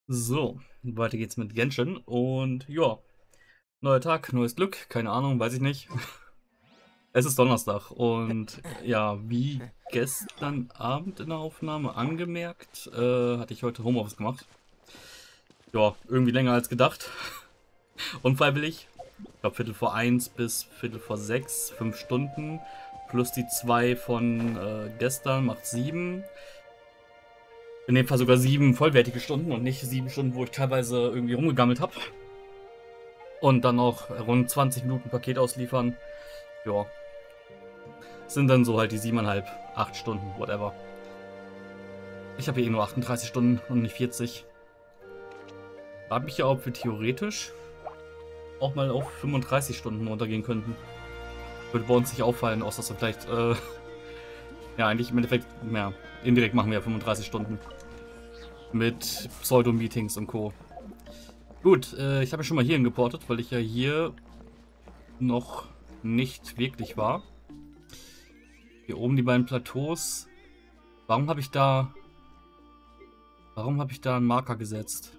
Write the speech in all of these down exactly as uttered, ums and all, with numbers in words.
So, weiter geht's mit Genshin und ja, neuer Tag, neues Glück, keine Ahnung, weiß ich nicht. Es ist Donnerstag und ja, wie gestern Abend in der Aufnahme angemerkt, äh, hatte ich heute Homeoffice gemacht. Ja, irgendwie länger als gedacht. Unfreiwillig. Ich glaube Viertel vor eins bis Viertel vor sechs, fünf Stunden. Plus die zwei von äh, gestern macht sieben. In dem Fall sogar sieben vollwertige Stunden und nicht sieben Stunden, wo ich teilweise irgendwie rumgegammelt habe. Und dann noch rund zwanzig Minuten Paket ausliefern. Ja. Sind dann so halt die siebeneinhalb, acht Stunden, whatever. Ich habe hier eh nur achtunddreißig Stunden und nicht vierzig. Frag mich ja, ob wir theoretisch auch mal auf fünfunddreißig Stunden runtergehen könnten. Würde bei uns nicht auffallen, außer dass wir vielleicht, äh, ja, eigentlich im Endeffekt, ja, indirekt machen wir ja fünfunddreißig Stunden. Mit Pseudo-Meetings und Co. Gut, äh, ich habe ja schon mal hier hingeportet, weil ich ja hier noch nicht wirklich war. Hier oben die beiden Plateaus. Warum habe ich da... Warum habe ich da einen Marker gesetzt?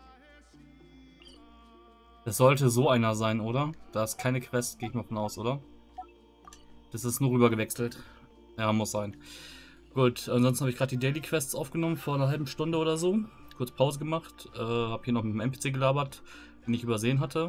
Das sollte so einer sein, oder? Da ist keine Quest, gehe ich mal von aus, oder? Das ist nur rüber gewechselt. Ja, muss sein. Gut, ansonsten habe ich gerade die Daily Quests aufgenommen, vor einer halben Stunde oder so. Kurz Pause gemacht. Äh, habe hier noch mit dem N P C gelabert, den ich übersehen hatte.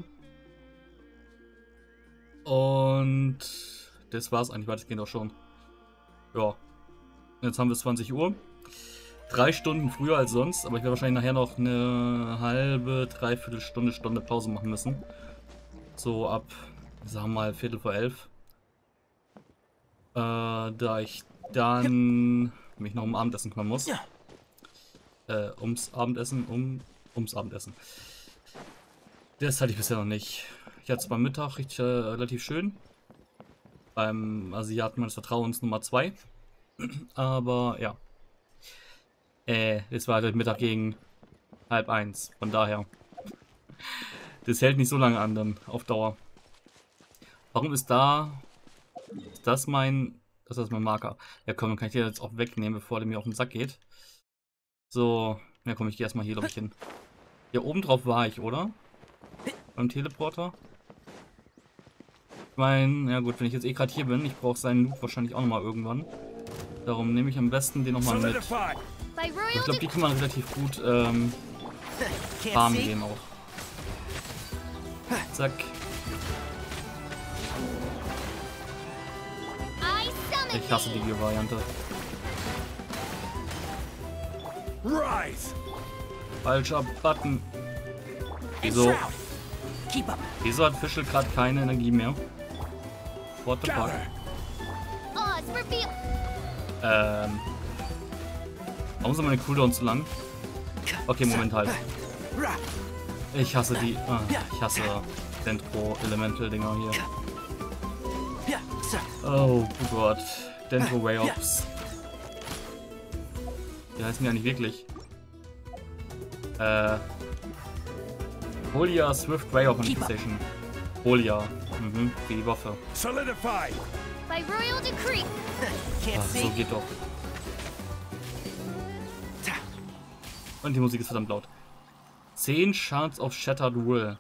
Und das war es eigentlich weitestgehend auch schon. Ja. Jetzt haben wir zwanzig Uhr. Drei Stunden früher als sonst, aber ich werde wahrscheinlich nachher noch eine halbe, dreiviertel Stunde, Stunde Pause machen müssen. So ab, sagen wir mal, Viertel vor elf. Äh, da ich dann mich noch um Abendessen kümmern muss. Äh, ums Abendessen, um, ums Abendessen. Das hatte ich bisher noch nicht. Ich hatte es beim Mittag richtig, äh, relativ schön. Beim Asiaten meines Vertrauens Nummer zwei. Aber ja. Äh, es war halt Mittag gegen halb eins. Von daher. Das hält nicht so lange an dann auf Dauer. Warum ist da... Ist das mein... Das ist mein Marker. Ja komm, dann kann ich den jetzt auch wegnehmen, bevor der mir auf den Sack geht. So. Ja komm, ich gehe erstmal hier, glaube ich, hin. Hier oben drauf war ich, oder? Beim Teleporter. Ich meine, ja gut, wenn ich jetzt eh gerade hier bin, ich brauche seinen Loot wahrscheinlich auch nochmal irgendwann. Darum nehme ich am besten den nochmal mit. Ich glaube, die kann man relativ gut ähm, farmen gehen auch. Zack. Ich hasse die Variante. Falscher Button. Wieso? Wieso hat Fischl gerade keine Energie mehr? What the fuck? Ähm. Warum sind meine Cooldowns zu lang? Okay, Moment halt. Ich hasse die. Ah, ich hasse Dendro Elemental Dinger hier. Oh Gott. Dendro Way-Ops. Die heißen ja nicht wirklich. Äh. Holia Swift Way-Op Manifestation. Holia. Mhm, wie die Waffe. Ach, so geht doch. Und die Musik ist verdammt laut. zehn Shards of Shattered Will.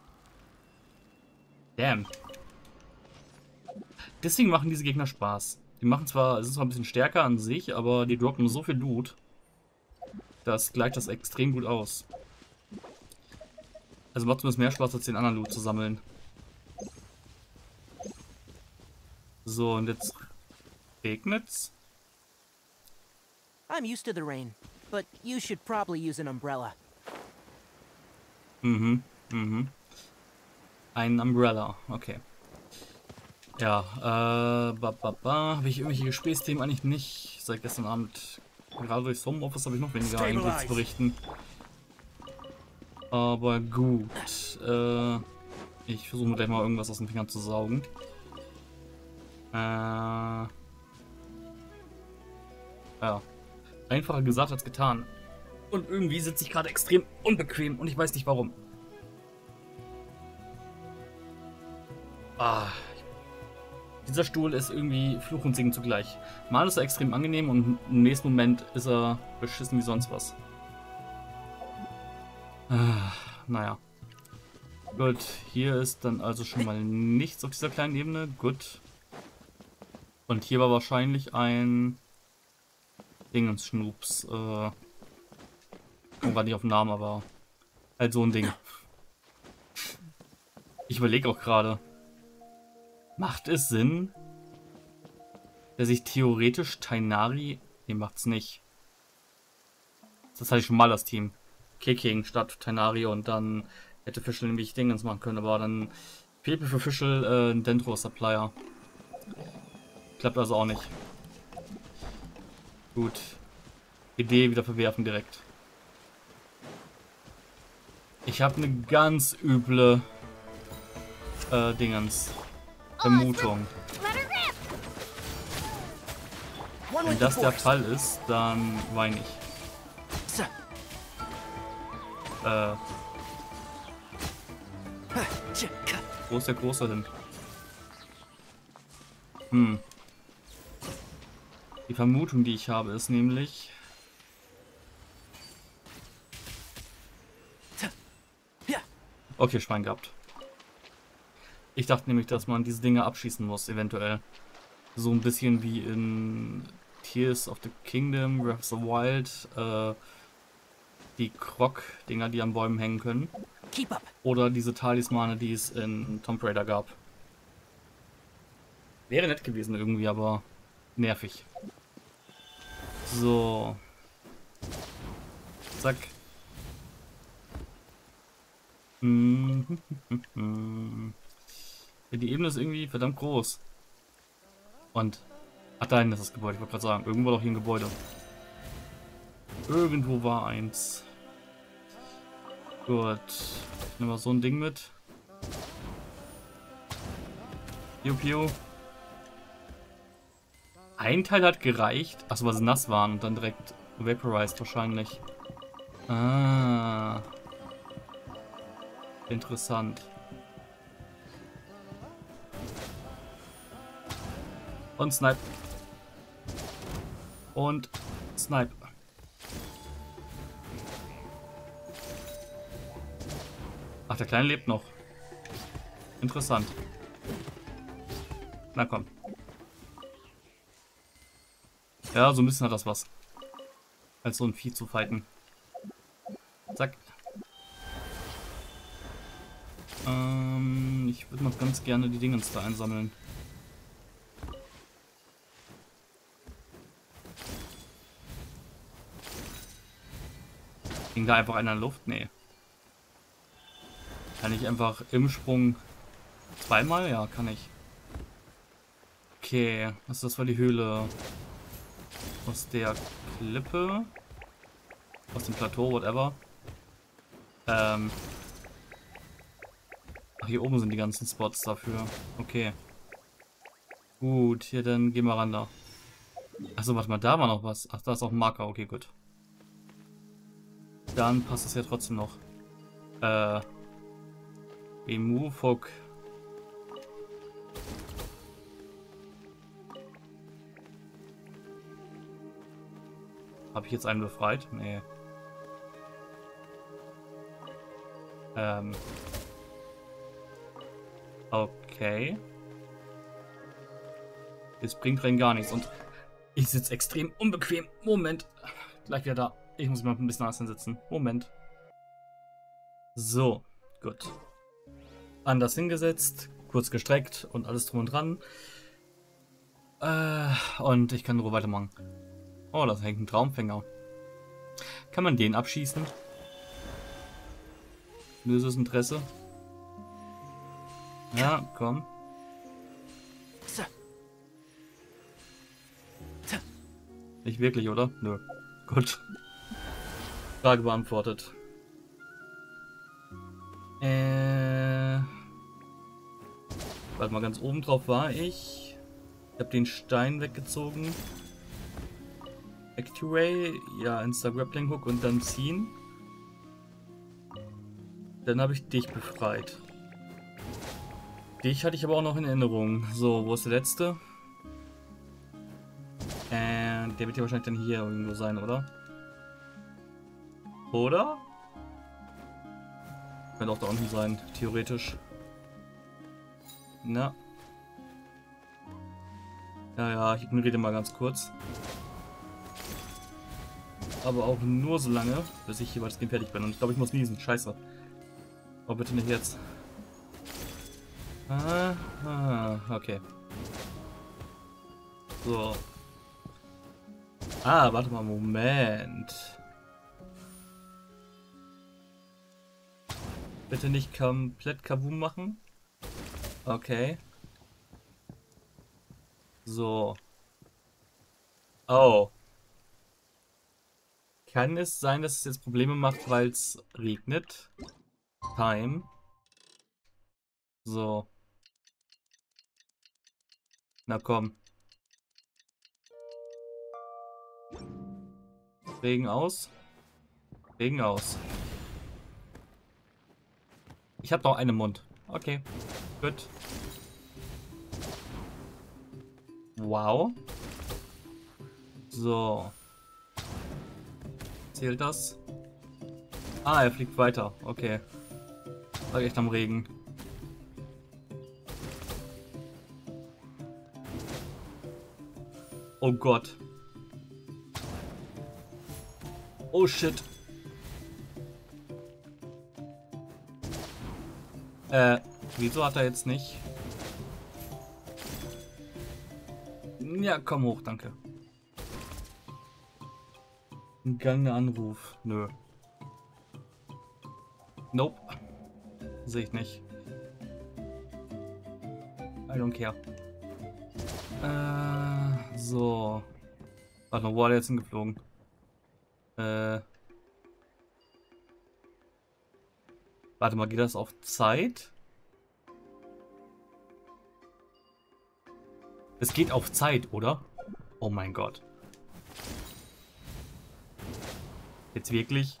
Damn. Deswegen machen diese Gegner Spaß. Die machen zwar, sind zwar ein bisschen stärker an sich, aber die droppen so viel Loot. Das gleicht das extrem gut aus. Also macht zumindest mehr Spaß, als den anderen Loot zu sammeln. So, und jetzt regnet's. I'm used to the rain, but you should probably use an umbrella. Mhm, mhm. Ein Umbrella, okay. Ja, äh, ba, ba, ba. Habe ich irgendwelche Gesprächsthemen eigentlich nicht. Seit gestern Abend, gerade durchs Homeoffice, habe ich noch weniger eigentlich zu berichten. Aber gut, äh, ich versuche gleich mal irgendwas aus den Fingern zu saugen. Äh, ja, einfacher gesagt als getan. Und irgendwie sitze ich gerade extrem unbequem und ich weiß nicht warum. Ah, dieser Stuhl ist irgendwie Fluch und Segen zugleich. Mal ist er extrem angenehm und im nächsten Moment ist er beschissen wie sonst was. Ah, naja. Gut, hier ist dann also schon mal nichts auf dieser kleinen Ebene. Gut. Und hier war wahrscheinlich ein Dingens-Schnups. Äh, ich komme gerade nicht auf den Namen, aber halt so ein Ding. Ich überlege auch gerade. Macht es Sinn, dass ich theoretisch Tainari... Nee, macht's nicht. Das hatte ich schon mal das Team. Keking statt Tainari und dann hätte Fischl nämlich Dingens machen können, aber dann fehlt mir für Fischl äh, ein Dendro-Supplier. Klappt also auch nicht. Gut. Idee wieder verwerfen direkt. Ich habe eine ganz üble äh, Dingens. Vermutung. Wenn das der Fall ist, dann weine ich. Äh. Wo ist der Große hin? Hm. Die Vermutung, die ich habe, ist nämlich... Okay, Schwein gehabt. Ich dachte nämlich, dass man diese Dinge abschießen muss, eventuell. So ein bisschen wie in Tears of the Kingdom, Breath of the Wild, äh, die Krog-Dinger, die an Bäumen hängen können. Oder diese Talismane, die es in Tomb Raider gab. Wäre nett gewesen irgendwie, aber nervig. So. Zack. Die Ebene ist irgendwie verdammt groß. Und... Ach, da hinten ist das Gebäude. Ich wollte gerade sagen, irgendwo war doch hier ein Gebäude. Irgendwo war eins. Gut. Nehmen wir so ein Ding mit. Piu, piu. Ein Teil hat gereicht. Achso, weil sie nass waren und dann direkt vaporized wahrscheinlich. Ah. Interessant. Und Snipe. Und Snipe. Ach, der Kleine lebt noch. Interessant. Na komm. Ja, so ein bisschen hat das was. Als so ein Vieh zu fighten. Zack. Ähm, ich würde noch ganz gerne die Dingens da einsammeln. Ging da einfach einer in der Luft? Nee. Kann ich einfach im Sprung zweimal? Ja, kann ich. Okay, also das war die Höhle aus der Klippe. Aus dem Plateau, whatever. Ähm. Ach, hier oben sind die ganzen Spots dafür. Okay. Gut, hier dann gehen wir ran da. Achso, warte mal, da war noch was. Ach, da ist auch ein Marker. Okay, gut. Dann passt es ja trotzdem noch. Äh. Remove Hook. Habe ich jetzt einen befreit? Nee. Ähm. Okay. Es bringt rein gar nichts und ich sitze extrem unbequem. Moment. Gleich wieder da. Ich muss mich mal ein bisschen anders hinsetzen. Moment. So, gut. Anders hingesetzt, kurz gestreckt und alles drum und dran. Äh, und ich kann nur weitermachen. Oh, da hängt ein Traumfänger. Kann man den abschießen? Löses Interesse. Ja, komm. Nicht wirklich, oder? Nö. Gut. Frage beantwortet. Äh. Warte mal, ganz oben drauf war ich. Ich habe den Stein weggezogen. Activate, ja, Insta-Grappling Hook und dann ziehen. Dann habe ich dich befreit. Dich hatte ich aber auch noch in Erinnerung. So, wo ist der letzte? Äh, der wird ja wahrscheinlich dann hier irgendwo sein, oder? Oder? Könnte auch da unten sein, theoretisch. Na. Ja, ja, ich ignoriere den mal ganz kurz. Aber auch nur so lange, bis ich hier bei das Game fertig bin. Und ich glaube, ich muss niesen. Scheiße. Oh, bitte nicht jetzt. Ah, ah, okay. So. Ah, warte mal, Moment. Bitte nicht komplett Kaboom machen. Okay. So. Oh. Kann es sein, dass es jetzt Probleme macht, weil es regnet? Time. So. Na komm. Regen aus. Regen aus. Ich habe noch einen Mund. Okay. Gut. Wow. So. Zählt das? Ah, er fliegt weiter. Okay. War echt am Regen. Oh Gott. Oh shit. Äh, wieso hat er jetzt nicht? Ja, komm hoch, danke. Ein gangener Anruf. Nö. Nope. Sehe ich nicht. I don't care. Äh, so. Warte mal, wo hat er jetzt hingeflogen? Äh. Warte mal, geht das auf Zeit? Es geht auf Zeit, oder? Oh mein Gott. Jetzt wirklich?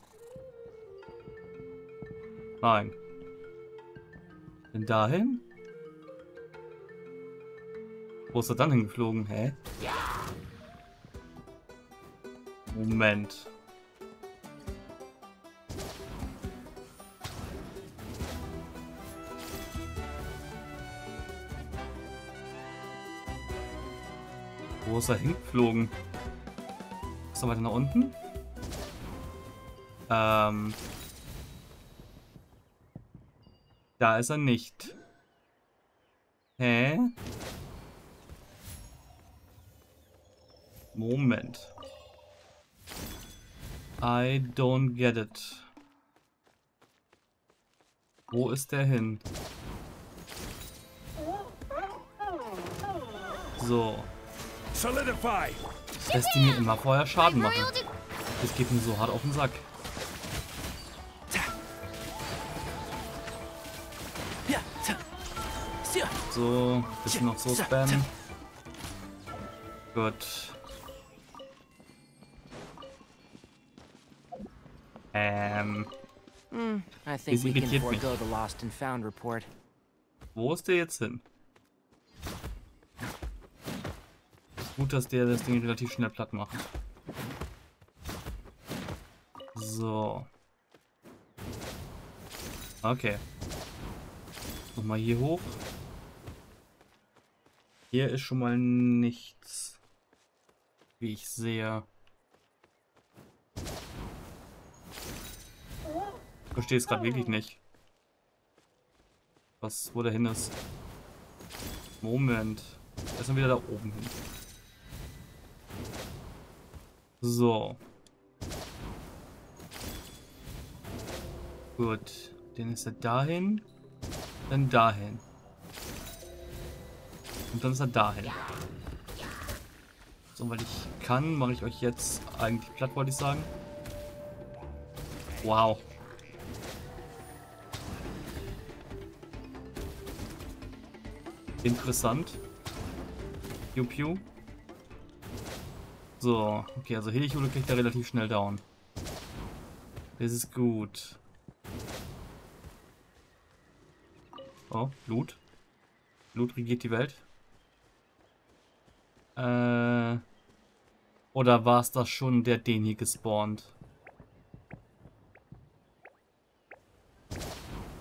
Nein. Denn dahin? Wo ist er dann hingeflogen? Hä? Moment. Wo ist er hingeflogen? Ist er weiter nach unten? Ähm. Da ist er nicht. Hä? Moment. I don't get it. Wo ist der hin? So. Solidify. Lässt die mir immer vorher Schaden machen. Das geht mir so hart auf den Sack. So, bisschen noch so spammen. Gut. Ähm. Hmm, I Das think we can irritiert mich. forego the lost and found report. Wo ist der jetzt hin? Gut, dass der das Ding relativ schnell platt macht. So. Okay. Nochmal hier hoch. Hier ist schon mal nichts. Wie ich sehe. Ich verstehe es gerade wirklich nicht. Was, wo der hin ist. Moment. Erstmal wieder da oben hin. So. Gut. Dann ist er dahin. Dann dahin. Und dann ist er dahin. So, weil ich kann, mache ich euch jetzt eigentlich platt, wollte ich sagen. Wow. Interessant. Piu piu. So, okay, also Helichule kriegt er relativ schnell down. Das ist gut. Oh, Blut. Blut regiert die Welt. Äh. Oder war es das schon, der den hier gespawnt?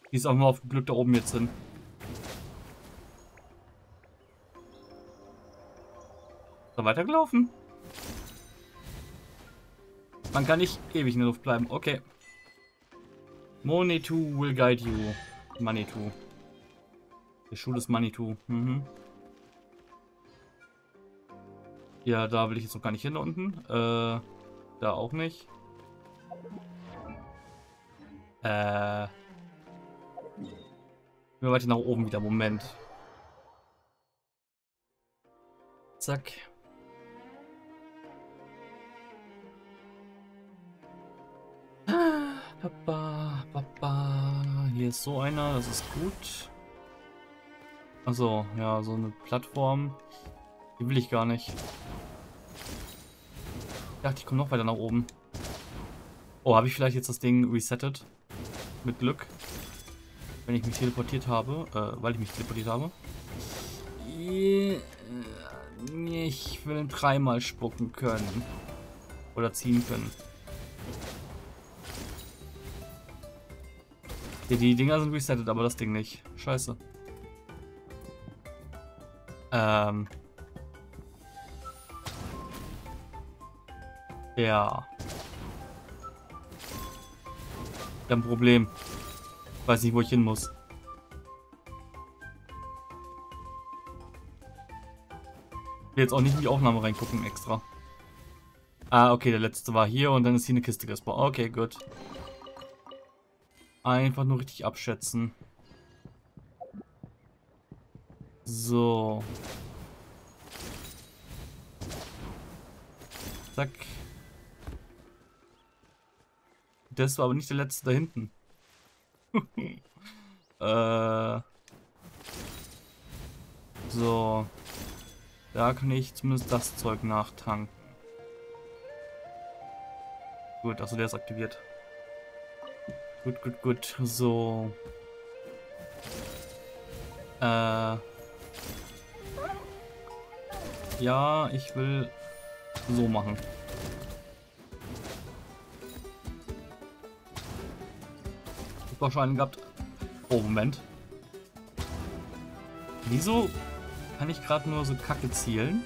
Die ist auch mal auf Glück da oben jetzt hin. Ist er weitergelaufen? Man kann nicht ewig in der Luft bleiben. Okay. Manitou will guide you. Manitou. Der Schuh des Manitou. Mhm. Ja, da will ich jetzt noch gar nicht hin da unten. Äh, da auch nicht. Äh. Wir weiter nach oben wieder. Moment. Zack. Papa, Papa. Hier ist so einer, das ist gut. Also, ja, so eine Plattform. Die will ich gar nicht. Ich dachte, ich komme noch weiter nach oben. Oh, habe ich vielleicht jetzt das Ding resettet? Mit Glück. Wenn ich mich teleportiert habe. Äh, weil ich mich teleportiert habe. Ich will dreimal spucken können. Oder ziehen können. Ja, die Dinger sind resettet, aber das Ding nicht. Scheiße. Ähm. Ja. Ich hab ein Problem. Weiß nicht, wo ich hin muss. Ich will jetzt auch nicht in die Aufnahme reingucken extra. Ah, okay, der letzte war hier und dann ist hier eine Kiste gespawnt. Okay, gut. Einfach nur richtig abschätzen. So. Zack. Das war aber nicht der letzte da hinten. äh. So. Da kann ich zumindest das Zeug nachtanken. Gut, also der ist aktiviert. Gut, gut, gut. So. Äh. Ja, ich will so machen. Ich habe schon einen gehabt. Oh, Moment. Wieso kann ich gerade nur so kacke zielen?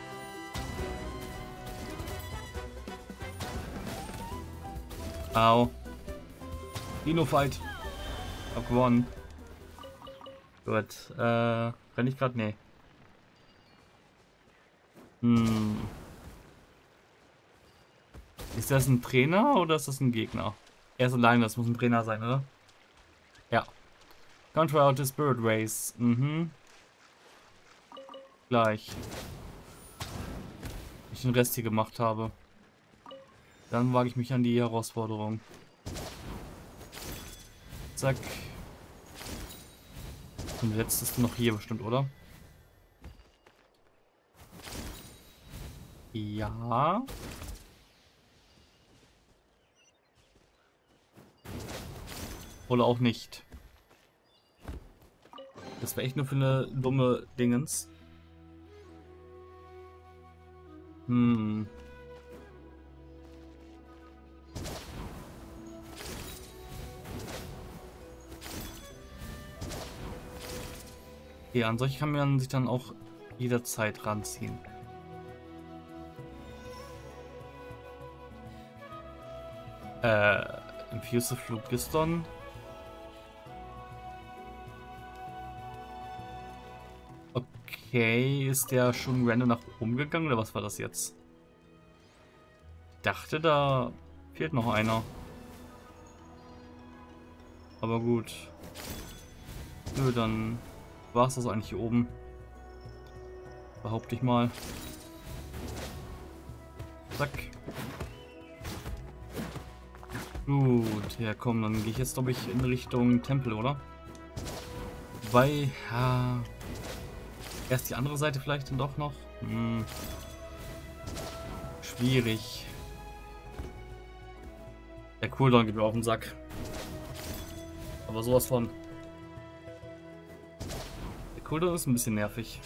Au. Dino-Fight. Hab gewonnen. Gut. Äh, renn ich gerade? Nee. Hm. Ist das ein Trainer oder ist das ein Gegner? Er ist alleine, das muss ein Trainer sein, oder? Ja. Control out the Spirit Race. Mhm. Gleich. Wenn ich den Rest hier gemacht habe. Dann wage ich mich an die Herausforderung. Zack. Und jetzt ist noch hier bestimmt, oder? Ja. Oder auch nicht. Das wäre echt nur für eine dumme Dingens. Hm. Ja, an solche kann man sich dann auch jederzeit ranziehen. Äh, Infuse Phlogiston. Okay, ist der schon random nach oben gegangen oder was war das jetzt? Ich dachte, da fehlt noch einer. Aber gut. Nö, dann war es das eigentlich hier oben. Behaupte ich mal. Zack. Gut, ja komm, dann gehe ich jetzt glaube ich in Richtung Tempel, oder? Wobei, ja, erst die andere Seite vielleicht dann doch noch. Hm. Schwierig. Der Cooldown geht mir auf den Sack. Aber sowas von. Der Cooldown ist ein bisschen nervig.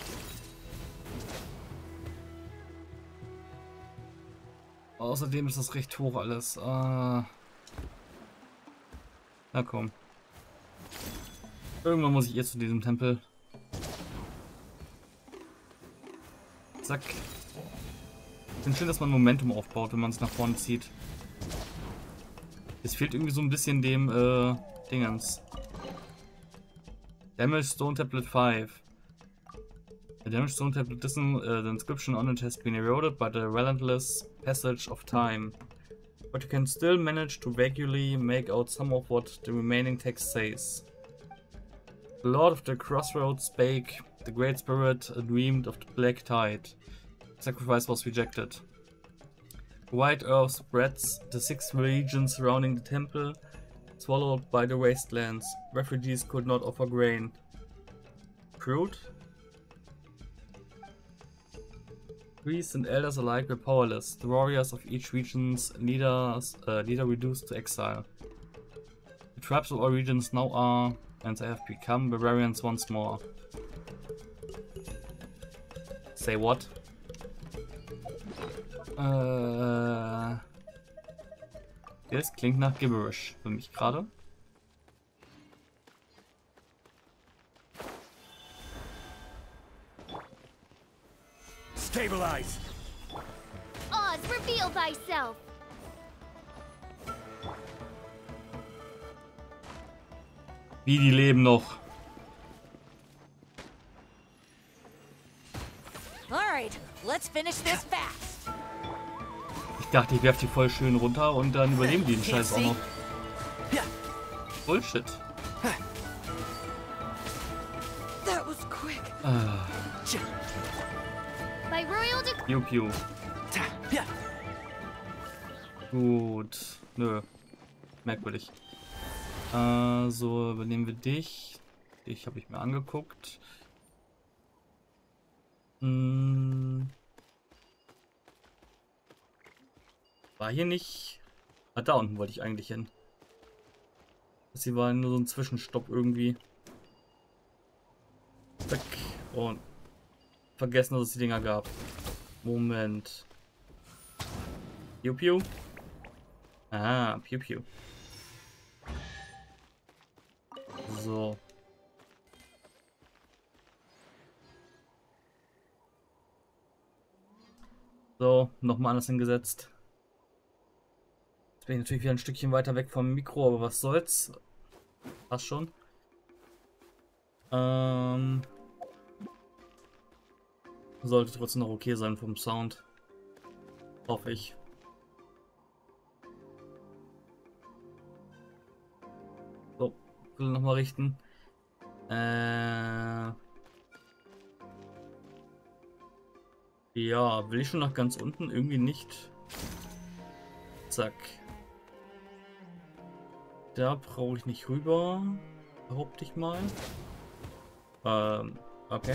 Außerdem ist das recht hoch alles. Ah. Na komm. Irgendwann muss ich eh zu diesem Tempel. Zack. Ich finde schön, dass man Momentum aufbaut, wenn man es nach vorne zieht. Es fehlt irgendwie so ein bisschen dem, äh, Dingens. Damage Stone Tablet five. The Damage Stone Tablet isn't, uh, the inscription on it has been eroded by the relentless passage of time. But you can still manage to vaguely make out some of what the remaining text says. The Lord of the Crossroads spake, the Great Spirit dreamed of the Black Tide. Sacrifice was rejected. The white earth spreads, the six regions surrounding the temple, swallowed by the wastelands. Refugees could not offer grain. Fruit? Priests and elders alike were powerless. The warriors of each region's leaders, uh, leader reduced to exile. The tribes of all regions now are, and they have become, barbarians once more. Say what? Äh, das klingt nach Gibberish für mich gerade. Stabilize. Oz, reveal thyself. Wie, die leben noch? Alright, let's finish this fast. Ich dachte, ich werf die voll schön runter und dann überleben die den Scheiß auch noch. Bullshit. That was quick. Ah. By royal decree. Piu piu. Gut. Nö. Merkwürdig. Äh, so, übernehmen wir dich. Dich habe ich mir angeguckt. Hm. War hier nicht... Ah, da unten wollte ich eigentlich hin. Das hier war nur so ein Zwischenstopp irgendwie. Zack. Und vergessen, dass es die Dinger gab. Moment. Piu piu. Ah, piu piu. So. So, nochmal anders hingesetzt. Jetzt bin ich natürlich wieder ein Stückchen weiter weg vom Mikro, aber was soll's. Passt schon. Ähm, sollte trotzdem noch okay sein vom Sound. Hoffe ich. So, will nochmal richten. Äh, ja, will ich schon nach ganz unten? Irgendwie nicht. Zack. Da brauche ich nicht rüber. Behaupte ich mal. Ähm, okay.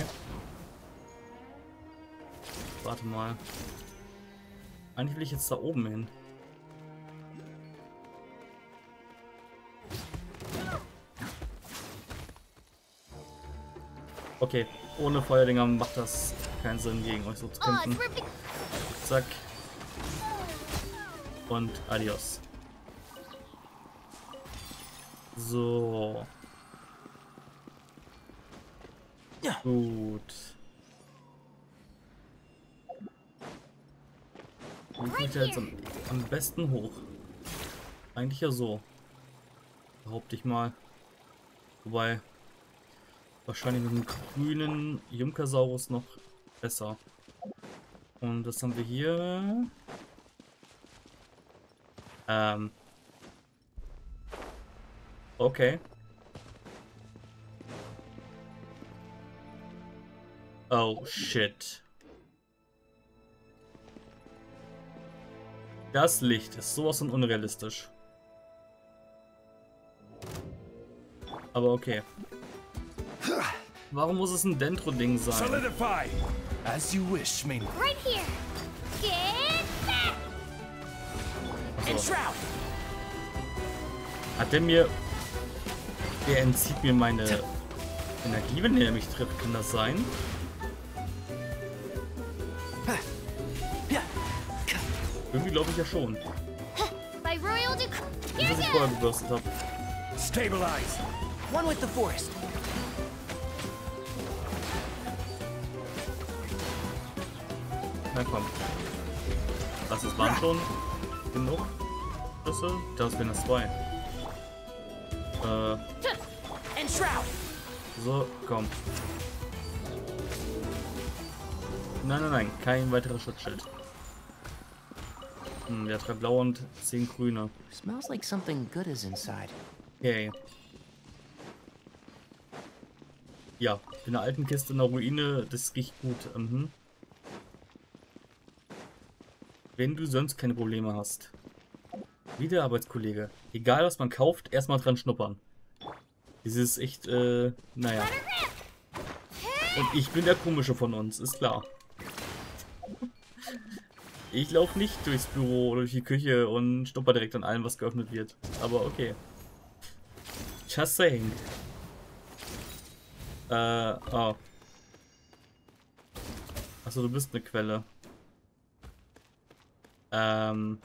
Warte mal. Eigentlich will ich jetzt da oben hin. Okay, ohne Feuerdinger macht das keinen Sinn, gegen euch so zu kämpfen. Zack. Und adios. So. Gut. Wie geht er jetzt am, am besten hoch? Eigentlich ja so. Behaupte ich mal. Wobei wahrscheinlich mit dem grünen Jumkasaurus noch besser. Und das haben wir hier. Ähm. Okay. Oh shit. Das Licht ist sowas von unrealistisch. Aber okay. Warum muss es ein Dendro-Ding sein? Solidify. As you wish, Ming. Right here. Get back. So. Hat der mir... Der entzieht mir meine Energie, wenn der mich trifft. Kann das sein? Irgendwie glaube ich ja schon. By royal decree. Dass ich vorher gebürstet habe. Stabilize. One with the forest. Na komm. Das ist waren schon genug Schlüssel. Das wären es zwei. Äh. And Shroud. So, komm. Nein, nein, nein, kein weiteres Schutzschild. Hm, ja, drei blaue und zehn grüne. Smells like something good is inside. Okay. Ja, in der alten Kiste in der Ruine, das riecht gut. Mhm. Wenn du sonst keine Probleme hast. Wie der Arbeitskollege. Egal was man kauft, erstmal dran schnuppern. Dieses echt, äh, naja. Und ich bin der Komische von uns, ist klar. Ich laufe nicht durchs Büro oder durch die Küche und schnupper direkt an allem, was geöffnet wird. Aber okay. Just saying. Äh, oh. Achso, du bist eine Quelle. Ähm.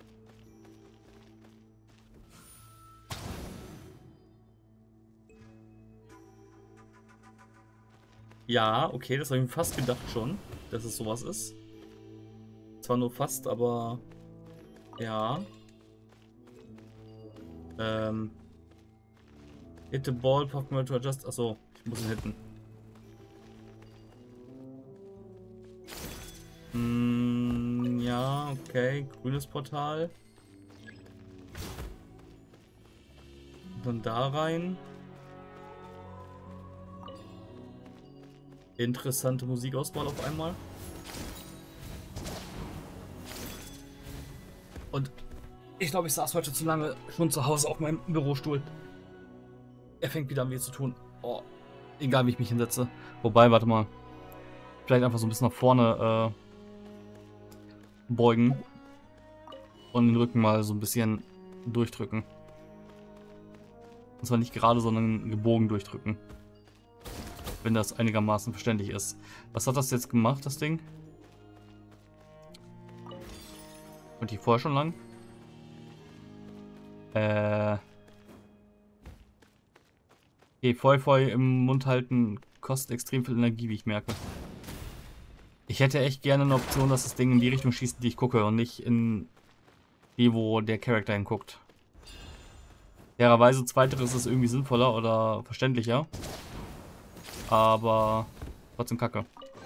Ja, okay, das habe ich mir fast gedacht schon, dass es sowas ist. Zwar nur fast, aber ja. Ähm. Hit the ball, Pokémon to adjust. Achso, ich muss ihn hitten. Hm, ja, okay. Grünes Portal. Und dann da rein. Interessante Musikauswahl auf einmal. Und ich glaube, ich saß heute zu lange schon zu Hause auf meinem Bürostuhl. Er fängt wieder an weh zu tun. Oh, egal wie ich mich hinsetze. Wobei, warte mal. Vielleicht einfach so ein bisschen nach vorne äh, beugen. Und den Rücken mal so ein bisschen durchdrücken. Und zwar nicht gerade, sondern gebogen durchdrücken. Wenn das einigermaßen verständlich ist. Was hat das jetzt gemacht, das Ding? Und die vorher schon lang? Äh. Okay, Feu Feu im Mund halten kostet extrem viel Energie, wie ich merke. Ich hätte echt gerne eine Option, dass das Ding in die Richtung schießt, die ich gucke und nicht in die, wo der Charakter hinguckt. Fairerweise zweiteres ist irgendwie sinnvoller oder verständlicher. Aber trotzdem kacke.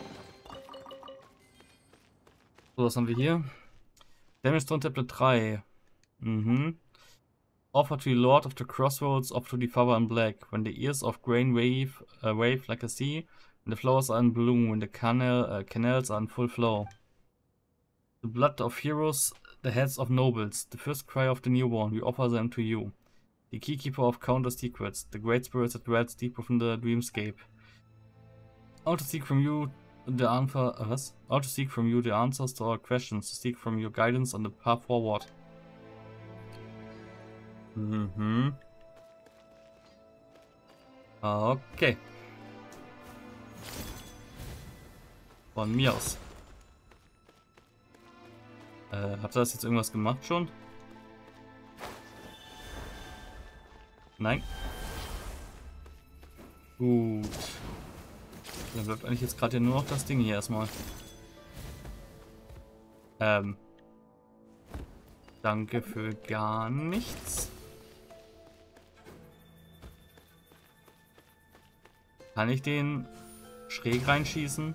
So, was haben wir hier? Damage Stone Tablet drei. Mhm. Offer to the Lord of the Crossroads, offer to the Father in Black. When the ears of grain wave, uh, wave like a sea, when the flowers are in bloom, when the canal, uh, canals are in full flow. The blood of heroes, the heads of nobles, the first cry of the newborn, we offer them to you. The keykeeper of countless secrets, the great spirits that dwells deep within the dreamscape. How to seek from you the answer, uh, was? How to seek from you the answers to our questions, to seek from your guidance on the path forward. Mhm. Okay. Von mir aus. Äh, hat das jetzt irgendwas gemacht schon? Nein. Gut. Dann bleibt eigentlich jetzt gerade ja nur noch das Ding hier erstmal. Ähm. Danke für gar nichts. Kann ich den schräg reinschießen?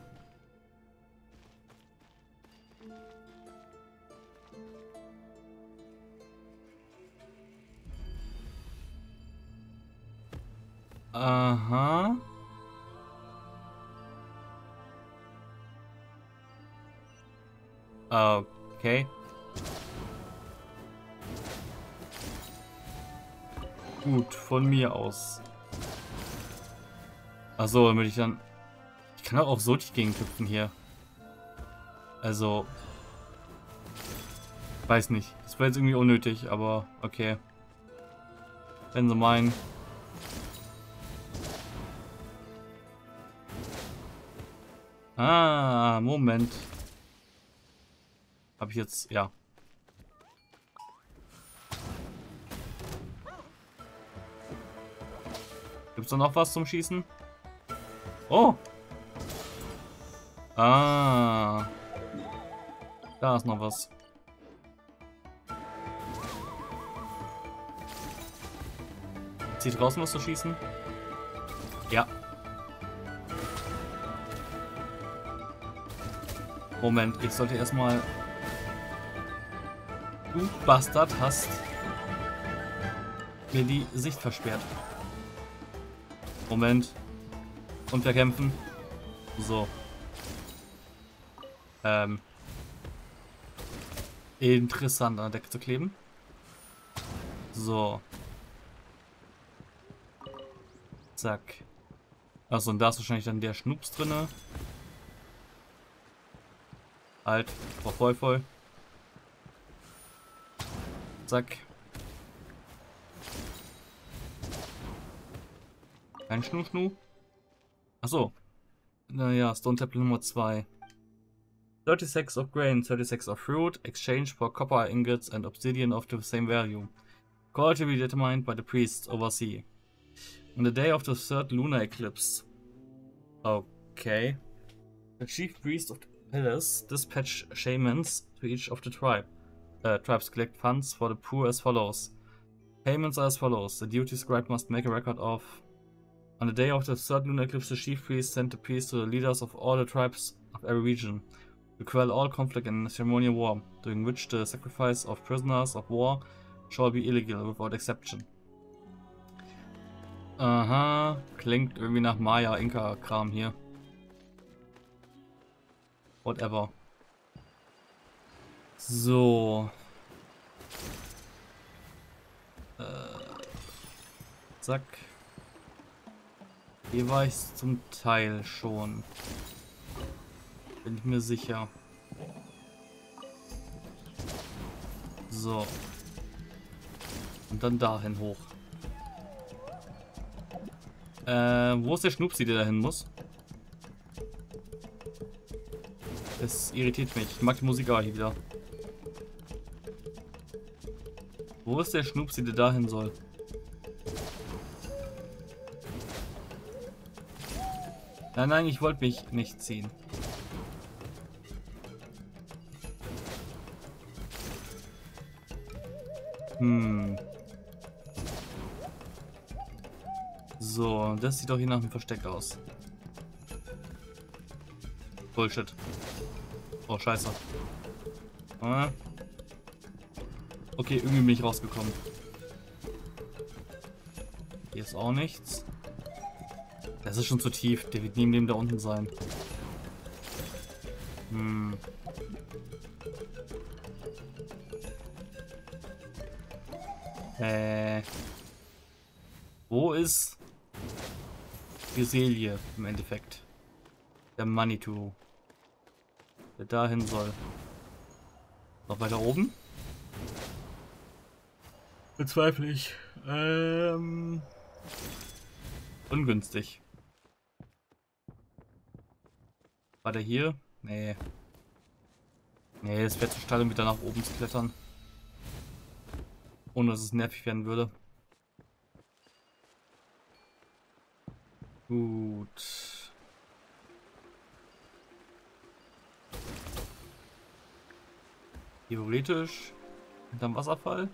Aha. Okay. Gut, von mir aus. Achso, damit ich dann... Ich kann auch so nicht gegenkämpfen hier. Also... Weiß nicht. Das war jetzt irgendwie unnötig, aber okay. Wenn sie meinen... Ah, Moment. Habe ich jetzt... Ja. Gibt's da noch was zum Schießen? Oh! Ah! Da ist noch was. Ist hier draußen was zu schießen? Ja. Moment, ich sollte erstmal... Du Bastard hast mir die Sicht versperrt. Moment. Und wir kämpfen. So. Ähm. Interessant, an der Decke zu kleben. So. Zack. Achso, und da ist wahrscheinlich dann der Schnups drinne. Halt. War voll voll. Zack. Ein Schnu-Schnu. Achso. Naja, Stone Tablet Nummer zwei. thirty-six of grain, thirty-six of fruit, exchange for copper ingots and obsidian of the same value. Quality to be determined by the priests oversee. On the day of the third lunar eclipse. Okay. The chief priest of the palace dispatch shamans to each of the tribe. Uh, tribes collect funds for the poor as follows. Payments are as follows. The duty scribe must make a record of... On the day of the third lunar eclipse, the chief priest sent the peace to the leaders of all the tribes of every region to quell all conflict and ceremonial war, during which the sacrifice of prisoners of war shall be illegal without exception. Aha, klingt irgendwie nach Maya-Inka-Kram hier. Whatever. So. Äh. Zack. Hier war ich zum Teil schon. Bin ich mir sicher. So. Und dann dahin hoch. Äh, wo ist der Schnupsi, der dahin muss? Das irritiert mich. Ich mag die Musik auch hier wieder. Wo ist der Schnupsi, der dahin soll? Nein, nein, ich wollte mich nicht ziehen. Hm. So, das sieht doch hier nach einem Versteck aus. Bullshit. Oh, scheiße. Ah. Okay, irgendwie bin ich rausgekommen. Hier ist auch nichts. Das ist schon zu tief. Der wird neben dem da unten sein. Hm. Äh. Wo ist Geselie im Endeffekt? Der Manitou. Der dahin soll. Noch weiter oben? Bezweifle ich. Ähm. Ungünstig. War der hier? Nee. Nee, es wäre zu steil, um wieder nach oben zu klettern. Ohne dass es nervig werden würde. Gut. Theoretisch hinterm Wasserfall.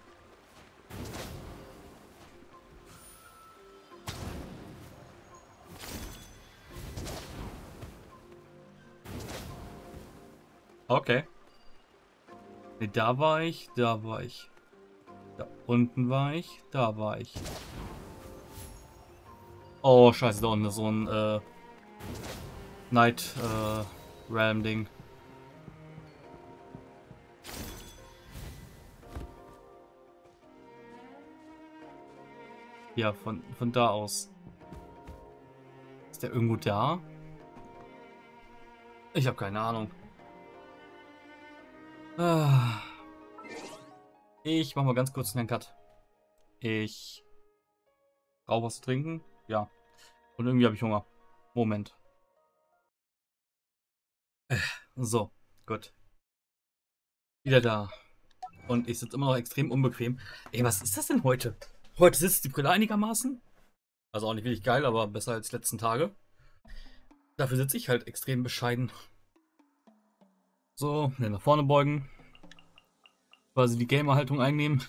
Okay. Ne, da war ich, da war ich. Da unten war ich, da war ich. Oh, scheiße, da unten ist so ein äh, Night äh, Realm Ding. Ja, von, von da aus. Ist der irgendwo da? Ich habe keine Ahnung. Ah. Ich mach mal ganz kurz einen Cut. Ich brauche was zu trinken. Ja. Und irgendwie habe ich Hunger. Moment. So, gut. Wieder da. Und ich sitze immer noch extrem unbequem. Ey, was ist das denn heute? Heute sitzt die Brille einigermaßen. Also auch nicht wirklich geil, aber besser als die letzten Tage. Dafür sitze ich halt extrem bescheiden. So, nach vorne beugen. Quasi die Gamer-Haltung einnehmen.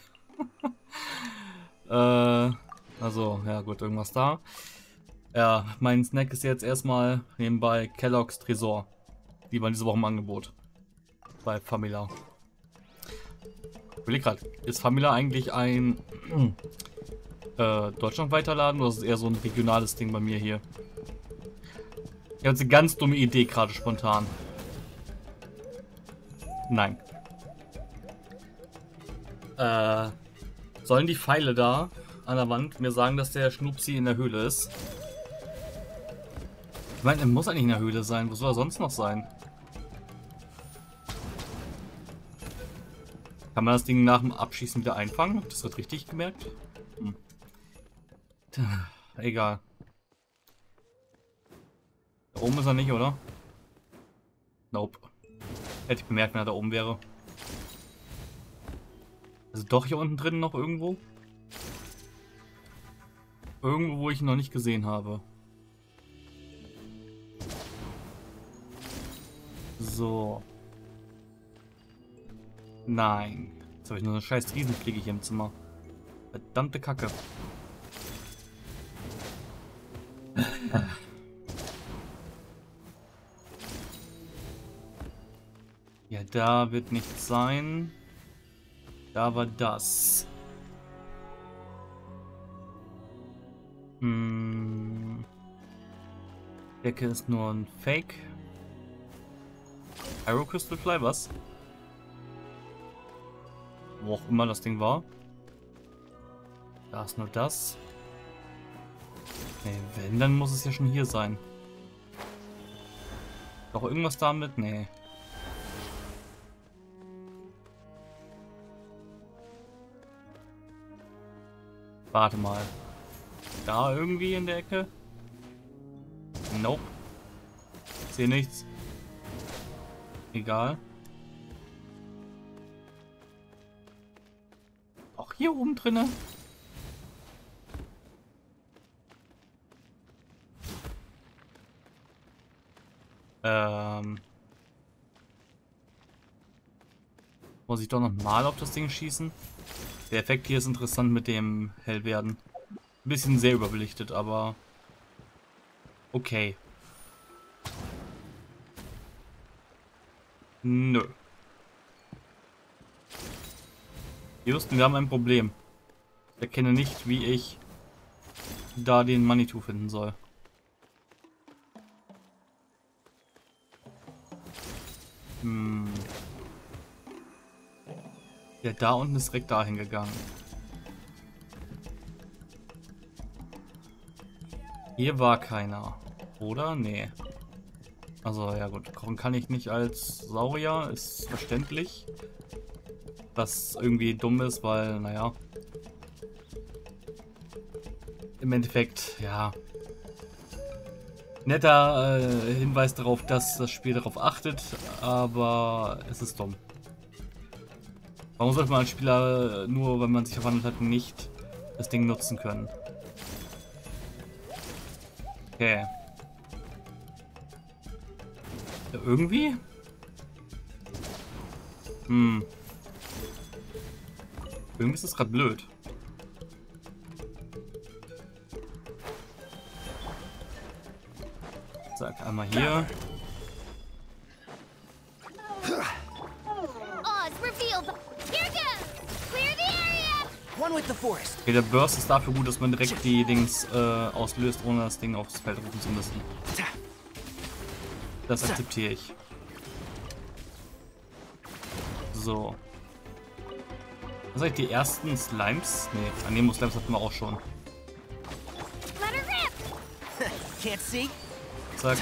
äh, also, ja gut, irgendwas da. Ja, mein Snack ist jetzt erstmal nebenbei Kellogg's Tresor. Die waren diese Woche im Angebot. Bei Famila. Ich will gerade, ist Famila eigentlich ein äh, deutschlandweiter Laden oder ist es eher so ein regionales Ding bei mir hier? Ich habe jetzt eine ganz dumme Idee gerade spontan. Nein. Äh, sollen die Pfeile da an der Wand mir sagen, dass der Schnupsi in der Höhle ist? Ich meine, er muss eigentlich in der Höhle sein. Wo soll er sonst noch sein? Kann man das Ding nach dem Abschießen wieder einfangen? Das wird richtig gemerkt. Hm. Egal. Da oben ist er nicht, oder? Nope. Hätte ich bemerkt, wenn er da oben wäre. Also doch hier unten drin noch irgendwo? Irgendwo, wo ich ihn noch nicht gesehen habe. So. Nein. Jetzt habe ich nur eine scheiß Riesenfliege hier im Zimmer. Verdammte Kacke. Ja, da wird nichts sein. Da war das. Hm. Decke ist nur ein Fake. Aero Crystal Fly, was? Wo auch immer das Ding war. Da ist nur das. Nee, wenn, dann muss es ja schon hier sein. Doch irgendwas damit? Nee. Warte mal. Da irgendwie in der Ecke? Nope. Ich sehe nichts. Egal. Auch hier oben drinne. Ähm. Muss ich doch noch mal auf das Ding schießen? Der Effekt hier ist interessant mit dem Hellwerden. Ein bisschen sehr überbelichtet, aber okay. Nö. Houston, wir haben ein Problem. Ich erkenne nicht, wie ich da den Manitou finden soll. Hm. Ja, da unten ist direkt dahin gegangen. Hier war keiner. Oder? Nee. Also, ja gut. Kochen kann ich nicht als Saurier. Ist verständlich. Was irgendwie dumm ist, weil, naja. Im Endeffekt, ja. Netter äh, Hinweis darauf, dass das Spiel darauf achtet. Aber es ist dumm. Warum sollte man als Spieler, nur wenn man sich verwandelt hat, nicht das Ding nutzen können? Okay. Ja, irgendwie? Hm. Irgendwie ist das gerade blöd. Zack, einmal hier. Okay, der Burst ist dafür gut, dass man direkt die Dings äh, auslöst, ohne das Ding aufs Feld rufen zu müssen. Das akzeptiere ich. So. Was sind die ersten Slimes? Nee, Anemo Slimes hatten wir auch schon. Zack.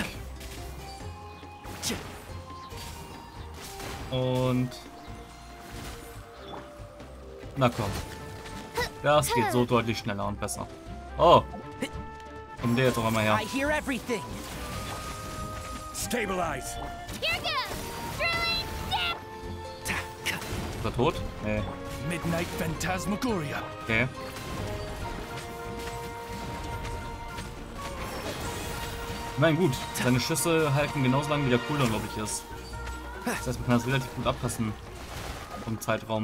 Und... Na komm. Ja, es geht so deutlich schneller und besser. Oh! Kommt der jetzt auch einmal her. Stabilize. Ist er tot? Nee. Midnight Phantasmagoria. Okay. meine, gut, seine Schüsse halten genauso lange wie der Cooldown, glaube ich, ist. Das heißt, man kann das relativ gut abpassen vom Zeitraum.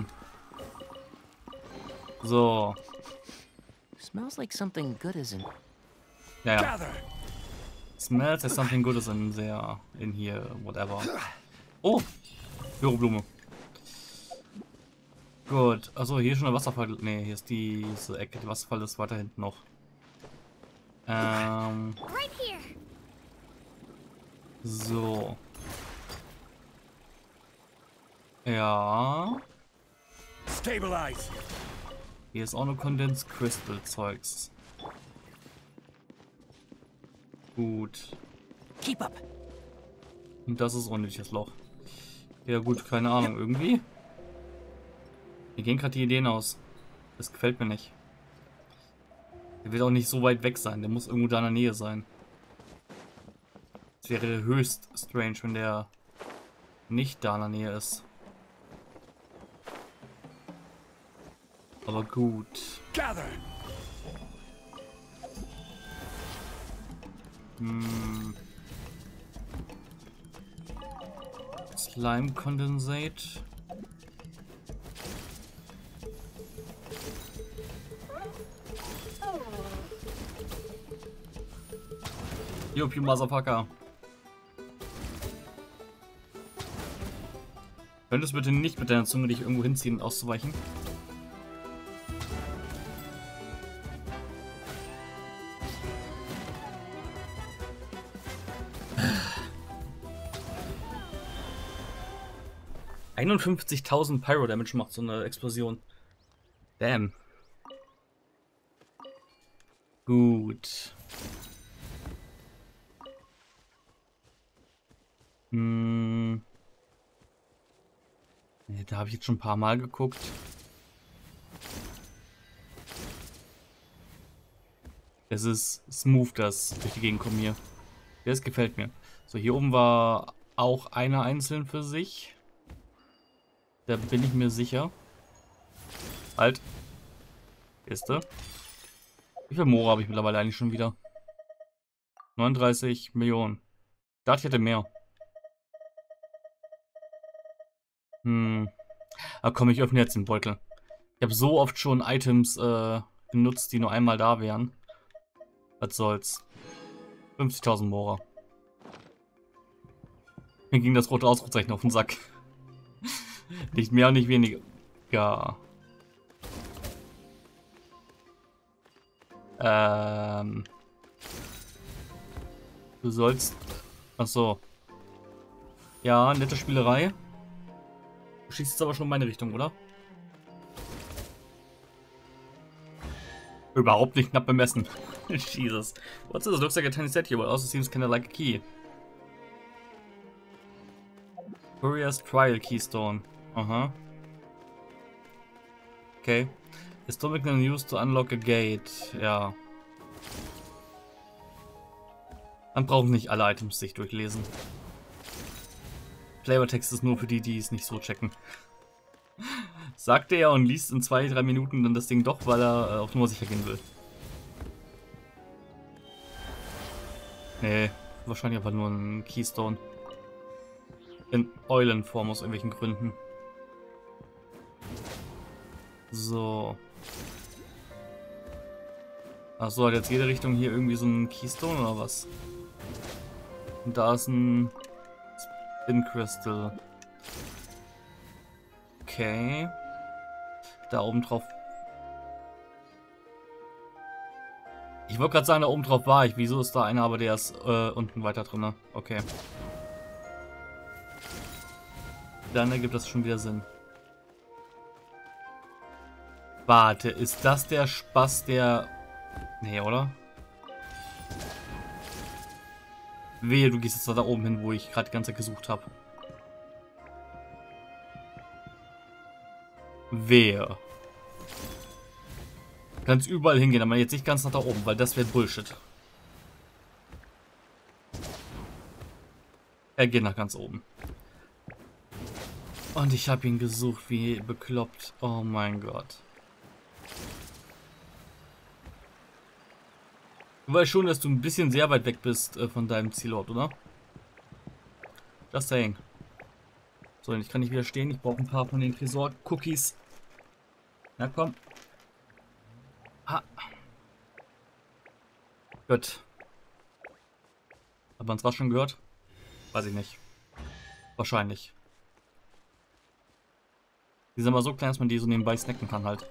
So. Smells like something good isn't. Ja, ja. Gather. Smells like something good is in there, in here, whatever. Oh! Pyroblume. Gut. Also hier ist schon ein Wasserfall. Ne, hier ist die, diese Ecke. Der Wasserfall ist weiter hinten noch. Ähm. Right here. So. Ja. Stabilize. Hier ist auch nur Condensed Crystal Zeugs. Gut. Keep up. Und das ist unnötiges Loch. Ja gut, keine Ahnung, irgendwie. Mir gehen gerade die Ideen aus. Das gefällt mir nicht. Der wird auch nicht so weit weg sein. Der muss irgendwo da in der Nähe sein. Es wäre höchst strange, wenn der nicht da in der Nähe ist. Aber gut. Gather. Hm. Slime Condensate. Yuppie, Motherfucker. Könntest du bitte nicht mit deiner Zunge dich irgendwo hinziehen, auszuweichen? einundfünfzigtausend Pyro Damage macht so eine Explosion. Damn. Gut. Hm. Nee, da habe ich jetzt schon ein paar Mal geguckt. Es ist smooth, das durch die Gegend kommen hier. Das gefällt mir. So, hier oben war auch einer einzeln für sich. Da bin ich mir sicher. Halt. Ist er. Wie viel Moore habe ich mittlerweile eigentlich schon wieder? neununddreißig Millionen. Ich dachte, ich hätte mehr. Hm. Aber komm, ich öffne jetzt den Beutel. Ich habe so oft schon Items äh, genutzt, die nur einmal da wären. Was soll's. fünfzigtausend Moore. Mir ging das rote Ausrufezeichen auf den Sack. Nicht mehr und nicht weniger. Ja. Ähm. Du sollst. Ach so. Ja, nette Spielerei. Du schießt jetzt aber schon in meine Richtung, oder? Überhaupt nicht knapp bemessen. Jesus. What's this? Looks like a tiny set here, but also seems kinda like a key. Courier's Trial Keystone. Aha. Okay. Historic can used to unlock a gate. Ja. Man braucht nicht alle Items sich durchlesen. Flavortext ist nur für die, die es nicht so checken. Sagte er und liest in zwei, drei Minuten dann das Ding doch, weil er äh, auf Nummer sicher gehen will. Nee, wahrscheinlich einfach nur ein Keystone. In Eulenform aus irgendwelchen Gründen. So. Achso, hat jetzt jede Richtung hier irgendwie so ein Keystone oder was? Und da ist ein Spin Crystal. Okay. Da oben drauf. Ich wollte gerade sagen, da oben drauf war ich. Wieso ist da einer, aber der ist äh, unten weiter drin? Okay. Dann ergibt das schon wieder Sinn. Warte, ist das der Spaß, der... Nee, oder? Wehe, du gehst jetzt da oben hin, wo ich gerade die ganze Zeit gesucht habe. Wehe. Du kannst überall hingehen, aber jetzt nicht ganz nach da oben, weil das wäre Bullshit. Er geht nach ganz oben. Und ich habe ihn gesucht, wie bekloppt. Oh mein Gott. Du weißt schon, dass du ein bisschen sehr weit weg bist äh, von deinem Zielort, oder? Just saying. So, ich kann nicht widerstehen. Ich brauche ein paar von den Tresor-Cookies. Na komm. Ha. Gut. Hat man es was schon gehört? Weiß ich nicht. Wahrscheinlich. Die sind aber so klein, dass man die so nebenbei snacken kann halt.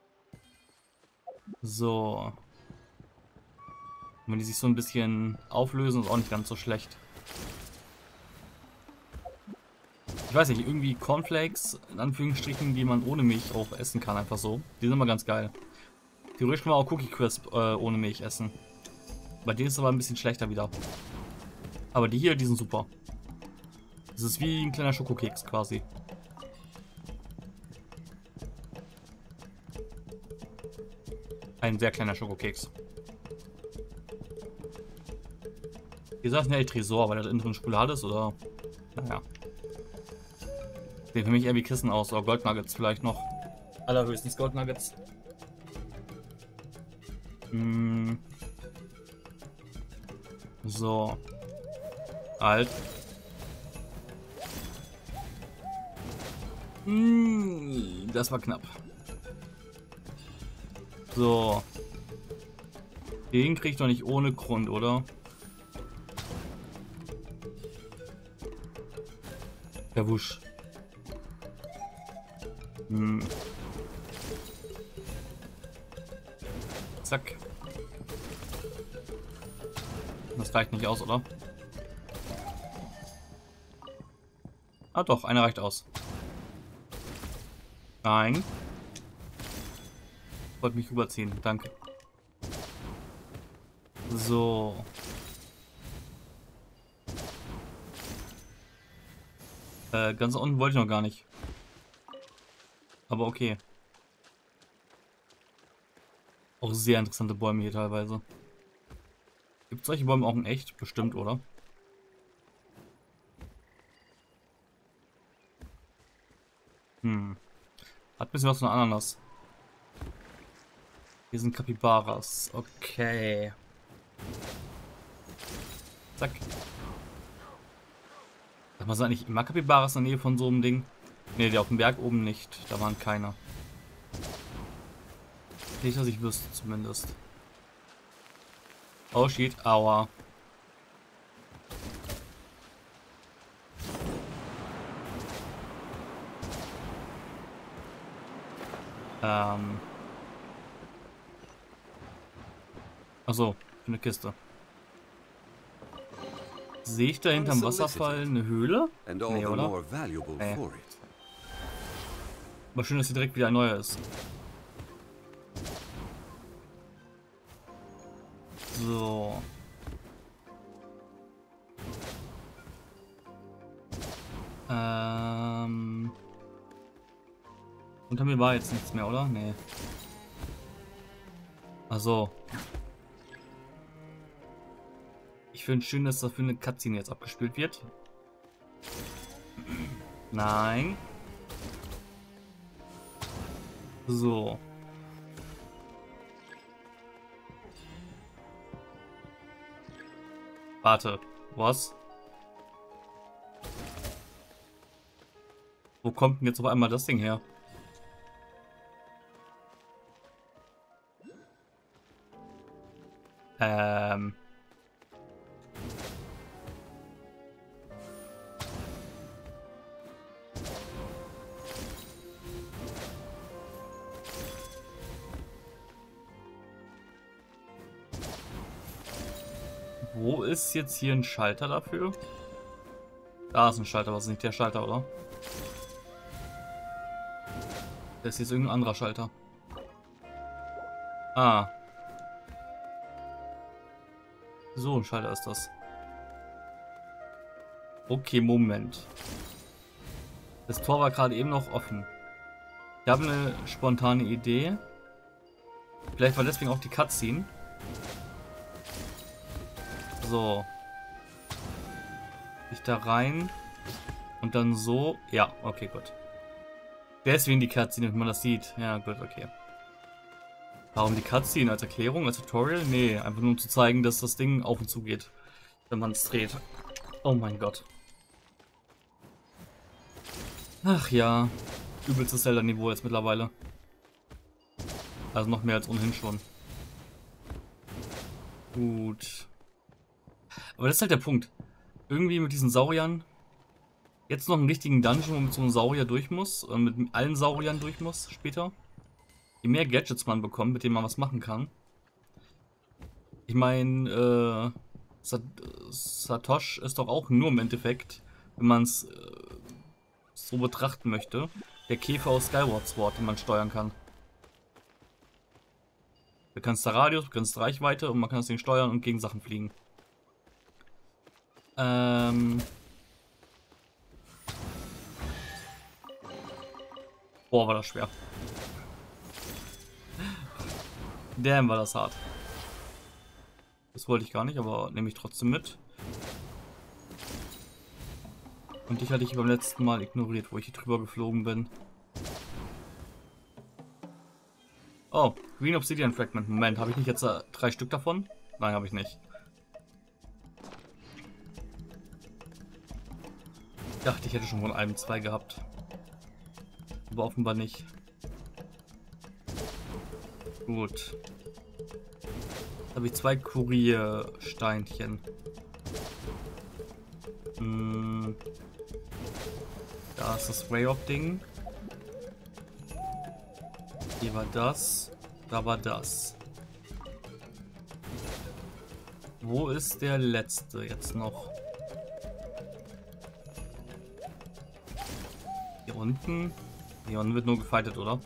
So. Und wenn die sich so ein bisschen auflösen, ist auch nicht ganz so schlecht. Ich weiß nicht, irgendwie Cornflakes, in Anführungsstrichen, die man ohne Milch auch essen kann, einfach so. Die sind immer ganz geil. Theoretisch kann man auch Cookie Crisp äh, ohne Milch essen. Bei denen ist es aber ein bisschen schlechter wieder. Aber die hier, die sind super. Das ist wie ein kleiner Schokokeks quasi. Ein sehr kleiner Schokokeks. Wie gesagt, ja, Tresor, weil da drin Schokolade ist, oder? Naja. Sehen für mich eher wie Kissen aus, oder Goldnuggets vielleicht noch. Allerhöchstens Goldnuggets. Hm. So. Alt. Hm, das war knapp. So. Den krieg ich doch nicht ohne Grund, oder? Der Wusch. Hm. Zack. Das reicht nicht aus, oder? Ah doch, einer reicht aus. Nein. Ich wollte mich rüberziehen, danke. So. Äh, ganz unten wollte ich noch gar nicht. Aber okay. Auch sehr interessante Bäume hier teilweise. Gibt es solche Bäume auch in echt? Bestimmt, oder? Hm. Hat ein bisschen was von Ananas. Hier sind Capybaras. Okay. Zack. Sag mal, sind eigentlich immer Capybaras in der Nähe von so einem Ding? Ne, der auf dem Berg oben nicht. Da waren keine. Nicht, dass ich wüsste zumindest. Oh shit, aua. Ähm. Achso, für eine Kiste. Sehe ich da hinterm Wasserfall eine Höhle? Nee, oder? Nee. Aber schön, dass hier direkt wieder ein neuer ist. So. Ähm. Unter mir war jetzt nichts mehr, oder? Nee. Also. Ich finde es schön, dass dafür eine Cutscene jetzt abgespielt wird. Nein. So. Warte. Was? Wo kommt denn jetzt auf einmal das Ding her? Ähm. Wo ist jetzt hier ein Schalter dafür? Da ist ein Schalter, aber das ist nicht der Schalter, oder? Das ist jetzt irgendein anderer Schalter. Ah. So ein Schalter ist das. Okay, Moment. Das Tor war gerade eben noch offen. Ich habe eine spontane Idee. Vielleicht war deswegen auch die Cutscene. So. Ich da rein. Und dann so. Ja, okay, gut. Deswegen die Cutscene, wenn man das sieht. Ja, gut, okay. Warum die Cutscene? Als Erklärung, als Tutorial? Nee, einfach nur um zu zeigen, dass das Ding auf und zu geht, wenn man es dreht. Oh mein Gott. Ach ja, übelstes Zelda-Niveau jetzt mittlerweile. Also noch mehr als ohnehin schon. Gut. Aber das ist halt der Punkt. Irgendwie mit diesen Sauriern. Jetzt noch einen richtigen Dungeon, wo man mit so einem Saurier durch muss. Äh, mit allen Sauriern durch muss später. Je mehr Gadgets man bekommt, mit denen man was machen kann. Ich meine, äh, Sat Satosh ist doch auch nur im Endeffekt, wenn man es äh, so betrachten möchte, der Käfer aus Skyward Sword, den man steuern kann. Du kannst da Radius, du kannst Reichweite und man kann das Ding steuern und gegen Sachen fliegen. Ähm... Boah, war das schwer. Damn, war das hart. Das wollte ich gar nicht, aber nehme ich trotzdem mit. Und dich hatte ich beim letzten Mal ignoriert, wo ich hier drüber geflogen bin. Oh, Green Obsidian Fragment. Moment, habe ich nicht jetzt äh, drei Stück davon? Nein, habe ich nicht. Ich dachte, ich hätte schon von einem zwei gehabt. Aber offenbar nicht. Gut. Jetzt habe ich zwei Kuriersteinchen. Hm. Da ist das Rayop-Ding. Hier war das. Da war das. Wo ist der letzte jetzt noch? Hier unten. Hier unten wird nur gefightet, oder?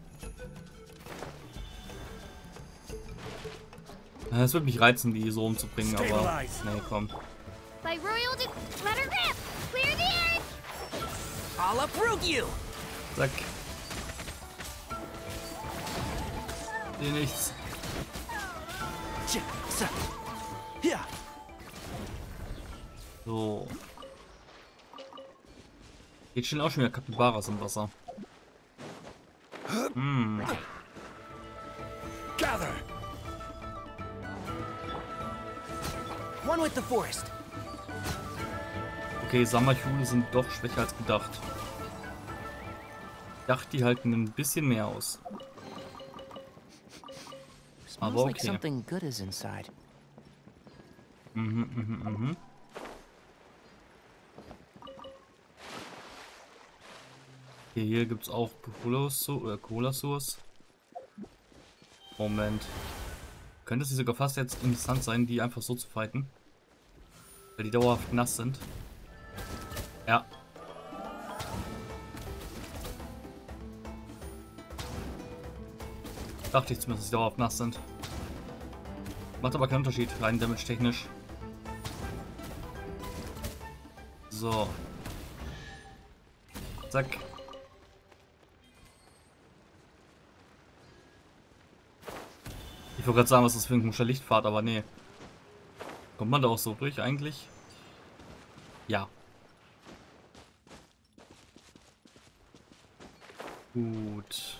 Es wird mich reizen, die so umzubringen, aber... Nee, komm. By royal de let her rip! Clear the air! I'll uproot you! Zack. Hier nichts. Ja. So. Jetzt stehen auch schon wieder Capybaras im Wasser. Hm. Gather. One with the forest. Okay, Samachule sind doch schwächer als gedacht. Ich dachte, die halten ein bisschen mehr aus. Smells Aber like okay. something good is inside. Mhm, mhm, mhm. Okay, hier gibt es auch Cola Source. Moment. Könnte es sogar fast jetzt interessant sein, die einfach so zu fighten? Weil die dauerhaft nass sind. Ja. Dachte ich zumindest, dass die dauerhaft nass sind. Macht aber keinen Unterschied, rein damage technisch. So. Zack. Ich wollte gerade sagen, was das für ein komischer Lichtpfad, aber nee. Kommt man da auch so durch eigentlich? Ja. Gut.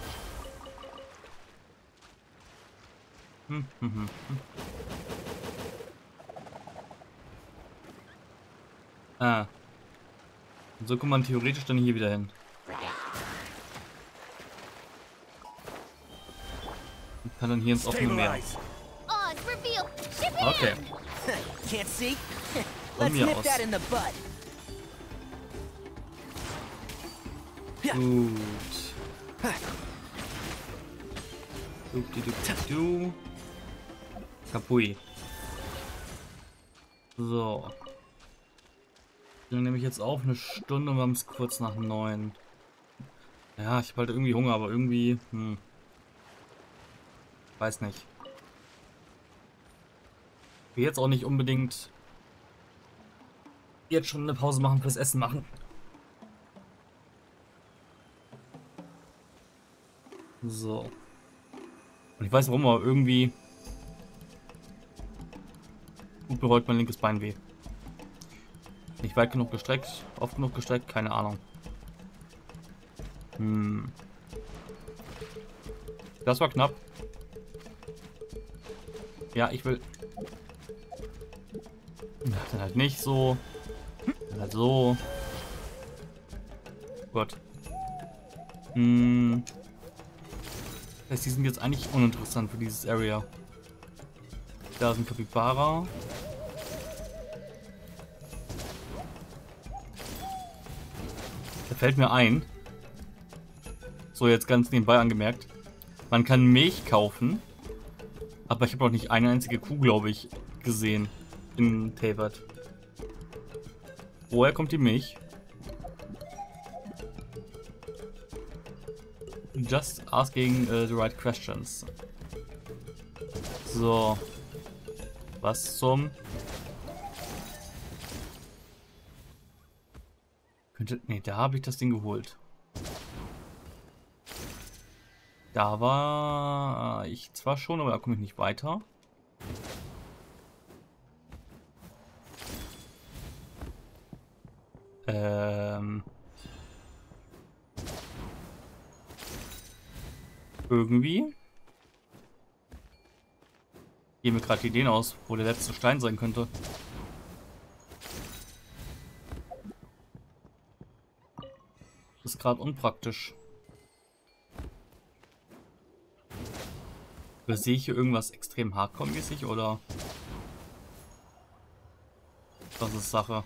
Hm, hm, hm, hm. Ah. Und so kommt man theoretisch dann hier wieder hin. Und kann dann hier ins offene Meer. Oz, reveal! Ship it Okay. Can't see? Von Let's mir nip aus. that in the bud. Gut. Du, du, du, du. Kapui. So. Dann nehme ich jetzt auf eine Stunde und wir haben es kurz nach neun. Ja, ich habe halt irgendwie Hunger, aber irgendwie, hm. Weiß nicht. Ich will jetzt auch nicht unbedingt jetzt schon eine Pause machen fürs Essen machen. So. Und ich weiß warum, aber irgendwie gut bereut mein linkes Bein weh. Nicht weit genug gestreckt, oft genug gestreckt, keine Ahnung. Hm. Das war knapp. Ja, ich will... Na, dann halt nicht so. Dann halt so. Gott. Hm. Das heißt, die sind jetzt eigentlich uninteressant für dieses Area. Da ist ein Capybara. Da fällt mir ein. So, jetzt ganz nebenbei angemerkt. Man kann Milch kaufen. Aber ich habe noch nicht eine einzige Kuh, glaube ich, gesehen in Teyvat. Woher kommt die Milch? Just asking uh, the right questions. So. Was zum... Könnte... Ne, da habe ich das Ding geholt. Da war ich zwar schon, aber da komme ich nicht weiter. Ähm... Irgendwie gehen mir gerade Ideen aus, wo der letzte Stein sein könnte. Das ist gerade unpraktisch. Oder sehe ich hier irgendwas extrem Hardcore-mäßig oder was ist Sache?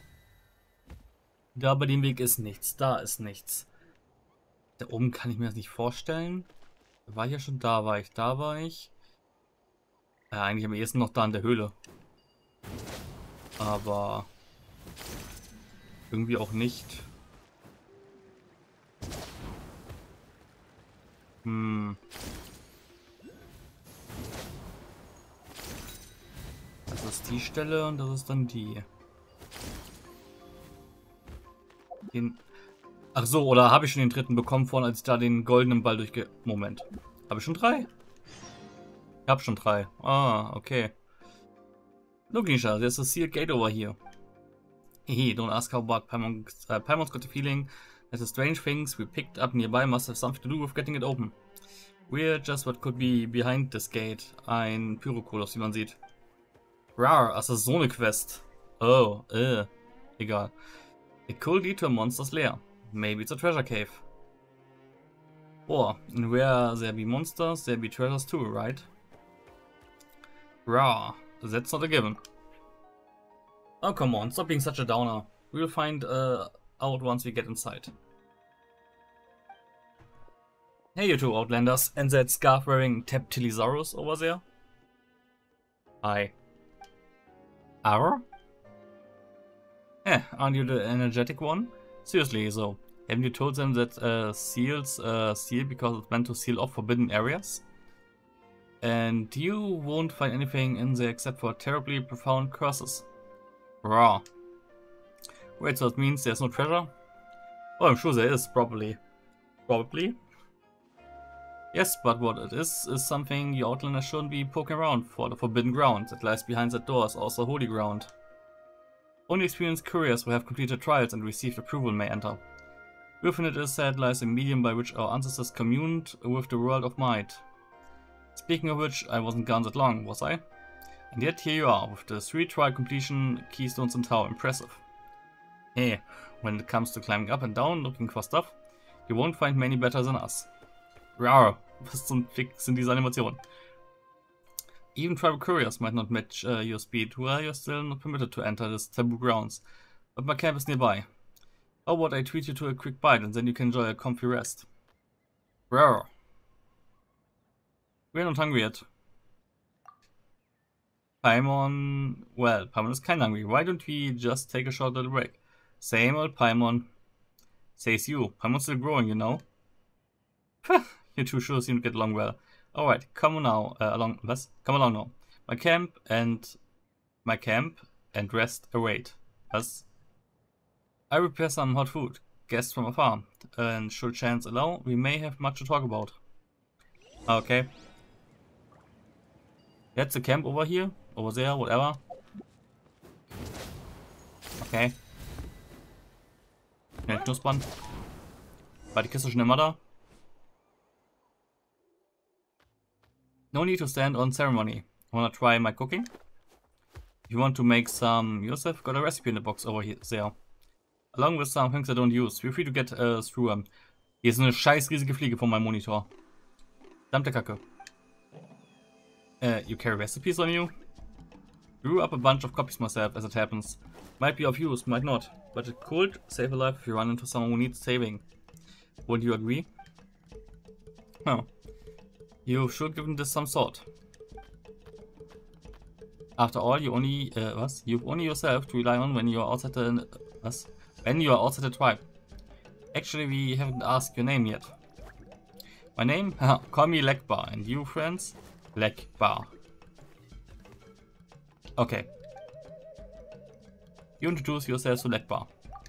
Da bei dem Weg ist nichts, da ist nichts. Da oben kann ich mir das nicht vorstellen. War ich ja schon da, war ich, da war ich. Ja, eigentlich am ehesten noch da in der Höhle. Aber irgendwie auch nicht. Hm. Das ist die Stelle und das ist dann die. Den... Ach so, oder habe ich schon den dritten bekommen vorhin, als ich da den goldenen Ball durchge... Moment. Habe ich schon drei? Ich habe schon drei. Ah, okay. Look, Nisha, there's a sealed gate over here. Hehe, don't ask how, but Paimon, uh, Paimon's got the feeling that the strange things we picked up nearby must have something to do with getting it open. We're just what could be behind this gate. Ein Pyrokolos, wie man sieht. Rar, ach, das ist so eine Quest. Oh, äh, egal. It could lead to a monster's lair. Maybe it's a treasure cave. Oh, and where there be monsters, there be treasures too, right? Rah, that's not a given. Oh, come on, stop being such a downer. We'll find uh, out once we get inside. Hey, you two Outlanders, and that scarf-wearing Teptilisaurus over there. Hi. Arr? Eh, aren't you the energetic one? Seriously, so, haven't you told them that uh, seals uh, seal because it's meant to seal off forbidden areas? And you won't find anything in there except for terribly profound curses. Raw. Wait, so it means there's no treasure? Oh, I'm sure there is, probably. Probably? Yes, but what it is, is something you Outlanders shouldn't be poking around for. The forbidden ground that lies behind that door is also holy ground. Only experienced couriers who have completed trials and received approval may enter. Within it is said lies a medium by which our ancestors communed with the world of might. Speaking of which, I wasn't gone that long, was I? And yet here you are, with the three trial completion keystones and tower. Impressive. Hey, when it comes to climbing up and down, looking for stuff, you won't find many better than us. Rar, was zum Fick sind diese Animationen? Even tribal couriers might not match uh, your speed, where you're still not permitted to enter this taboo grounds. But my camp is nearby. How about I treat you to a quick bite and then you can enjoy a comfy rest? Rar. We're not hungry yet. Paimon... Well, Paimon is kinda hungry. Why don't we just take a short little break? Same old Paimon. Says you. Paimon's still growing, you know? You two sure seem to get along well. Alright, come on now. Uh, along... Was? Come along now. My camp and... My camp and rest await. Was? I prepare some hot food. Guests from afar. And should chance allow, we may have much to talk about. Okay. That's the camp over here, over there, whatever. Okay. Schnell knuspern. War die Kiste schon immer da? No need to stand on ceremony. Wanna try my cooking? If you want to make some yourself, got a recipe in the box over here, there. Along with some things I don't use. Feel free to get uh, through them. Hier ist eine scheiß riesige Fliege vor meinem Monitor. Verdammte Kacke. Uh, you carry recipes on you? Drew up a bunch of copies myself as it happens. Might be of use, might not. But it could save a life if you run into someone who needs saving. Would you agree? Oh. You should give this some thought. After all, you only uh, what? You've only yourself to rely on when you're outside the what? When you're outside the tribe. Actually, we haven't asked your name yet. My name? Call me Lekbar, and you, friends? Lekbar. Okay. You introduce yourself to Lekbar.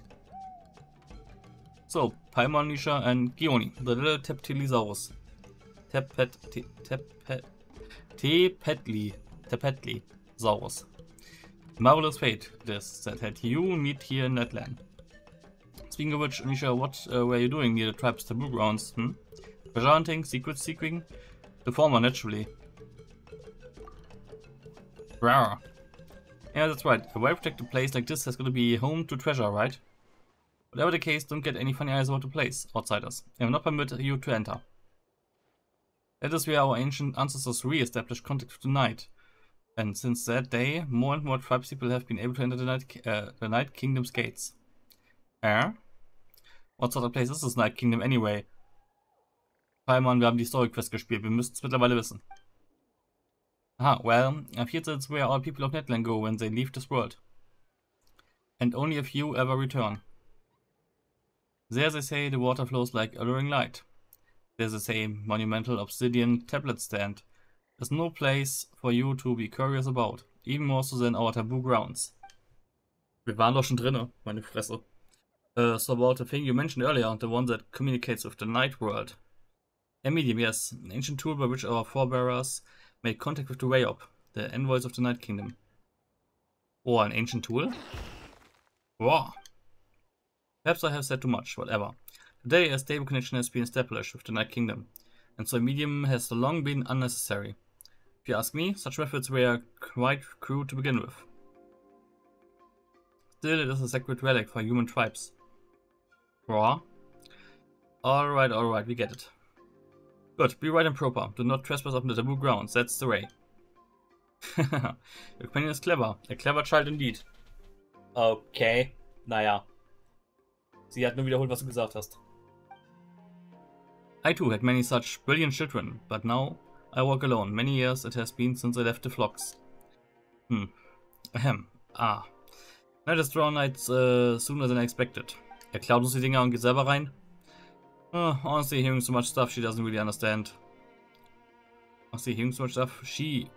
So, Paimon, Nisha, and Gioni, the little Tepetlisaurus. Tepet... Tepet... Tepetli. Tepetli. Saurus. Marvelous fate, this, that had you meet here in that land. Speaking of which, Nisha, what uh, were you doing near the tribe's taboo grounds? Hmm? Treasure hunting? Secret seeking? The former, naturally. Rawr. Yeah, that's right. A well-protected place like this has got to be home to treasure, right? Whatever the case, don't get any funny eyes about the place, outsiders. I will not permit you to enter. That is where our ancient ancestors re-established contact with the night. And since that day, more and more tribespeople have been able to enter the Night, uh, the Night Kingdom's gates. Eh? What sort of place is this Night Kingdom anyway? Paimon, wir haben die Story Quest gespielt, wir müssten es mittlerweile wissen. Aha, well, I feel that's where all people of Netland go when they leave this world. And only a few ever return. There they say the water flows like alluring light. There they say monumental obsidian tablet stand. There's no place for you to be curious about, even more so than our taboo grounds. Wir waren doch schon drinne, meine Fresse. Uh, so about the thing you mentioned earlier, the one that communicates with the night world. A medium, yes, an ancient tool by which our forebears made contact with the Way Up, the envoys of the Night Kingdom. Oh, an ancient tool? Wow. Perhaps I have said too much, whatever. Today a stable connection has been established with the Night Kingdom, and so a medium has long been unnecessary. If you ask me, such methods were quite crude to begin with. Still, it is a sacred relic for human tribes. Raw. Alright, alright, we get it. Good, be right and proper. Do not trespass on the taboo grounds, that's the way. Your companion is clever. A clever child indeed. Okay, naja. Sie hat nur wiederholt, was du gesagt hast. I too had many such brilliant children, but now I walk alone. Many years it has been since I left the flocks. Hmm. Ahem. Ah. Night has drawn nights uh, sooner than I expected. Er klaut uns die Dinger und geht selber rein. Oh, honestly, hearing so much stuff she doesn't really understand. Honestly, hearing so much stuff she...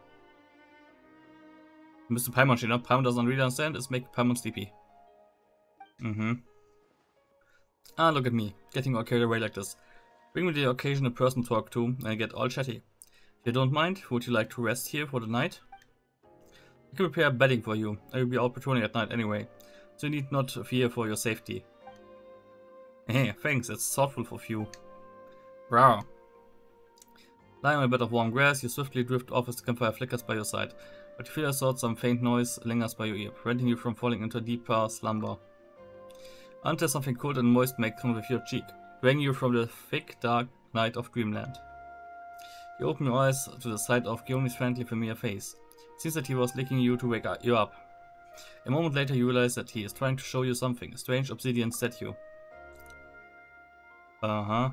Müsste Paimon stehen, ne? Paimon doesn't really understand, it's make Paimon sleepy. Mhm. Ah, look at me, getting all carried away like this. Bring me the occasional person to talk to, and I get all chatty. If you don't mind, would you like to rest here for the night? I can prepare bedding for you. I will be out patrolling at night anyway, so you need not fear for your safety. Hey, thanks, that's thoughtful of you. Rawr. Lying on a bed of warm grass, you swiftly drift off as the campfire flickers by your side, but you feel as though some faint noise lingers by your ear, preventing you from falling into a deeper slumber. Until something cold and moist makes contact with your cheek, dragging you from the thick, dark night of dreamland. You open your eyes to the sight of Gioni's friendly, familiar face. It seems that he was licking you to wake you up. A moment later you realize that he is trying to show you something, a strange obsidian statue. Uh-huh.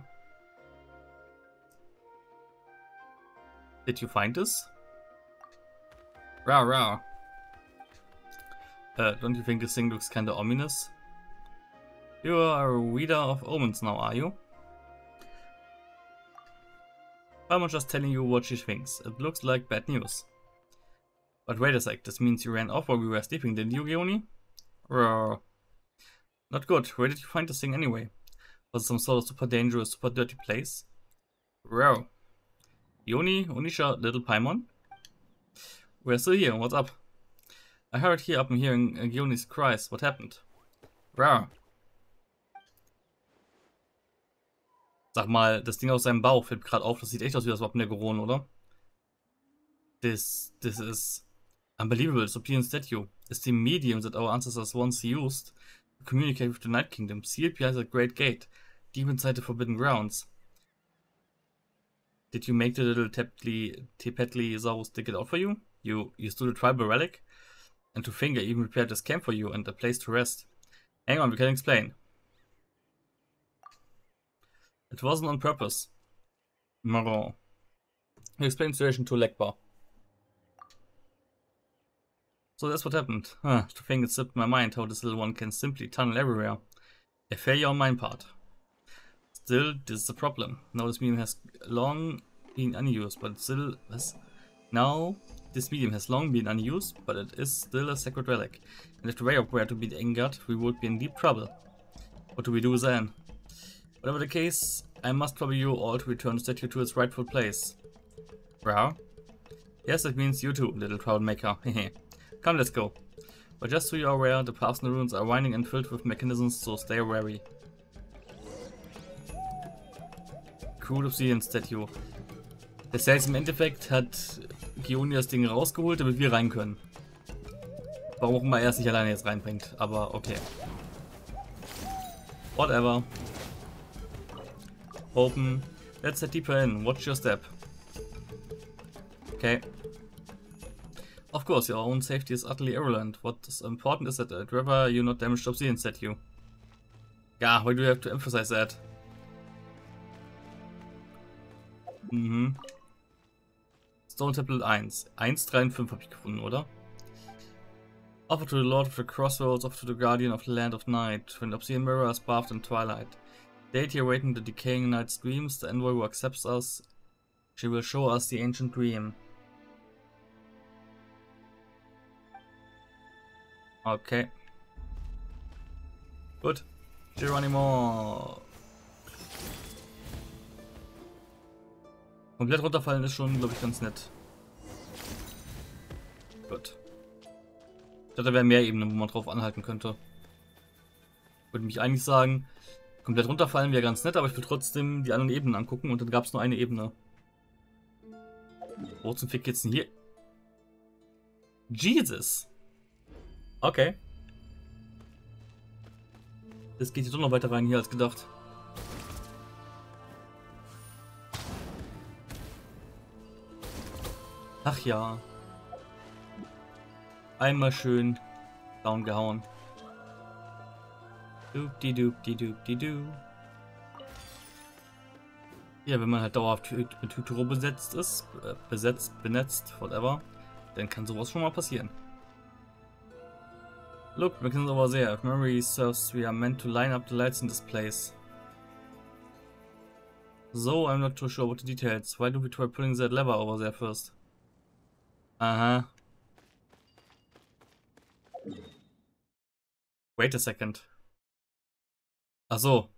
Did you find this? Rah rah. Uh, don't you think this thing looks kinda ominous? You are a reader of omens now, are you? I'm just telling you what she thinks. It looks like bad news. But wait a sec, this means you ran off while we were sleeping, didn't you, Gioni? Rah. Not good. Where did you find this thing anyway? Was it some sort of super dangerous, super dirty place? Rah. Gioni, Onisha, little Paimon? We're still here, what's up? I heard here up in hearing uh, Gioni's cries. What happened? Rah. Sag mal, das Ding aus seinem Bauch fällt gerade auf. Das sieht echt aus wie das Wappen der Goronen, oder? This, this is unbelievable. This obsidian statue is the medium that our ancestors once used to communicate with the Night Kingdom, sealed behind the Great Gate, deep inside the Forbidden Grounds. Did you make the little Tepetli Tepetli-Saurus dig it out for you? You you stole a tribal relic? And to think I even prepared this camp for you and a place to rest. Hang on, we can explain. It wasn't on purpose. Moron. We explained the situation to Lekbar. So that's what happened. Huh, to think it slipped my mind how this little one can simply tunnel everywhere. A failure on my part. Still, this is the problem. Now this medium has long been unused, but still... What? Now, this medium has long been unused, but it is still a sacred relic. And if the way of were to be angered, we would be in deep trouble. What do we do then? Whatever the case, I must trouble you all to return the statue to its rightful place. Rah? Yes, that means you too, little troublemaker. Hehe. Come, let's go. But just so you are aware, the paths in the ruins are winding and filled with mechanisms, so stay wary. Cool Obsidian Statue. Das heißt, im Endeffekt hat Gioni das Ding rausgeholt, damit wir rein können. Warum auch immer er es nicht alleine jetzt reinbringt, aber okay. Whatever. Open. Let's head deeper in. Watch your step. Okay. Of course, your own safety is utterly irrelevant. What is important is that I'd rather you not damage the Obsidian Statue. Yeah, why do you have to emphasize that? Mhm. Stone Temple eins. eins, drei und fünf habe ich gefunden, oder? Offer to the Lord of the Crossroads, offer to the Guardian of the Land of Night, when the Obsidian Mirror is bathed in twilight. Deity awaiting the decaying night's dreams, the envoy who accepts us, she will show us the ancient dream. Okay. Gut. Geronimo. Komplett runterfallen ist schon, glaube ich, ganz nett. Gut. Ich dachte, da wären mehr Ebenen, wo man drauf anhalten könnte. Würde mich eigentlich sagen, komplett runterfallen wäre ganz nett, aber ich würde trotzdem die anderen Ebenen angucken und dann gab es nur eine Ebene. Wo zum Fick geht's denn hier? Jesus! Okay. Das geht jetzt doch noch weiter rein hier als gedacht. Ach ja. Einmal schön down gehauen. Doop-di-doop-di-doop-di-doo. Ja, wenn man halt dauerhaft mit Hytro besetzt ist, äh, besetzt, benetzt, whatever, dann kann sowas schon mal passieren. Look, we can over there. If memory serves, we are meant to line up the lights in this place. So, I'm not too sure about the details. Why do we try pulling that lever over there first? Aha. Wait a second. Ach so.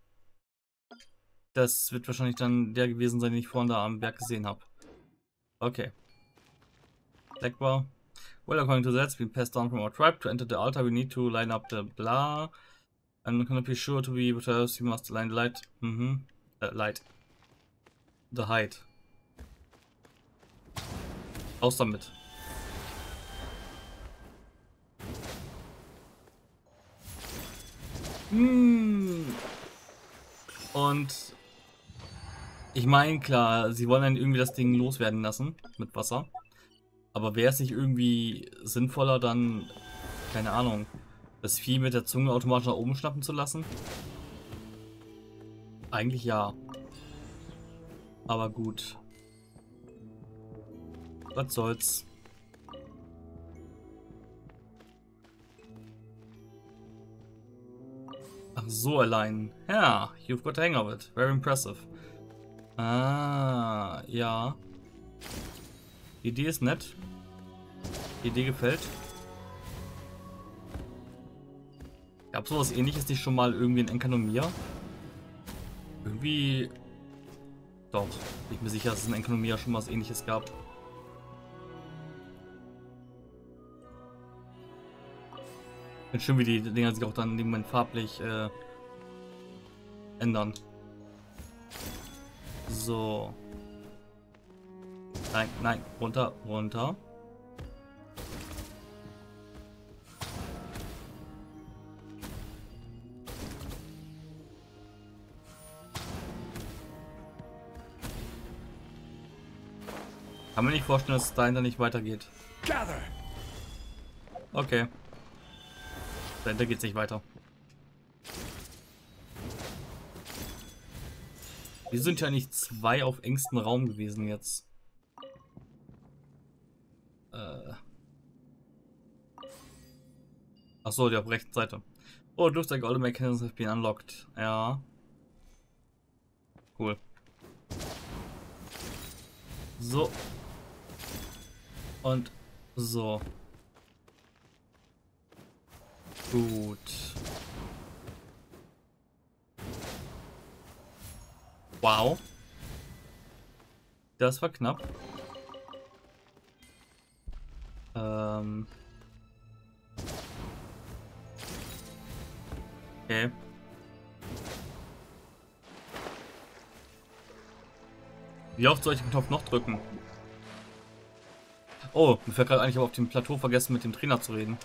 Das wird wahrscheinlich dann der gewesen sein, den ich vorhin da am Berg gesehen habe. Okay. Lekbar. Well, according to that, it's been passed down from our tribe. To enter the altar, we need to line up the blah. And cannot be sure to be with us, you must line the light. Mhm. Uh, light. The height. Raus damit. Hm. Und ich meine, klar, sie wollen dann irgendwie das Ding loswerden lassen mit Wasser. Aber wäre es nicht irgendwie sinnvoller, dann, keine Ahnung, das Vieh mit der Zunge automatisch nach oben schnappen zu lassen? Eigentlich ja. Aber gut. Was soll's. Ach so, allein. Ja, you've got a hang of it. Very impressive. Ah, ja. Die Idee ist nett. Die Idee gefällt. Gab sowas ähnliches nicht schon mal irgendwie in Enkanomiya? Irgendwie... Doch, bin ich mir sicher, dass es in Enkanomiya schon mal was ähnliches gab. Ich finde schön, wie die Dinger sich auch dann in dem Moment farblich äh, ändern. So. Nein, nein, runter, runter. Kann man nicht vorstellen, dass es dahinter nicht weitergeht. Gather. Okay. Dahinter geht es nicht weiter. Wir sind ja nicht zwei auf engstem Raum gewesen jetzt. Äh. Achso, die auf rechten Seite. Oh, looks like all the mechanisms have been unlocked. Ja. Cool. So. Und so. Gut. Wow. Das war knapp. Ähm. Okay. Wie oft soll ich den Knopf noch drücken? Oh, mir fällt gerade eigentlich auf dem Plateau vergessen, mit dem Trainer zu reden.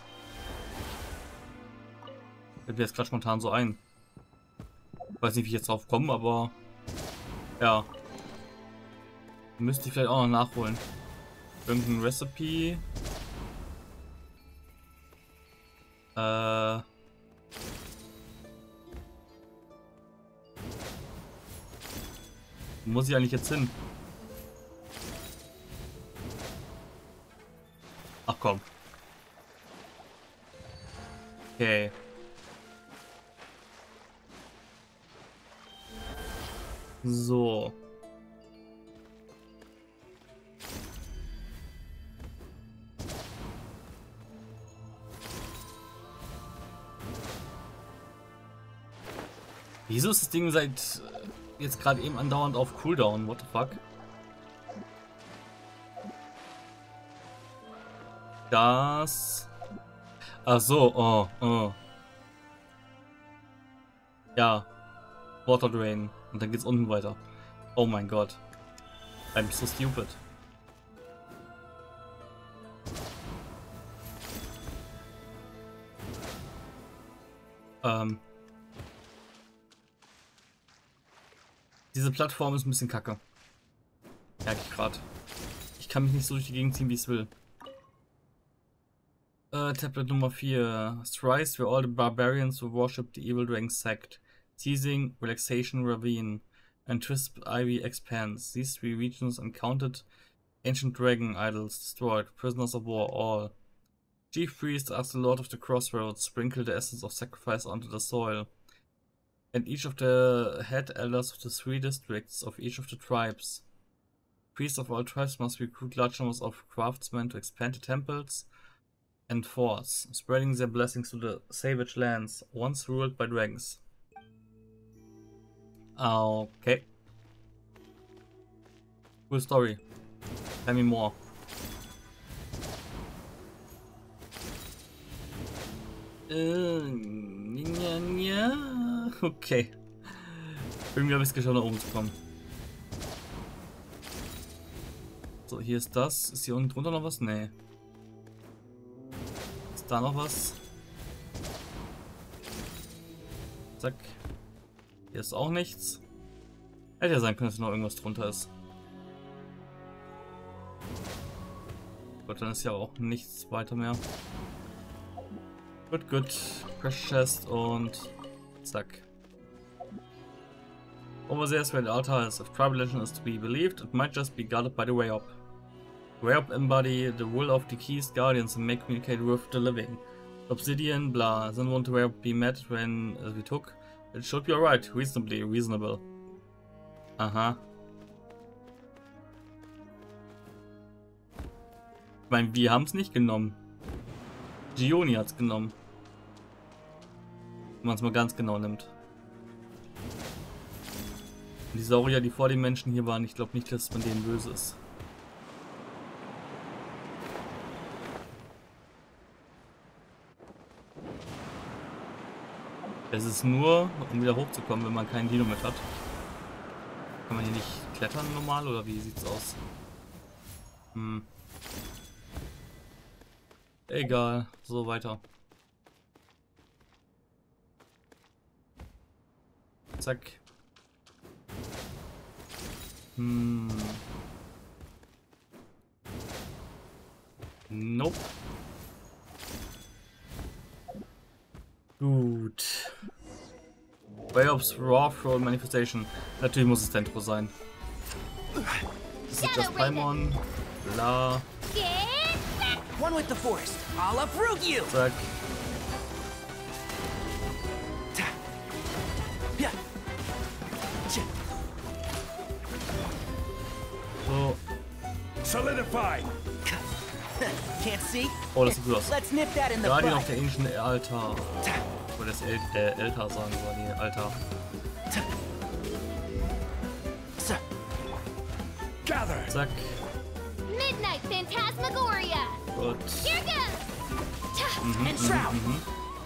Fällt mir jetzt gerade spontan so ein. Weiß nicht, wie ich jetzt drauf komme, aber ja. Müsste ich vielleicht auch noch nachholen. Irgendein Recipe. Äh. Wo muss ich eigentlich jetzt hin? Ach komm. Okay. So. Wieso ist das Ding seit äh, jetzt gerade eben andauernd auf Cooldown? What the fuck? Das. Ach so, oh, oh. Ja. Water Drain. Und dann geht's unten weiter. Oh mein Gott. I'm so stupid. Ähm. Diese Plattform ist ein bisschen kacke. Merke ich gerade. Ich kann mich nicht so durch die Gegend ziehen, wie ich es will. Äh, Tablet Nummer vier. Thrice, where all the barbarians who worship the evil dragon sect. Teasing, Relaxation Ravine, and Twisted Ivy Expanse. These three regions encountered ancient dragon idols destroyed, prisoners of war all. Chief Priest asked the Lord of the Crossroads, sprinkle the essence of sacrifice onto the soil. And each of the head elders of the three districts of each of the tribes. Priests of all tribes must recruit large numbers of craftsmen to expand the temples and forts, spreading their blessings to the savage lands once ruled by dragons. Okay. Cool story. Tell me more. Äh, ja, ja. Okay. Irgendwie habe ich es geschafft, nach oben zu kommen. So, hier ist das. Ist hier unten drunter noch was? Nee. Ist da noch was? Zack. Hier ist auch nichts. Hätte ja sein können, dass noch irgendwas drunter ist. Gut, dann ist ja auch nichts weiter mehr. Gut, gut. Pressure Chest und zack. Over there is where the altar is. If tribal legend is to be believed, it might just be guarded by the Way Up. Way Up embody the will of the Keys Guardians and may communicate with the living. Obsidian, blah. Then won't the Way Up be met when uh, we took? It should be alright. Reasonably reasonable. Aha. Ich meine, wir haben es nicht genommen. Gioni hat es genommen. Wenn man es mal ganz genau nimmt. Und die Saurier, die vor den Menschen hier waren, ich glaube nicht, dass man denen böse ist. Es ist nur, um wieder hochzukommen, wenn man keinen Dino mit hat. Kann man hier nicht klettern normal oder wie sieht's aus? Hm. Egal, so weiter. Zack. Hm. Nope. Gut. Wayops Raw Throw Manifestation. Natürlich muss es Dendro sein. Das ist Just Paimon. Bla. One with the forest. I'll uproot you. Zack. Yeah. So. Solidify. Can't see? Oh, das sieht gut aus. Let's nip that in the Guardian of bud. the Ancient Altar. Oder das El äh, Eltar sagen wir, die Altar. So, Gather. Zack. Midnight Phantasmagoria. Gut. Here goes. Mhm, and mhm, shroud. mhm.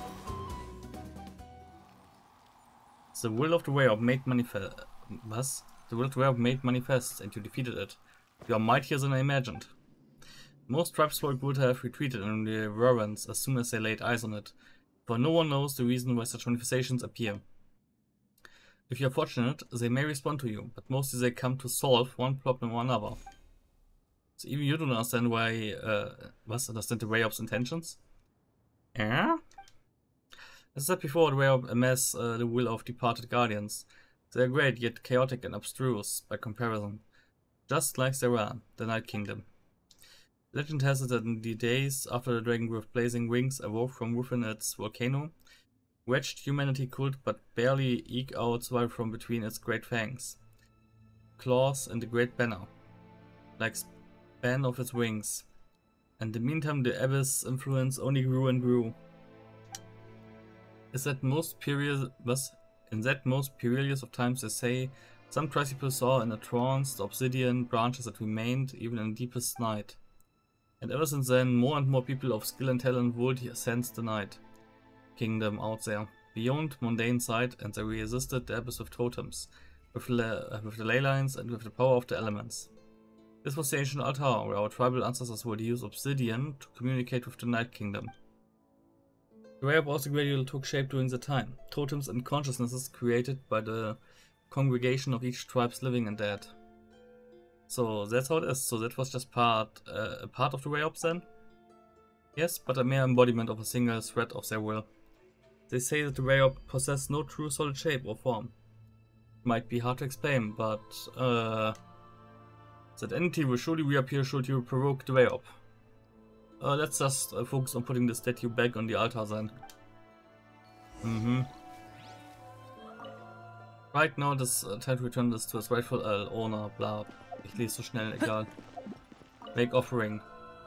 The will of the Wayop made manifest. Was? The will of the Wayop made manifest, and you defeated it. You are mightier than I imagined. Most tribesfolk would have retreated in the reverence as soon as they laid eyes on it, for no one knows the reason why such manifestations appear. If you are fortunate, they may respond to you, but mostly they come to solve one problem or another. So even you don't understand why, uh, was understand the Wayop's intentions? Yeah? As I said before, the Wayop amass uh, the will of departed guardians. They are great, yet chaotic and abstruse by comparison, just like Zera, the Night Kingdom. Legend has it that in the days after the dragon with blazing wings awoke from within its volcano, wretched humanity could but barely eke out survival from between its great fangs, claws and the great banner, like span of its wings. And in the meantime the abyss influence only grew and grew. Is that most perilous, was in that most perilous of times, they say, some tribespeople saw in a trance the obsidian branches that remained even in the deepest night. And ever since then, more and more people of skill and talent would sense the Night Kingdom out there, beyond mundane sight, and they resisted the abyss with totems, with, le with the ley lines and with the power of the elements. This was the ancient altar, where our tribal ancestors would use obsidian to communicate with the Night Kingdom. The Wayop also gradually took shape during the time, totems and consciousnesses created by the congregation of each tribe's living and dead. So that's how it is. So that was just part uh, a part of the Wayops then? Yes, but a mere embodiment of a single thread of their will. They say that the Wayop possess no true solid shape or form. Might be hard to explain, but uh, that entity will surely reappear should you provoke the Wayop. Uh, let's just uh, focus on putting the statue back on the altar then. Mm-hmm. Right now, this uh, time to return this to its rightful uh, owner, blah. Ich lese so schnell, egal. Make offering.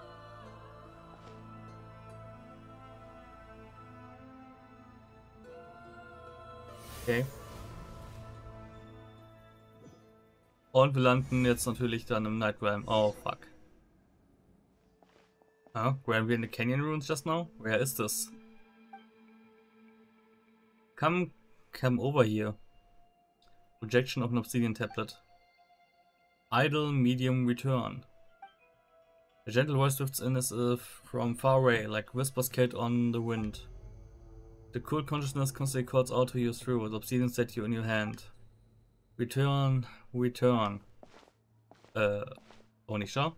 Okay. Und wir landen jetzt natürlich dann im Night Realm. Oh, fuck. Huh? Were we in the Canyon Ruins just now? Where is this? Come, come over here. Projection of an obsidian tablet. Idle medium return. A gentle voice drifts in as if from far away, like whispers carried on the wind. The cool consciousness constantly calls out to you through the obsidian statue in your hand. Return, return. Uh, Onisha?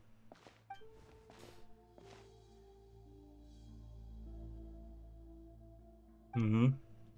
Mhm.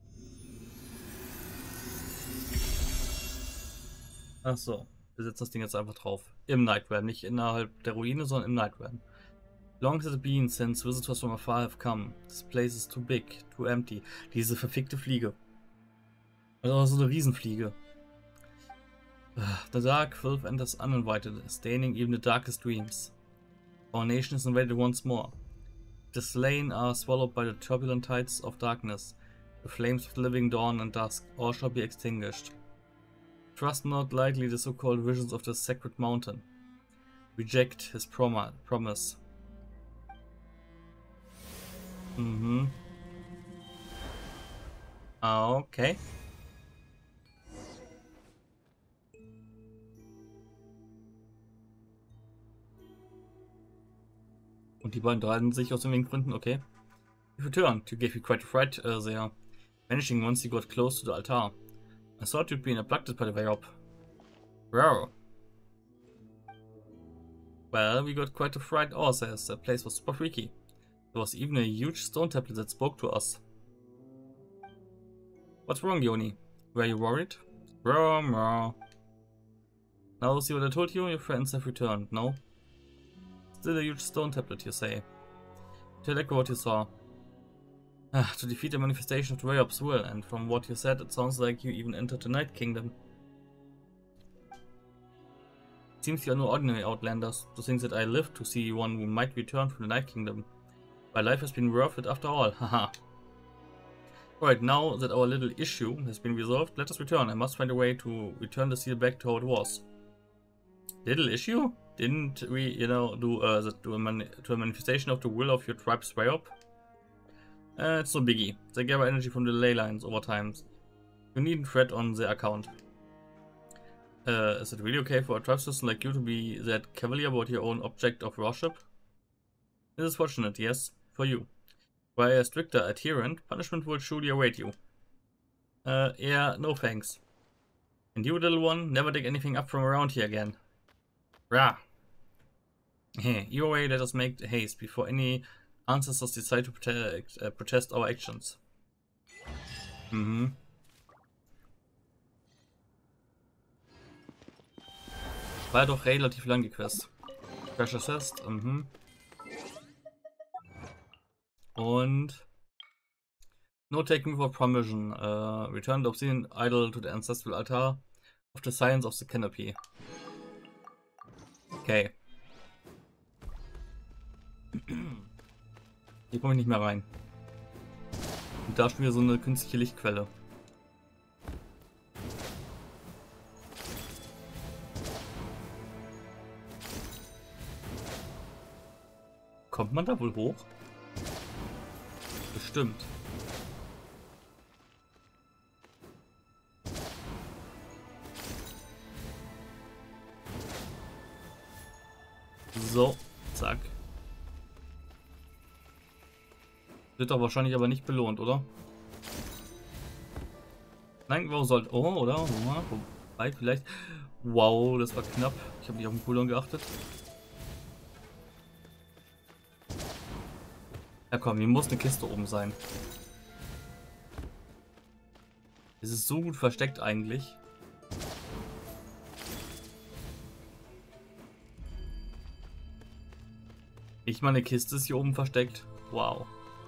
Ach so. Wir setzen das Ding jetzt einfach drauf. Im Night Realm, nicht innerhalb der Ruine, sondern im Night Realm. Long has it been since visitors from afar have come. This place is too big, too empty. Diese verfickte Fliege. Also so eine Riesenfliege. The dark filth enters uninvited, staining even the darkest dreams. Our nation is invaded once more. The slain are swallowed by the turbulent tides of darkness. The flames of the living dawn and dusk, all shall be extinguished. Trust not lightly the so-called visions of the sacred mountain. Reject his prom promise. Mhm. Okay. Und die beiden streiten sich aus irgendwelchen Gründen, okay. You returned. You gave me quite a fright uh, there. Vanishing once you got close to the altar. I thought you'd been abducted by the way up. Wow. Well, we got quite a fright ourselves. The place was super freaky. There was even a huge stone tablet that spoke to us. What's wrong, Yoni? Were you worried? Wrong, wrong. Now see what I told you? Your friends have returned, no? Still a huge stone tablet, you say? Tell Echo what you saw. Ah, to defeat the manifestation of the Rayop's will, and from what you said, it sounds like you even entered the Night Kingdom. It seems you are no ordinary outlanders. To think that I lived to see one who might return from the Night Kingdom. My life has been worth it after all, haha. Right, now that our little issue has been resolved, let us return. I must find a way to return the seal back to how it was. Little issue? Didn't we, you know, do, uh, that, do a, man to a manifestation of the will of your tribe's Rayop? Uh, it's no biggie. They gather energy from the ley lines over time. You needn't fret on their account. Uh, is it really okay for a tribe person like you to be that cavalier about your own object of worship? This is fortunate, yes, for you. By a stricter adherent, punishment will surely await you. Uh, yeah, no thanks. And you, little one, never dig anything up from around here again. Rah! Hey, your way, let us make haste before any ancestors decide to protect, uh, protest our actions. Mhm. War doch relativ lang die Quest. Crash Assist, mhm. Und no taking for permission. Uh, return the obsidian idol to the ancestral altar of the science of the canopy. Okay. Hier komme ich nicht mehr rein. Und da ist wieder so eine künstliche Lichtquelle. Kommt man da wohl hoch? Bestimmt. So, zack. Wird doch wahrscheinlich aber nicht belohnt, oder? Nein, warum sollte... Oh, oder? Wobei, vielleicht... Wow, das war knapp. Ich habe nicht auf den Cooldown geachtet. Ja komm, hier muss eine Kiste oben sein. Es ist so gut versteckt eigentlich. Ich meine, eine Kiste ist hier oben versteckt. Wow.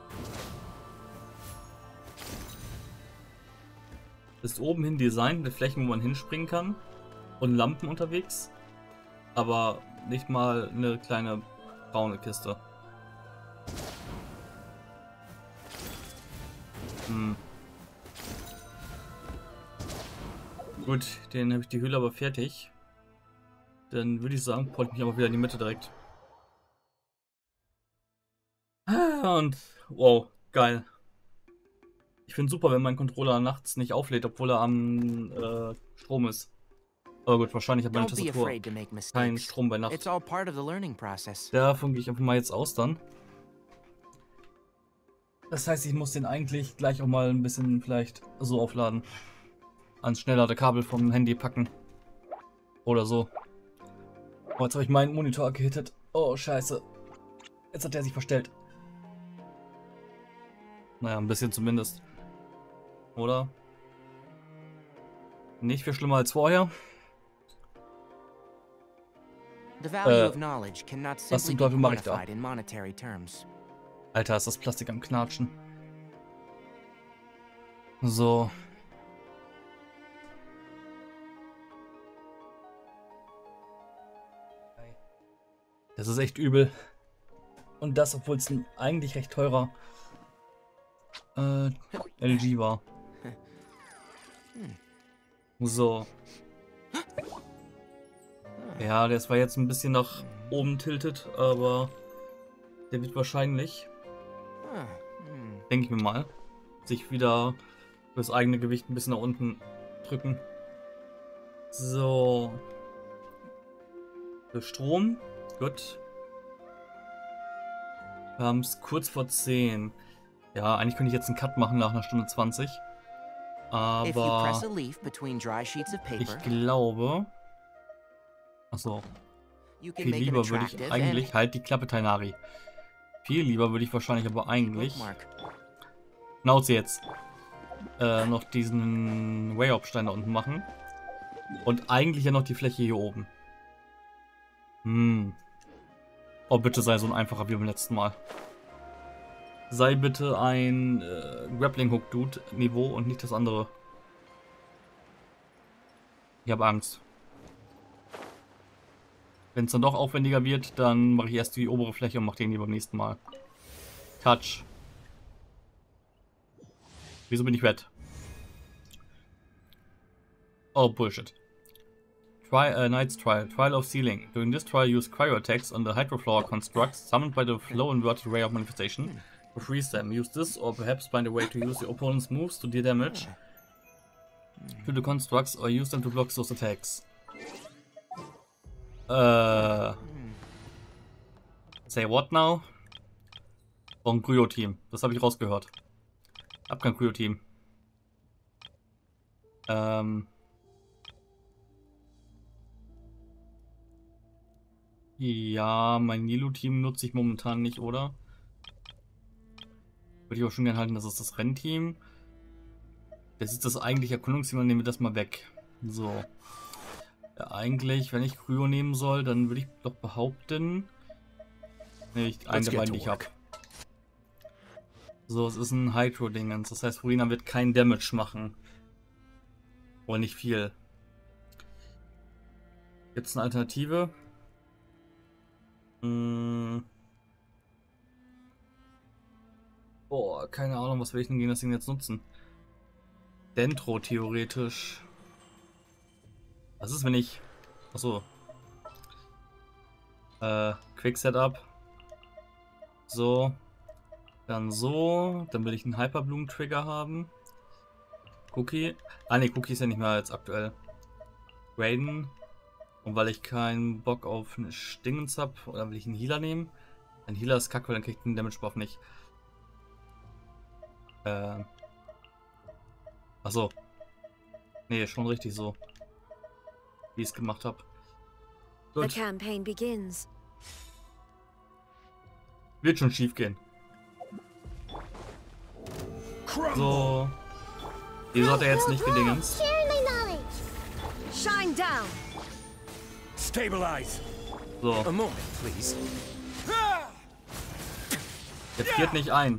Ist oben hin designt mit Flächen, wo man hinspringen kann. Und Lampen unterwegs. Aber nicht mal eine kleine braune Kiste. Hm. Gut, den habe ich die Höhle aber fertig. Dann würde ich sagen, wollte ich mich aber wieder in die Mitte direkt. Und wow, geil. Ich finde super, wenn mein Controller nachts nicht auflädt, obwohl er am äh, Strom ist. Aber gut, wahrscheinlich hat meine Tastatur keinen Strom bei Nacht. Davon gehe ich einfach mal jetzt aus dann. Das heißt, ich muss den eigentlich gleich auch mal ein bisschen vielleicht so aufladen. Ans Schnellladekabel vom Handy packen. Oder so. Oh, jetzt habe ich meinen Monitor gehittet. Oh, scheiße. Jetzt hat der sich verstellt. Naja, ein bisschen zumindest. Oder? Nicht viel schlimmer als vorher. Äh, was zum Teufel mache ich da? Alter, ist das Plastik am Knatschen. So. Das ist echt übel. Und das, obwohl es ein eigentlich recht teurer äh, L G war. So. Ja, das war jetzt ein bisschen nach oben tiltet, aber der wird wahrscheinlich, denke ich mir mal, sich wieder das eigene Gewicht ein bisschen nach unten drücken. So. Für Strom. Gut. Wir haben es kurz vor zehn. Ja, eigentlich könnte ich jetzt einen Cut machen nach einer Stunde zwanzig. If you Aber press a leaf between dry sheets of ich paper, glaube... Achso, you can viel make it lieber würde ich attractive eigentlich... and Halt die Klappe, Tainari. Viel lieber würde ich wahrscheinlich aber eigentlich... bookmark. Schnauze jetzt. Äh, noch diesen Way-Up-Stein da unten machen. Und eigentlich ja noch die Fläche hier oben. Hm. Oh, bitte sei so ein einfacher wie beim letzten Mal. Sei bitte ein äh, Grappling-Hook-Dude-Niveau und nicht das andere. Ich habe Angst. Wenn es dann doch aufwendiger wird, dann mache ich erst die obere Fläche und mache den hier beim nächsten Mal. Touch. Wieso bin ich red? Oh, Bullshit. Try, uh, Knight's Trial. Trial of Sealing. During this trial, use cryo attacks on the hydroflower constructs summoned by the flow inverted ray of manifestation to freeze them. Use this, or perhaps find a way to use the opponent's moves to deal damage to the constructs, or use them to block those attacks. Äh. Say what now? Oh, ein Kryo-Team. Das habe ich rausgehört. Hab kein Kryo-Team. Ähm. Ja, mein Nilo-Team nutze ich momentan nicht, oder? Würde ich auch schon gerne halten, das ist das Rennteam. Das ist das eigentliche Erkundungsteam, dann nehmen wir das mal weg. So. Ja, eigentlich, wenn ich Kryo nehmen soll, dann würde ich doch behaupten... Ne, ich einen der beiden, die ich habe. So, es ist ein Hydro-Dingens. Das heißt, Furina wird kein Damage machen. Oder nicht viel. Jetzt eine Alternative. Hm. Boah, keine Ahnung, was will ich denn gegen das Ding jetzt nutzen? Dentro theoretisch. Was ist, wenn ich... Achso. Äh, Quick Setup. So. Dann so. Dann will ich einen Hyperbloom-Trigger haben. Cookie. Ah ne, Cookie ist ja nicht mehr als aktuell. Raiden. Und weil ich keinen Bock auf eine Stingens habe, oder will ich einen Healer nehmen? Ein Healer ist kacke, weil dann kriegt ich den Damage-Buff nicht. Äh. Achso. Nee, schon richtig so. Wie ich es gemacht habe. The campaign begins. Wird schon schief gehen. So. Die sollte jetzt nicht gedingens. Share my knowledge. Shine down. Stabilize. So. A moment, please. Der friert nicht ein.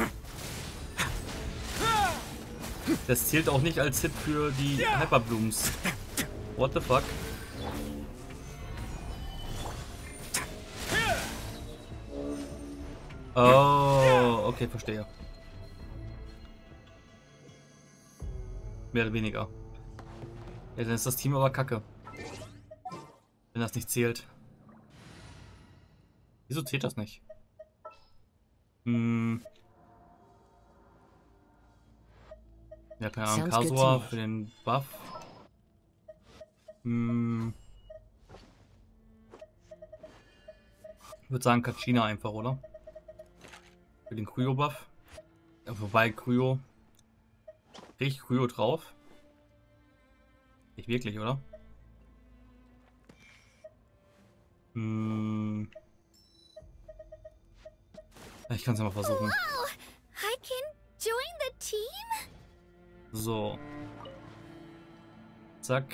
Das zählt auch nicht als Hit für die Hyperblooms. What the fuck? Oh, okay, verstehe. Mehr oder weniger. Ja, dann ist das Team aber kacke. Wenn das nicht zählt. Wieso zählt das nicht? Hm. Ja, keine Ahnung, Kasua für den Buff. Hm. Ich würde sagen Kachina einfach, oder? Für den Kryo-Buff. Ja, wobei Kryo... Krieg ich Kryo drauf? Nicht wirklich, oder? Hm. Ich kann es ja mal versuchen. Wow, I can join the team? So. Zack.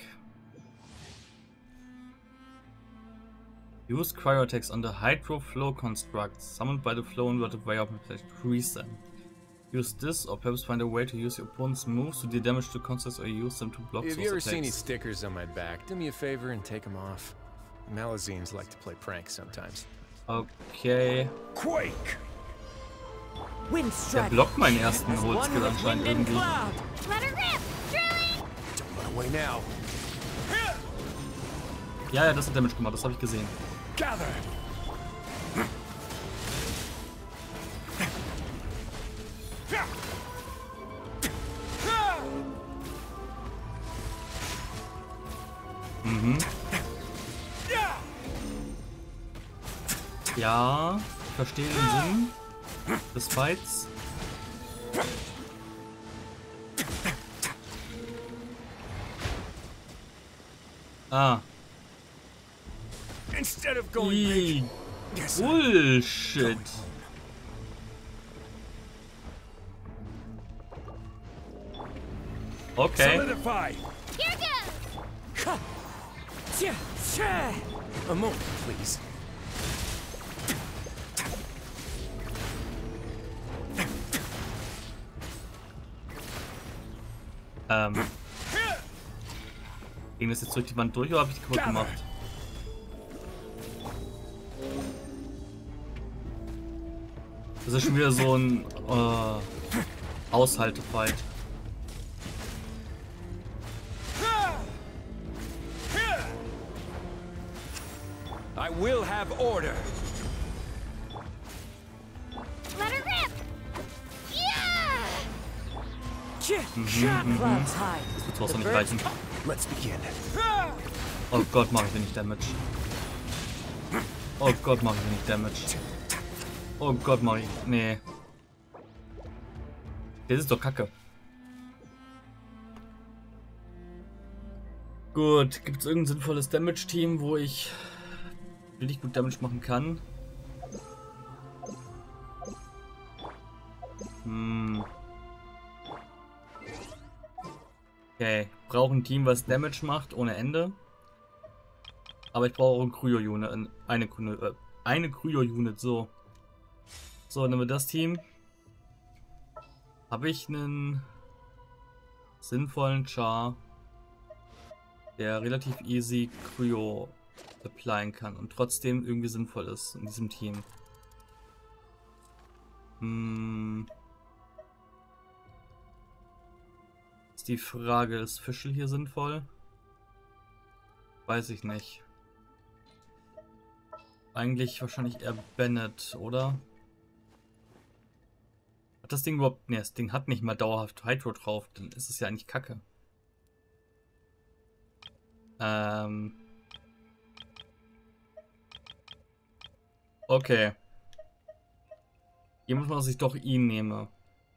Use cryo attacks on the hydro flow constructs summoned by the flow inverted way of to freeze them. Use this or perhaps find a way to use your opponent's moves to deal damage to constructs or use them to block If those you ever see any attacks. stickers on my back, do me a favor and take them off. Malazines like to play pranks sometimes. Okay. Quake. Wind Der strike. blockt meinen ersten As one Holzkill with anscheinend wind and irgendwie. cloud. Let her rip. Druid. Don't run away now. Ja, ja, das hat Damage gemacht, das habe ich gesehen. Gather. Mhm. Ja. verstehe den Sinn des Fights. Ah. Instead of going Ih, big, guess Bullshit. Okay. solidify. Here goes! A moment, please. Ähm. Ging das jetzt durch die Wand durch oder habe ich die kaputt gemacht? Das ist schon wieder so ein äh, Aushaltefight. I will have order. Let her rip! Yeah! Clouds high. Das wird sowas nicht reichen. Let's begin. Oh Gott, mache ich wenig Damage. Oh Gott, mache ich wenig Damage. Oh Gott, mache ich. Nee. Das ist doch kacke. Gut, gibt es irgendein sinnvolles Damage-Team, wo ich richtig gut Damage machen kann? Hm. Okay, brauche ein Team, was Damage macht ohne Ende. Aber ich brauche auch ein Kryo-Unit, eine, äh, eine Kryo-Unit, so. So, nehmen wir das Team. Habe ich einen sinnvollen Char, der relativ easy Kryo applyen kann und trotzdem irgendwie sinnvoll ist in diesem Team. Hm. Ist die Frage, ist Fischl hier sinnvoll? Weiß ich nicht. Eigentlich wahrscheinlich eher Bennett, oder? Hat das Ding überhaupt... Ne, das Ding hat nicht mal dauerhaft Hydro drauf, dann ist es ja eigentlich kacke. Ähm... Okay. Hier muss man, dass ich doch ihn nehme.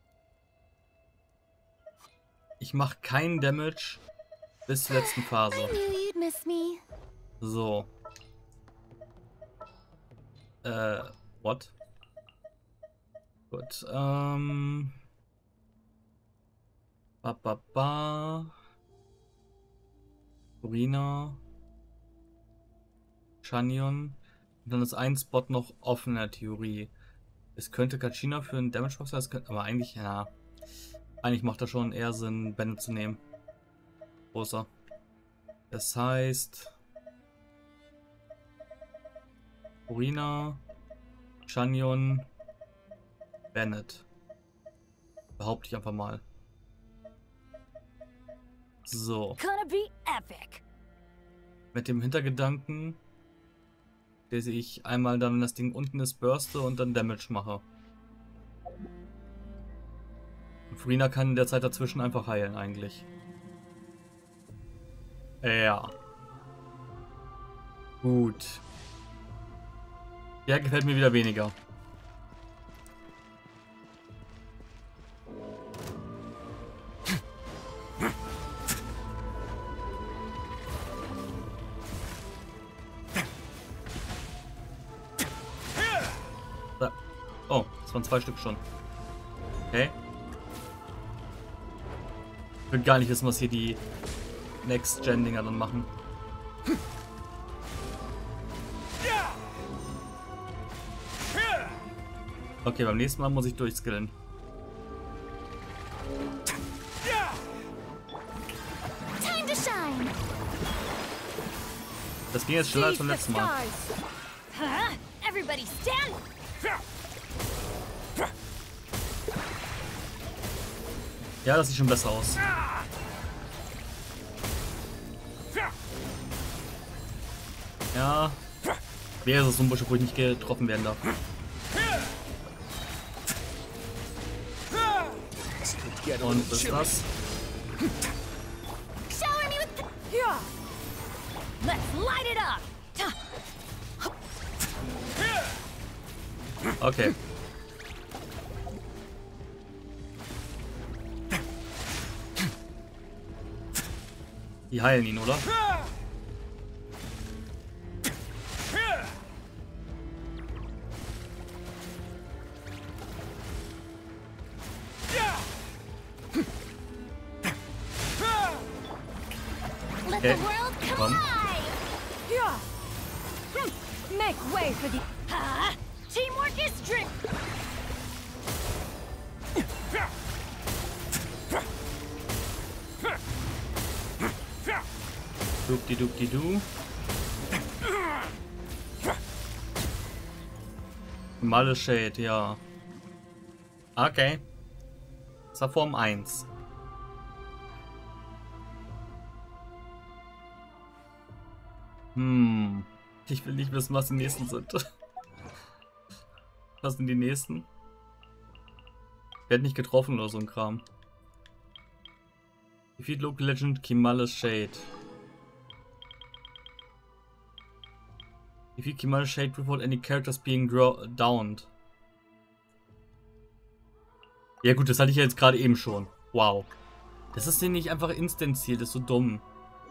Ich mache keinen Damage bis zur letzten Phase. I knew you'd miss me. So. Äh, what? Gut, ähm... Ba, ba, ba. Furina. Chanyon. Und dann ist ein Spot noch offen in der Theorie. Es könnte Kachina für einen Damage Box sein, aber eigentlich, ja. Eigentlich macht das schon eher Sinn, Bennett zu nehmen. Großer. Das heißt... Furina, Chanyon, Bennett. Behaupte ich einfach mal. So. Gonna be epic. Mit dem Hintergedanken, dass ich einmal dann, wenn das Ding unten ist, burste und dann Damage mache. Und Furina kann in der Zeit dazwischen einfach heilen, eigentlich. Ja. Gut. Der gefällt mir wieder weniger. Da. Oh, das waren zwei Stück schon. Okay. Ich will gar nicht wissen, was hier die Next-Gen-Dinger dann machen. Okay, beim nächsten Mal muss ich durchskillen. Time to shine. Das ging jetzt schneller als beim letzten Mal. Huh? Everybody stand. Ja, das sieht schon besser aus. Ja. Wäre so ein Busch, wo ich nicht getroffen werden darf. Und was ist das? Shower me with. Yeah. Let's light it up. Okay. Die heilen ihn, oder? Let Okay. the world Komm. collide! Yeah. Hmm. Make way for the... Ah, teamwork is dream. Dupdi-dupdi-du. Malle Shade, ja. Okay. Das war Form eins. Hm. Ich will nicht wissen, was die nächsten sind. Was sind die nächsten? Werd nicht getroffen oder so ein Kram. Defeat Local Legend Kimales Shade. Defeat Kimales Shade without any characters being downed. Ja gut, das hatte ich ja jetzt gerade eben schon. Wow. Das ist denn nicht einfach Instant-Ziel, das ist so dumm.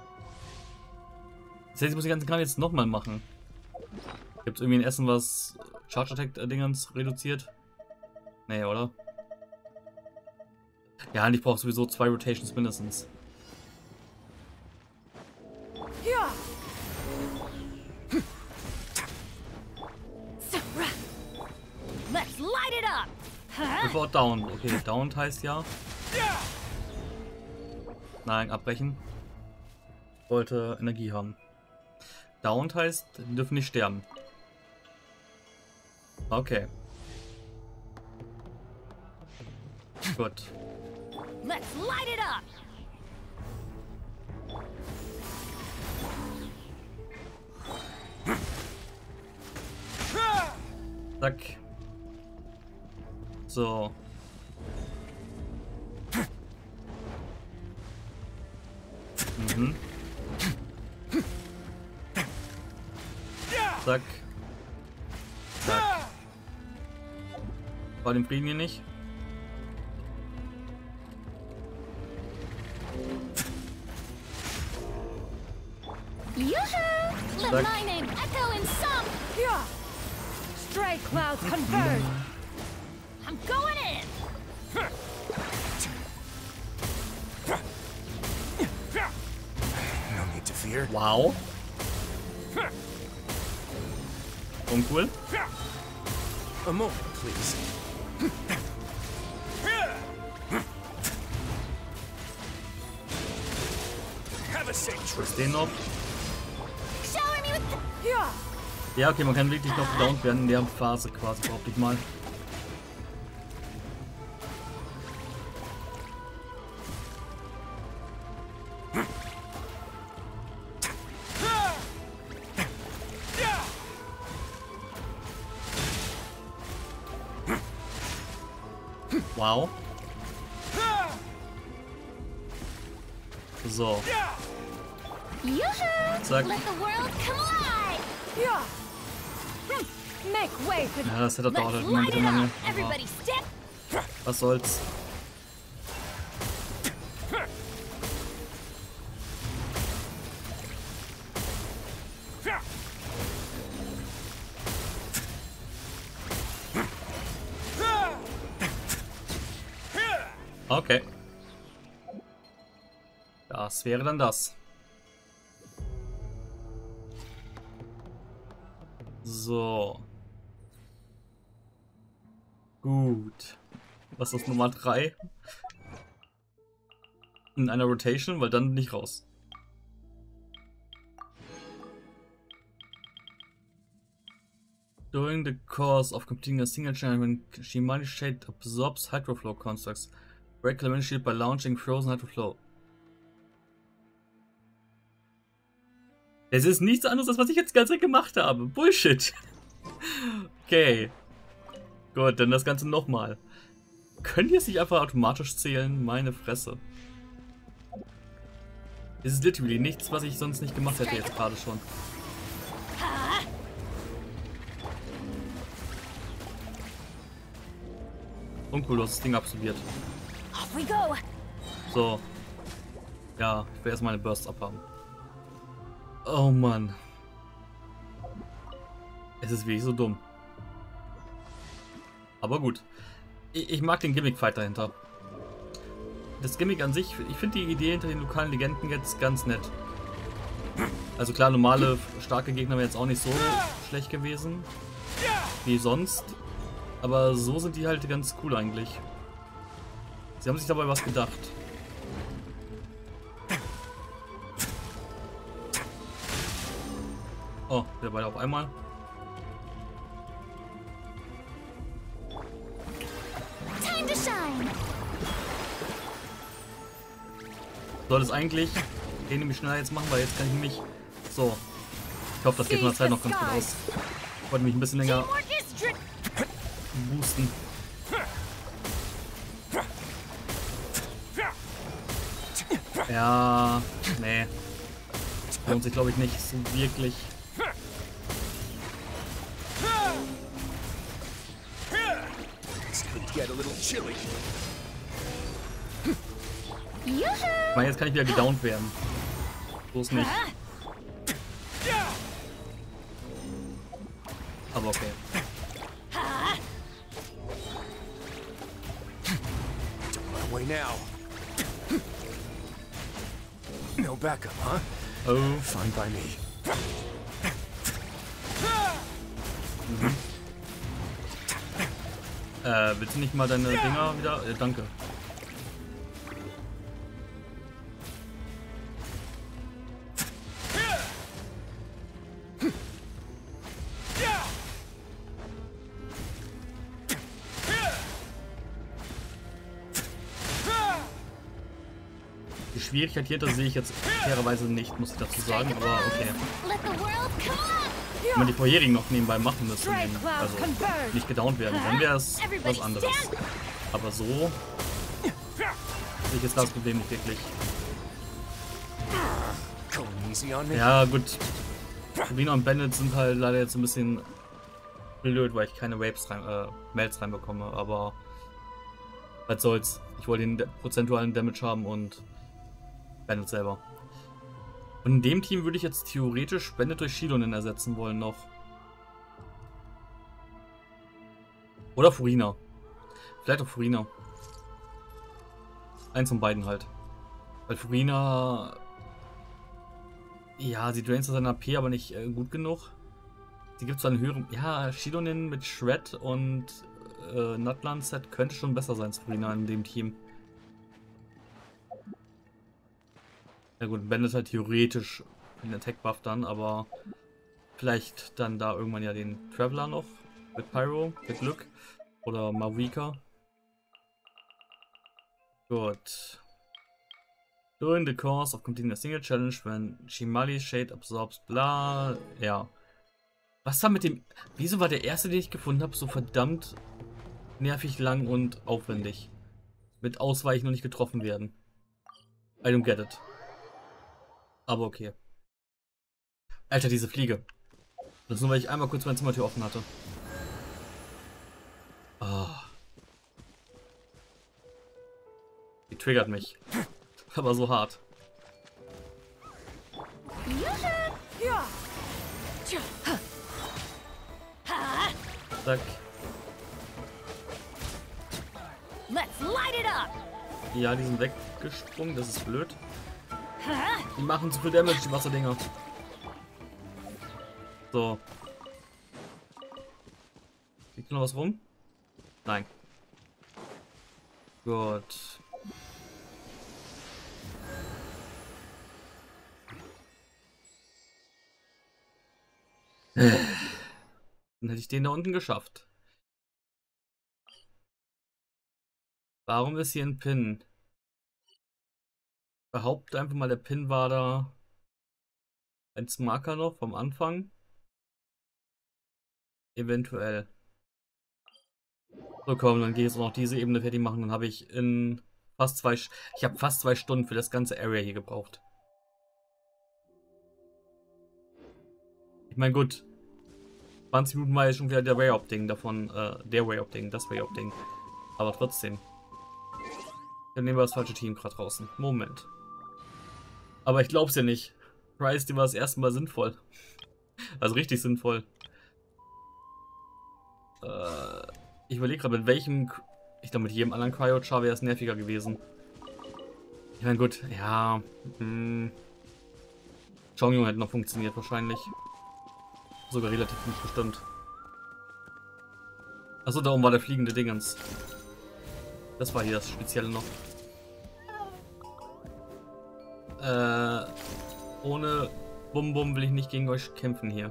Das heißt, ich muss den ganzen Kram jetzt nochmal machen. Gibt es irgendwie ein Essen, was Charge Attack-Dingens reduziert? Nee, oder? Ja, und ich brauche sowieso zwei Rotations mindestens. Yeah. Let's light it up! Huh? Before down. Okay, down heißt ja. Nein, abbrechen. Ich wollte Energie haben. Down heißt, wir dürfen nicht sterben. Okay. Gut. Let's light it up! Zack. So. Mhm. Zack. Zack. War den Frieden hier nicht? Yoo-hoo! Let Zack. my name echo in some. Yeah. Stray clouds converge. I'm going in! No need to fear. Wow. Uncool. A moment, please. Have a safe trip. Was den noch? Shower me with the... Yeah. Ja, okay, man kann wirklich noch gedownt werden in der Phase quasi, behaupte ich mal. Wow. So. Yoo-hoo! Zack. Let the world collide! Yeah. Hmm. Make way for the... Ja, das Setup dauert Let's halt immer ein light bisschen it lange. up! Aber Everybody step! was soll's. Okay. Das wäre dann das. So. Gut. Was ist Nummer drei? In einer Rotation, weil dann nicht raus. During the course of completing a single channel, when Shimali Shade absorbs Hydroflow constructs, break the windshield by launching frozen Hydroflow. Es ist nichts anderes, als was ich jetzt die ganze Zeit gemacht habe. Bullshit. Okay. Gut, dann das Ganze nochmal. Können die es nicht einfach automatisch zählen? Meine Fresse. Es ist literally nichts, was ich sonst nicht gemacht hätte jetzt gerade schon. Uncool, du hast das Ding absolviert. Off we go. So. Ja, ich will erstmal eine Burst abhaben. Oh Mann. Es ist wirklich so dumm. Aber gut. Ich, ich mag den Gimmick-Fight dahinter. Das Gimmick an sich, ich finde die Idee hinter den lokalen Legenden jetzt ganz nett. Also klar, normale, starke Gegner wären jetzt auch nicht so schlecht gewesen. Wie sonst. Aber so sind die halt ganz cool eigentlich. Sie haben sich dabei was gedacht. Oh, wir beide auf einmal. Time to shine. Soll es eigentlich den nämlich schneller jetzt machen, weil jetzt kann ich mich. So. Ich hoffe, das geht von der Zeit noch ganz gut aus. Ich wollte mich ein bisschen länger Teamwork is tri- boosten. Ja, nee. Lohnt sich, glaube ich, nicht so wirklich. This could get a little chilly. Yoo-hoo! Ich meine, jetzt kann ich wieder gedownt werden. So ist nicht. Aber okay. Don't run away now. No backup, huh? Oh. Fine by me. Äh, willst du nicht mal deine Dinger wieder? Äh, danke. Die Schwierigkeit hier, das sehe ich jetzt fairerweise nicht, muss ich dazu sagen, aber okay. Let the world come up! Wenn man die vorherigen noch nebenbei machen müssen, also nicht gedownt werden, dann wäre es was anderes. Aber so sehe ich jetzt das Problem nicht wirklich. Going easy on me. Ja gut, Sabrina und Bennett sind halt leider jetzt ein bisschen blöd, weil ich keine Waves rein, äh, Mails reinbekomme, aber was soll's. Ich wollte den prozentualen Damage haben und Bennett selber. Und in dem Team würde ich jetzt theoretisch Bennett durch Shilonen ersetzen wollen noch. Oder Furina. Vielleicht auch Furina. Eins von beiden halt. Weil Furina... Ja, sie draint seine A P, aber nicht äh, gut genug. Sie gibt zwar einen höheren... Ja, Shilonen mit Shred und äh, Nutland-Set könnte schon besser sein als Furina in dem Team. Ja gut, Bennett halt theoretisch den Attack-Buff dann, aber vielleicht dann da irgendwann ja den Traveler noch mit Pyro, mit Glück. Oder Mavika. Gut. During the course of completing a single challenge, when Shimali Shade absorbs, bla. Ja. Was war mit dem... Wieso war der erste, den ich gefunden habe, so verdammt nervig lang und aufwendig? Mit Ausweichen und nicht getroffen werden. I don't get it. Aber okay. Alter, diese Fliege. Das nur, weil ich einmal kurz meine Zimmertür offen hatte. Oh. Die triggert mich. Aber so hart. Zack. Let's light it up. Ja, die sind weggesprungen. Das ist blöd. Die machen zu viel Damage, die Wasserdinger. So. Liegt noch was rum? Nein. Gut. Dann hätte ich den da unten geschafft. Warum ist hier ein Pin? Behaupte einfach mal, der Pin war da als Marker noch vom Anfang. Eventuell. So komm, dann gehe ich jetzt auch noch diese Ebene fertig machen. Dann habe ich in fast zwei... Ich habe fast zwei Stunden für das ganze Area hier gebraucht. Ich meine, gut. zwanzig Minuten war ja schon wieder der Way-Up-Ding davon. Äh, der Way-Up-Ding, das Way-Up-Ding. Aber trotzdem. Dann nehmen wir das falsche Team gerade draußen. Moment. Aber ich glaub's ja nicht. Price, die war das erste Mal sinnvoll. Also richtig sinnvoll. Äh, ich überlege gerade, mit welchem... Ich glaube, mit jedem anderen Cryo-Char wäre es nerviger gewesen. Ich meine, gut, ja... Hm, Chongyun hätte noch funktioniert wahrscheinlich. Sogar relativ gut bestimmt. Achso, da oben war der fliegende Dingens. Das war hier das Spezielle noch. Äh, ohne Bum Bum will ich nicht gegen euch kämpfen hier.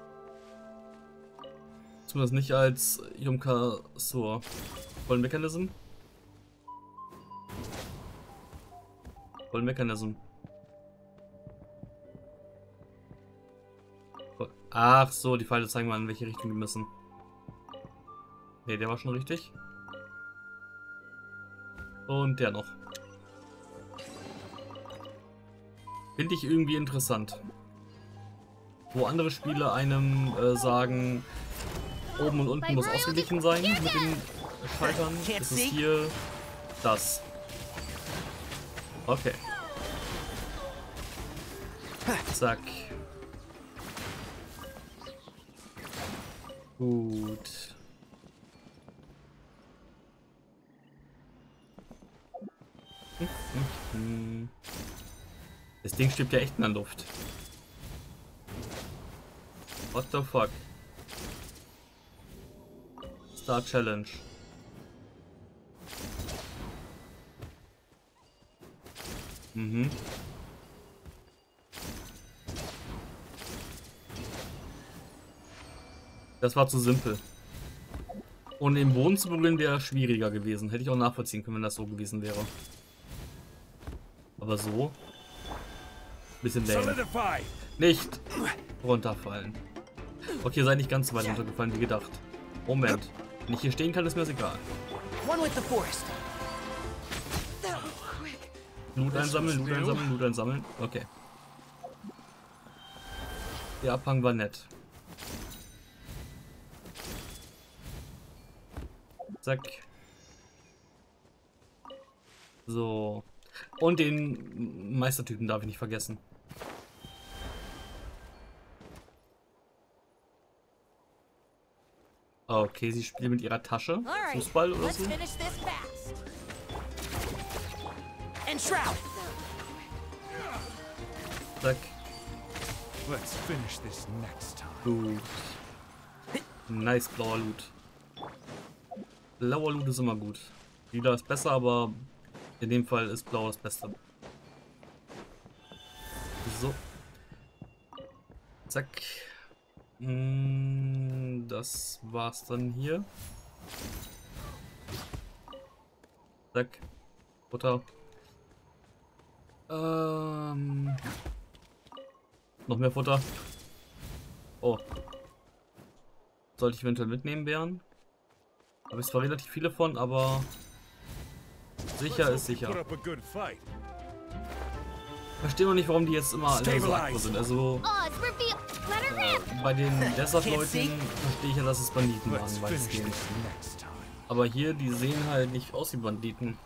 Zumindest nicht als Yumka Sur. Voll Mechanism? Voll Mechanism. Ach so, die Pfeile zeigen mal, in welche Richtung die müssen. Ne, der war schon richtig. Und der noch. Finde ich irgendwie interessant. Wo andere Spiele einem äh, sagen, oben und unten muss ausgeglichen sein mit den Schaltern, ist es hier das. Okay. Zack. Gut. Das Ding stirbt ja echt in der Luft. What the fuck? Star Challenge. Mhm. Das war zu simpel. Und im Boden zu berühren wäre schwieriger gewesen. Hätte ich auch nachvollziehen können, wenn das so gewesen wäre. Aber so. Bisschen lame. Nicht runterfallen. Okay, seid nicht ganz so weit runtergefallen wie gedacht. Moment. Wenn ich hier stehen kann, ist mir das egal. Loot einsammeln, Loot einsammeln, Loot einsammeln. Okay. Der Abhang war nett. Zack. So. Und den Meistertypen darf ich nicht vergessen. Okay, sie spielt mit ihrer Tasche. Fußball oder so. Zack. Gut. Nice, blauer Loot. Blauer Loot ist immer gut. Lila ist besser, aber in dem Fall ist blau das Beste. So. Zack. Das war's dann hier. Zack. Butter. Ähm. Noch mehr Futter. Oh. Sollte ich eventuell mitnehmen, Bären? Habe ich zwar relativ viele von, aber sicher ist sicher. Verstehe noch nicht, warum die jetzt immer alle so aktiv sind. Also äh, bei den Desert-Leuten verstehe ich ja, dass es Banditen waren, weitestgehend. Aber hier, die sehen halt nicht aus wie Banditen.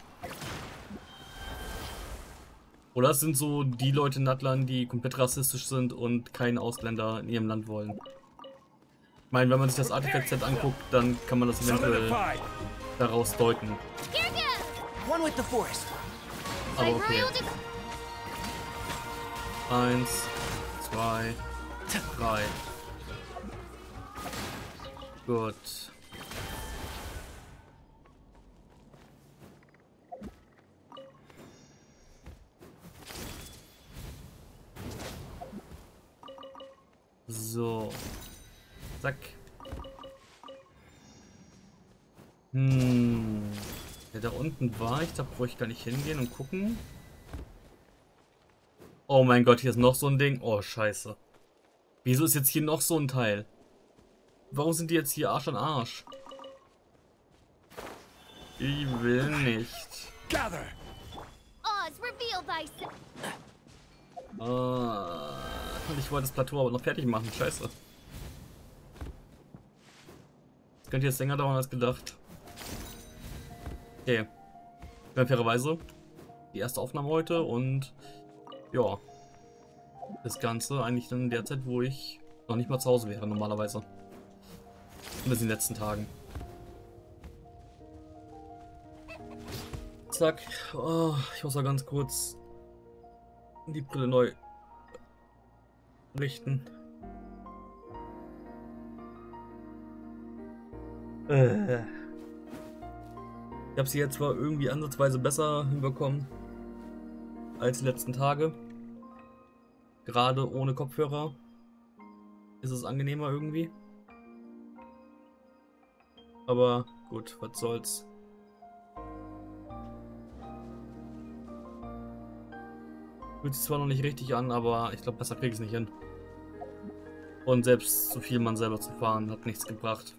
Oder es sind so die Leute in Natlan, die komplett rassistisch sind und keinen Ausländer in ihrem Land wollen. Ich meine, wenn man sich das Artifact-Set anguckt, dann kann man das eventuell daraus deuten. Aber okay. Eins, zwei, drei. Gut. So. Zack. Hm. Ja, da unten war ich, da brauche ich gar nicht hingehen und gucken. Oh mein Gott, hier ist noch so ein Ding. Oh, scheiße. Wieso ist jetzt hier noch so ein Teil? Warum sind die jetzt hier Arsch an Arsch? Ich will nicht. Ah, ich wollte das Plateau aber noch fertig machen. Scheiße. Das könnte jetzt länger dauern als gedacht. Okay. Ja, fairerweise die erste Aufnahme heute und ja, das Ganze eigentlich dann in der Zeit, wo ich noch nicht mal zu Hause wäre normalerweise. Bis in den letzten Tagen. Zack. Oh, ich muss mal ganz kurz die Brille neu richten. Äh. Ich habe sie jetzt zwar irgendwie ansatzweise besser hinbekommen als die letzten Tage. Gerade ohne Kopfhörer ist es angenehmer irgendwie. Aber gut, was soll's. Fühlt sich zwar noch nicht richtig an, aber ich glaube, besser kriege ich es nicht hin. Und selbst so viel man selber zu fahren, hat nichts gebracht.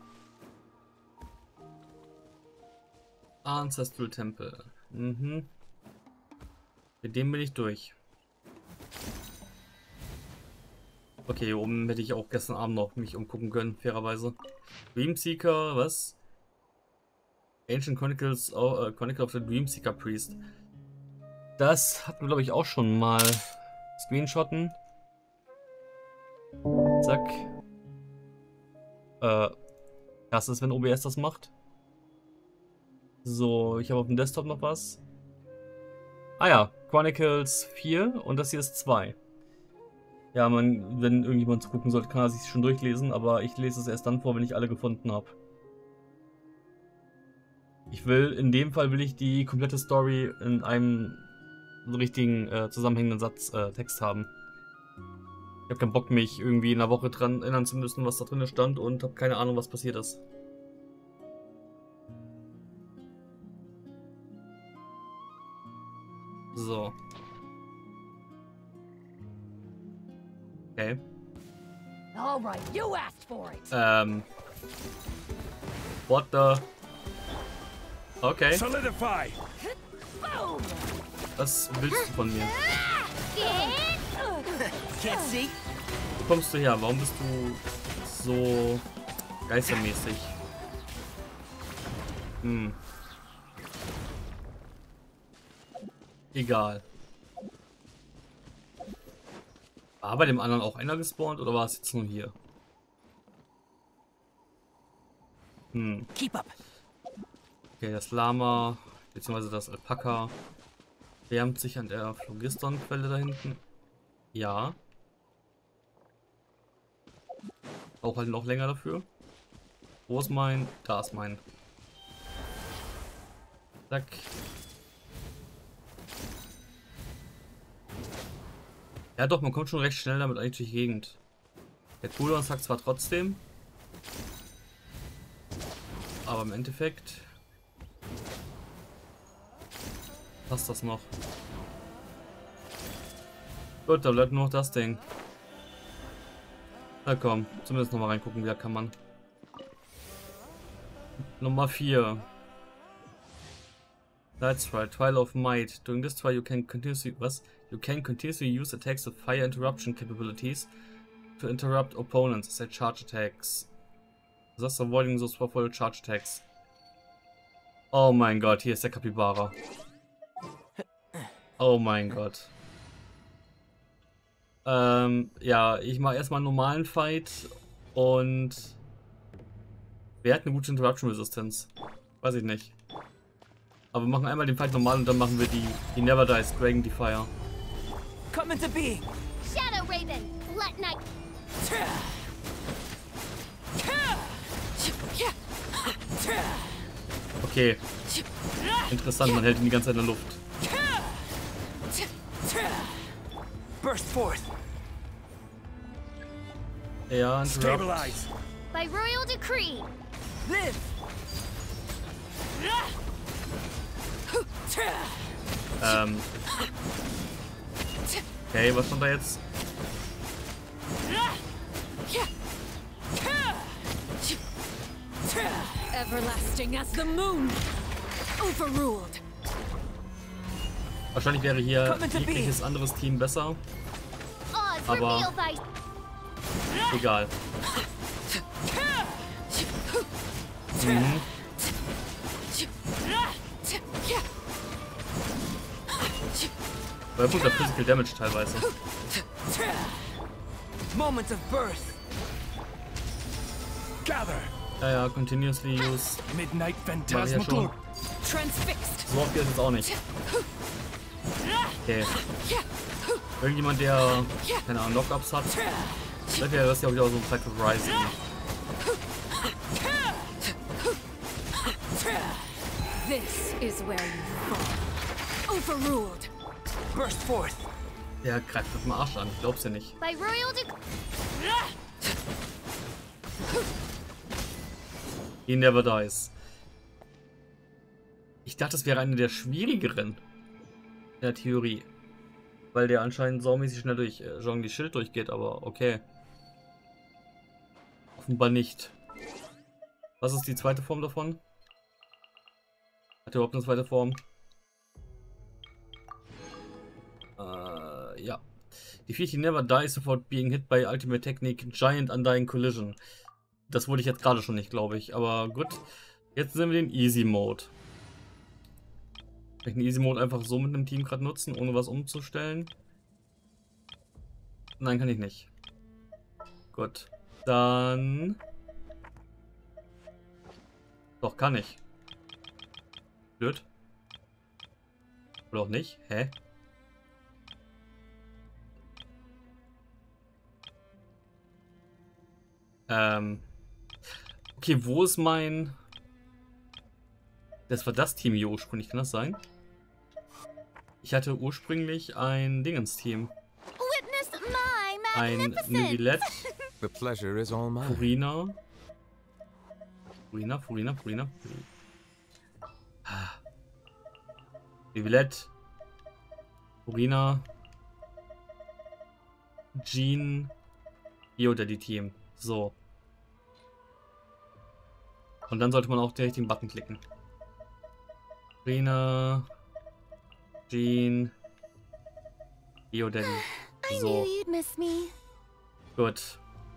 Ancestral Temple. Mhm. Mit dem bin ich durch. Okay, hier oben hätte ich auch gestern Abend noch mich umgucken können, fairerweise. Dreamseeker, was? Ancient Chronicles, oh, uh, Chronicle of the Dreamseeker Priest. Das hatten wir, glaube ich, auch schon mal. Screenshotten. Zack. Äh, das ist, wenn O B S das macht. So, ich habe auf dem Desktop noch was. Ah ja, Chronicles vier und das hier ist zwei. Ja, man, wenn irgendjemand gucken sollte, kann er sich schon durchlesen, aber ich lese es erst dann vor, wenn ich alle gefunden habe. Ich will, in dem Fall will ich die komplette Story in einem richtigen, äh, zusammenhängenden Satz, äh, Text haben. Ich habe keinen Bock, mich irgendwie in einer Woche dran erinnern zu müssen, was da drin stand und habe keine Ahnung, was passiert ist. So. Okay. All right, you asked for it. Ähm. What the? Okay. Solidify! Boom! Was willst du von mir? Can't see? Wo kommst du her? Warum bist du so geistermäßig? Hm. Egal. War bei dem anderen auch einer gespawnt oder war es jetzt nur hier? Hm. Keep up. Okay, das Lama, beziehungsweise das Alpaka, wärmt sich an der Phlogiston-Quelle da hinten. Ja. Auch halt noch länger dafür. Wo ist mein? Da ist mein. Zack. Ja doch, man kommt schon recht schnell damit eigentlich durch die Gegend. Der Cooldown sagt zwar trotzdem, aber im Endeffekt passt das noch. Gut, da bleibt nur noch das Ding. Na komm, zumindest noch mal reingucken, wie da kann man. Nummer vier. That's right, Trial of Might. During this trial you can continuously was? You can continuously use attacks with fire interruption capabilities to interrupt opponents, say charge attacks. Thus avoiding those powerful charge attacks. Oh mein Gott, hier ist der Capybara. Oh mein Gott. Ähm, ja, ich mache erstmal einen normalen Fight und wer hat eine gute Interruption Resistance? Weiß ich nicht. Aber wir machen einmal den Fight normal und dann machen wir die, die Never Dies Dragon Defier. Come into being. Shadow Raven, let night. Okay. Interessant, man hält ihn die ganze Zeit in der Luft. Burst forth. Ja, interrupt. Stabilize! By royal decree. Live. Ähm. Okay, was stand da jetzt? Everlasting as the moon. Overruled. Wahrscheinlich wäre hier jegliches anderes Team besser. Oz, Aber- reveal thy Egal. Mhm. Weil er der Physical Damage teilweise. Moments of birth. Gather. Ja, ja, continuously use. Midnight Mach ich ja Phantasmagoria. schon. Transfixed. So oft geht es jetzt auch nicht. Okay. Irgendjemand, der keine Ahnung, Lockups hat. Das wäre das ja auch wieder so ein Cycle Rising. This is where you fall. Overruled. Burst forth. Der greift auf den Arsch an, ich glaub's ja nicht. By royal dec- He never dies. Ich dachte, das wäre eine der schwierigeren. In der Theorie. Weil der anscheinend saumäßig schnell durch äh, Jean die Schild durchgeht, aber okay. Offenbar nicht. Was ist die zweite Form davon? Hat er überhaupt eine zweite Form? Äh, ja. Defeat he never dies without being hit by ultimate technique giant undying collision. Das wurde ich jetzt gerade schon nicht, glaube ich. Aber gut. Jetzt sind wir in Easy Mode. Kann ich den Easy Mode einfach so mit einem Team gerade nutzen, ohne was umzustellen? Nein, kann ich nicht. Gut. Dann... Doch, kann ich. Blöd. Oder auch nicht? Hä? Ähm... Okay, wo ist mein... Das war das Team hier ursprünglich, kann das sein? Ich hatte ursprünglich ein Dingens-Team. Witness my Ein magnificence. Neuvillette, The pleasure is all mine. Furina. Furina, Furina, Furina. Ah. Neuvillette. Furina. Jean. Hier unter die Team. So. Und dann sollte man auch den richtigen Button klicken. Furina. Jean. Io Daddy. I So. knew you'd miss me. Gut.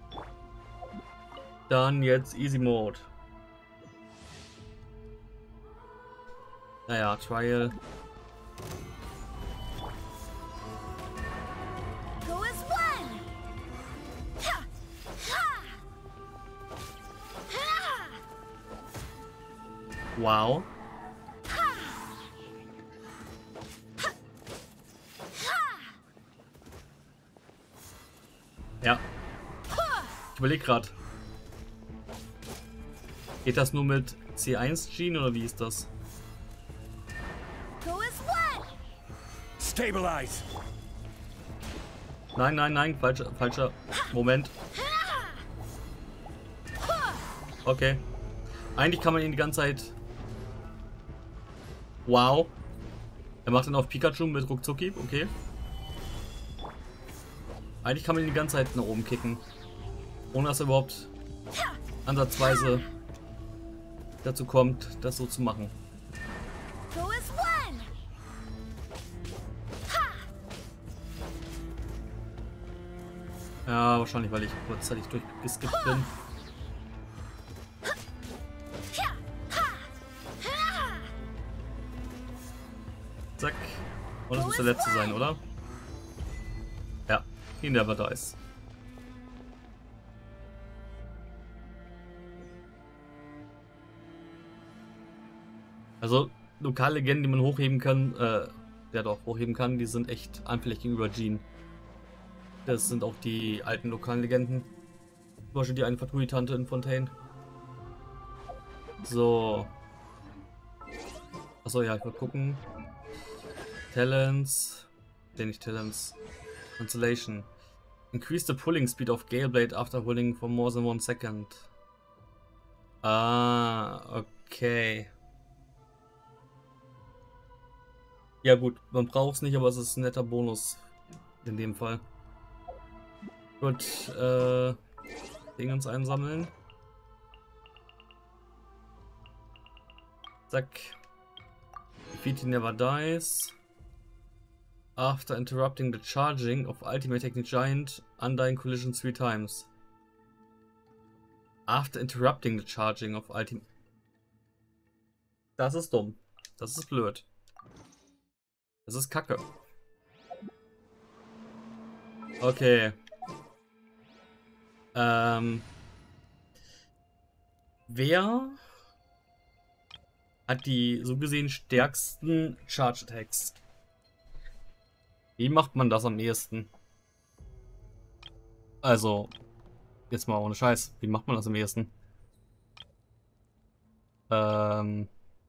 Dann jetzt Easy Mode. Naja, Trial. Go as one. Ha! Ha! Ha! Wow. Ja. Ich überlege gerade. Geht das nur mit C eins Gene oder wie ist das? Go as one. Stabilize. Nein, nein, nein, falscher, falscher Moment. Okay. Eigentlich kann man ihn die ganze Zeit... Wow. Er macht dann auf Pikachu mit Ruckzucki, okay. Eigentlich kann man ihn die ganze Zeit nach oben kicken. Ohne dass er überhaupt ansatzweise dazu kommt, das so zu machen. Go as one. Ja, wahrscheinlich, weil ich kurzzeitig durchgeskippt bin. Zack. Und das muss der letzte sein, oder? Ja, he never dies. Also, lokale Legenden, die man hochheben kann, äh, ja doch, hochheben kann, die sind echt anfällig gegenüber Jean. Das sind auch die alten lokalen Legenden. Zum Beispiel die eine Fatui-Tante in Fontaine. So. Achso, ja, ich wollte gucken. Talents. Den nicht Talents. Constellation. Increase the pulling speed of Galeblade after pulling for more than one second. Ah, okay. Ja gut, man braucht es nicht, aber es ist ein netter Bonus. In dem Fall. Gut, äh... Dingens einsammeln. Zack. Defeat he never dies. After interrupting the charging of Ultimate Technique Giant, Undying Collision three times. After interrupting the charging of Ultimate... Das ist dumm. Das ist blöd. Das ist Kacke. Okay. Ähm. Wer hat die so gesehen stärksten Charge Attacks? Wie macht man das am ehesten? Also, jetzt mal ohne Scheiß. Wie macht man das am ehesten? Ähm.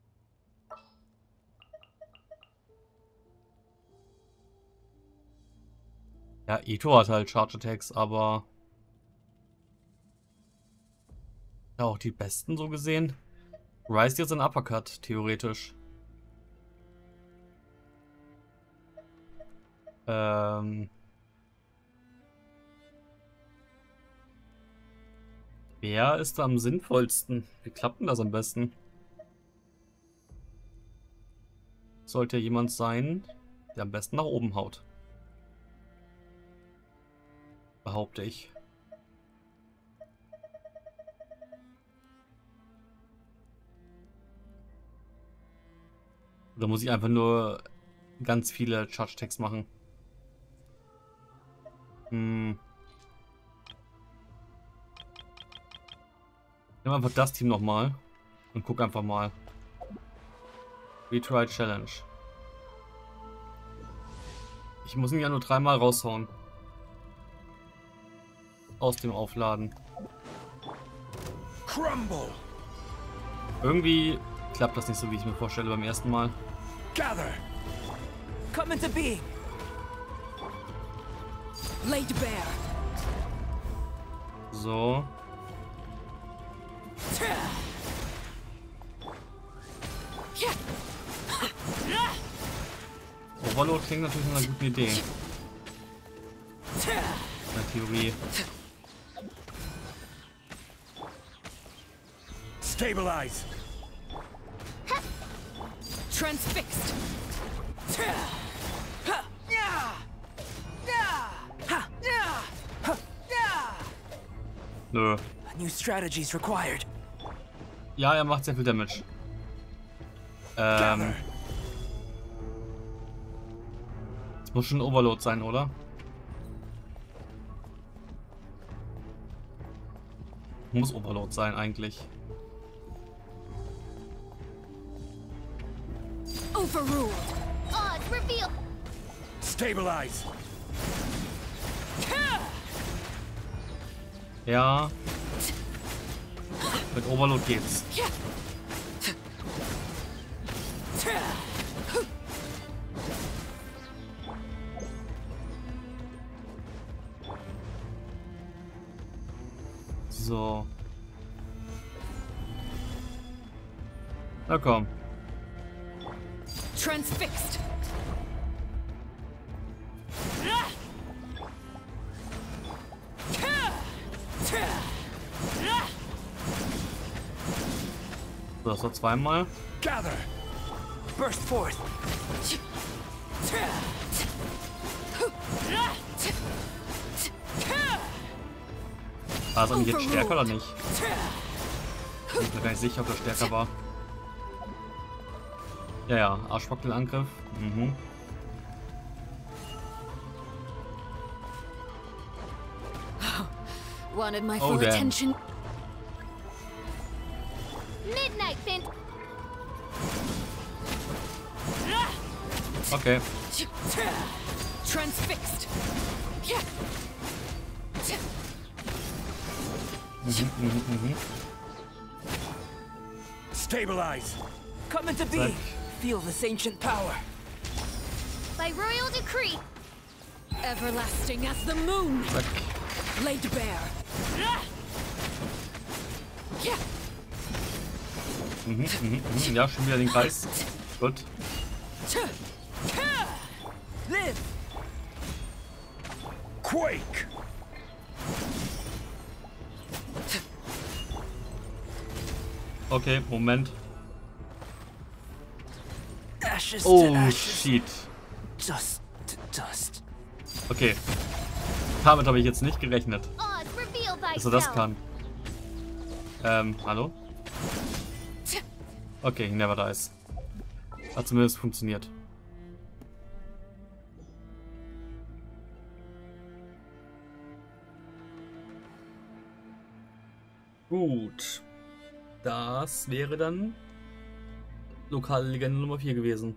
Ja, Ito hat halt Charge Attacks, aber ja, auch die besten so gesehen. Rise jetzt ein Uppercut, theoretisch. Ähm. Wer ist da am sinnvollsten? Wie klappt denn das am besten? Sollte jemand sein, der am besten nach oben haut. Behaupte ich. Oder muss ich einfach nur ganz viele Charge Attacks machen? Hm. Ich nehme einfach das Team nochmal und guck einfach mal. Retry Challenge. Ich muss ihn ja nur dreimal raushauen. Aus dem Aufladen. Crumble. Irgendwie klappt das nicht so, wie ich mir vorstelle beim ersten Mal. Gather. Come into being. Laid bare. So. Overload klingt natürlich nach einer guten Idee. In der Theorie. Stabilize. Transfixed. Nö. A new strategy's required. Ja, er macht sehr viel Damage. Ähm. Es muss schon Overload sein, oder? Muss Overload sein, eigentlich. Overruled. Odds reveal. Stabilize. Ja. Mit Overload geht's. So. Na komm. Transfixed. So, das war zweimal. Gather. Burst forth. War es eigentlich jetzt stärker oder nicht? Ich bin mir gar nicht sicher, ob er stärker war. Ja, ja, Arschbockelangriff. Mhm. Wanted my Oh, full damn. attention. Midnight Fin. Okay. Transfixed. Mhm, mhm, mhm. Stabilize. Come into being. Feel this ancient power. By royal decree. Everlasting as the moon. Zack. Laid bare. Mhm, mhm, mhm. Ja, schon wieder den Kreis. Gut. Live. Quake. Okay, Moment. Ashes to Oh, ashes. shit. Dust to dust. Okay. Damit habe ich jetzt nicht gerechnet, Odds reveal dass er das thyself. kann. Ähm, hallo? Okay, never dies. Hat zumindest funktioniert. Gut. Das wäre dann lokale Legende Nummer vier gewesen.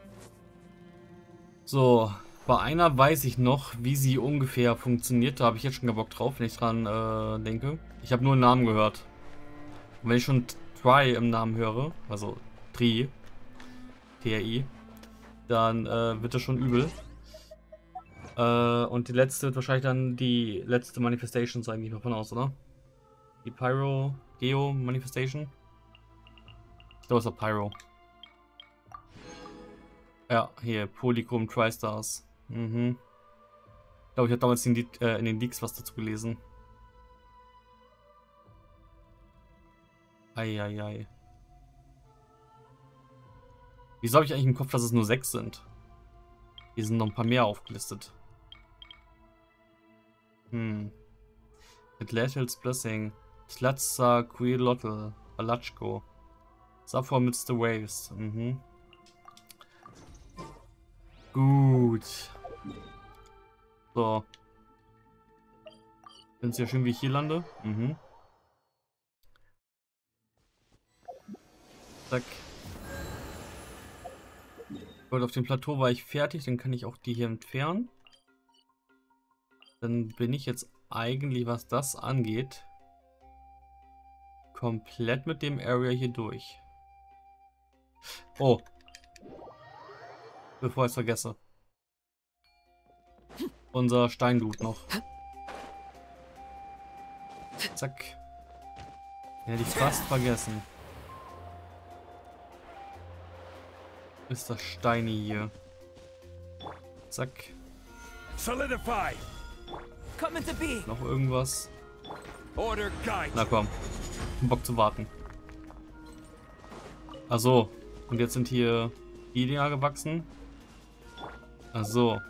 So, bei einer weiß ich noch, wie sie ungefähr funktioniert. Da habe ich jetzt schon gar Bock drauf, wenn ich dran äh, denke. Ich habe nur einen Namen gehört. Und wenn ich schon Try im Namen höre, also Tri, T R I, dann äh, wird das schon übel. Äh, und die letzte wird wahrscheinlich dann die letzte Manifestation sein, gehe ich mal von aus, oder? Die Pyro Geo Manifestation. Ich glaube, es war Pyro. Ja, hier, Polychrome Tri-Stars. Mhm. Ich glaube, ich habe damals in, die, äh, in den Leaks was dazu gelesen. Eieiei. Wieso habe ich eigentlich im Kopf, dass es nur sechs sind? Hier sind noch ein paar mehr aufgelistet. Hm. Mit Lathel's Blessing. Tlatza, Quilotl, Balachko. Safor amidst the Waves. Mhm. Gut. So. Find's ja schön, wie ich hier lande. Mhm. Zack. Gut, auf dem Plateau war ich fertig, dann kann ich auch die hier entfernen. Dann bin ich jetzt eigentlich, was das angeht, komplett mit dem Area hier durch. Oh. Bevor ich es vergesse. Unser Steingut noch. Zack. Den hätte ich fast vergessen. Ist das Steini hier. Zack. Solidify. Coming to be. Noch irgendwas. Order guide. Na komm. Bock zu warten. Ach so. Und jetzt sind hier die Dinger gewachsen. Ach so.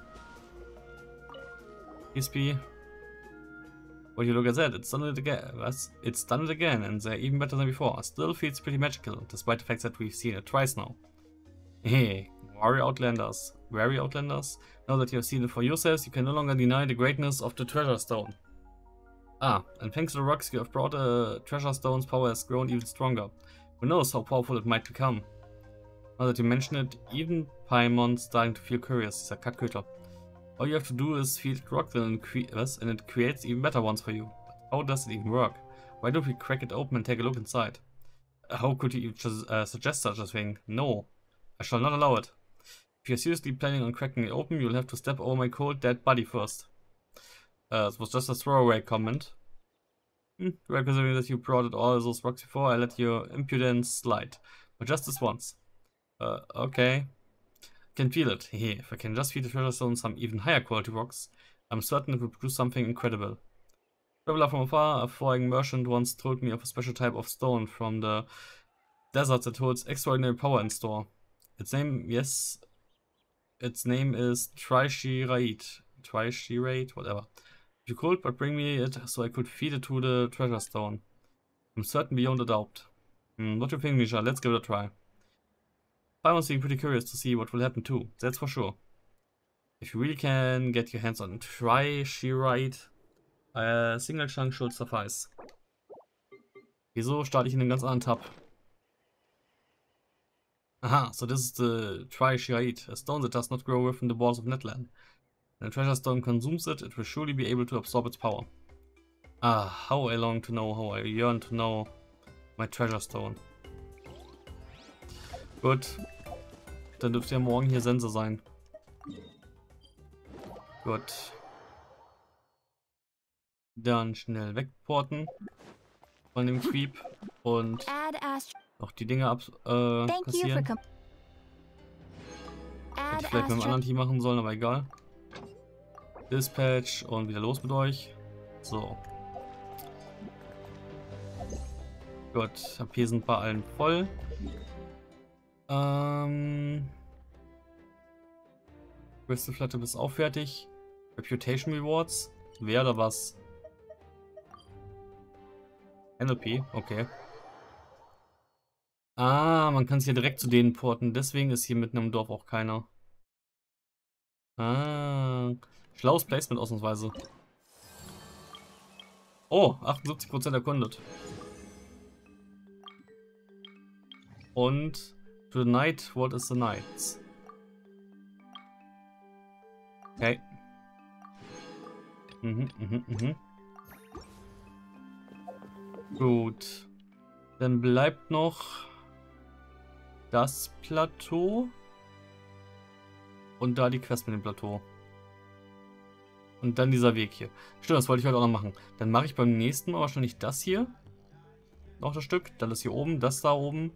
Crispy. What you look at that? It's done it again. Was? It's done it again, and they're even better than before. Still feels pretty magical, despite the fact that we've seen it twice now. Hey, Warrior Outlanders. Warrior Outlanders? Now that you have seen it for yourselves, you can no longer deny the greatness of the Treasure Stone. Ah, and thanks to the rocks you have brought, uh, Treasure Stone's power has grown even stronger. Who knows how powerful it might become? Now that you mention it, even Paimon's starting to feel curious. Dieser Kackköter. All you have to do is feed it rock and, and it creates even better ones for you. But how does it even work? Why don't we crack it open and take a look inside? How could you even just, uh, suggest such a thing? No, I shall not allow it. If you're seriously planning on cracking it open, you'll have to step over my cold dead body first. Uh, it was just a throwaway comment. Hmm, well, considering that you brought it all those rocks before, I let your impudence slide. But just this once. Uh, okay. Can feel it. Hey, if I can just feed the treasure stone some even higher quality rocks, I'm certain it will produce something incredible. Traveler from afar, a foreign merchant once told me of a special type of stone from the desert that holds extraordinary power in store. Its name, yes, its name is Trishirite. Trishirite, whatever. If you could, but bring me it so I could feed it to the treasure stone. I'm certain beyond a doubt. Hmm, what do you think, Misha? Let's give it a try. I'm being pretty curious to see what will happen too, that's for sure. If you really can get your hands on it, try Trishirite. A single chunk should suffice. Wieso starte ich in einem ganz anderen Tab? Aha, so this is the Trishirite, a stone that does not grow within the walls of Netland. When a treasure stone consumes it, it will surely be able to absorb its power. Ah, how I long to know, how I yearn to know my treasure stone. Gut, dann dürfte ja morgen hier Sense sein. Gut. Dann schnell wegporten von dem Creep und noch die Dinge ab äh, kassieren. Hätte ich vielleicht mit einem anderen Team machen sollen, aber egal. Dispatch und wieder los mit euch. So. Gut, ab hier sind bei allen voll. Ähm. Crystal Flatte ist auch fertig. Reputation Rewards. Wer oder was? N L P, okay. Ah, man kann es hier direkt zu denen porten. Deswegen ist hier mitten im Dorf auch keiner. Ah, schlaues Placement ausnahmsweise. Oh, achtundsiebzig Prozent erkundet. Und to the night, what is the nights? Okay. Mhm, mhm, mhm. Gut. Dann bleibt noch das Plateau und da die Quest mit dem Plateau. Und dann dieser Weg hier. Stimmt, das wollte ich heute auch noch machen. Dann mache ich beim nächsten Mal wahrscheinlich das hier. Noch das Stück. Dann das hier oben, das da oben.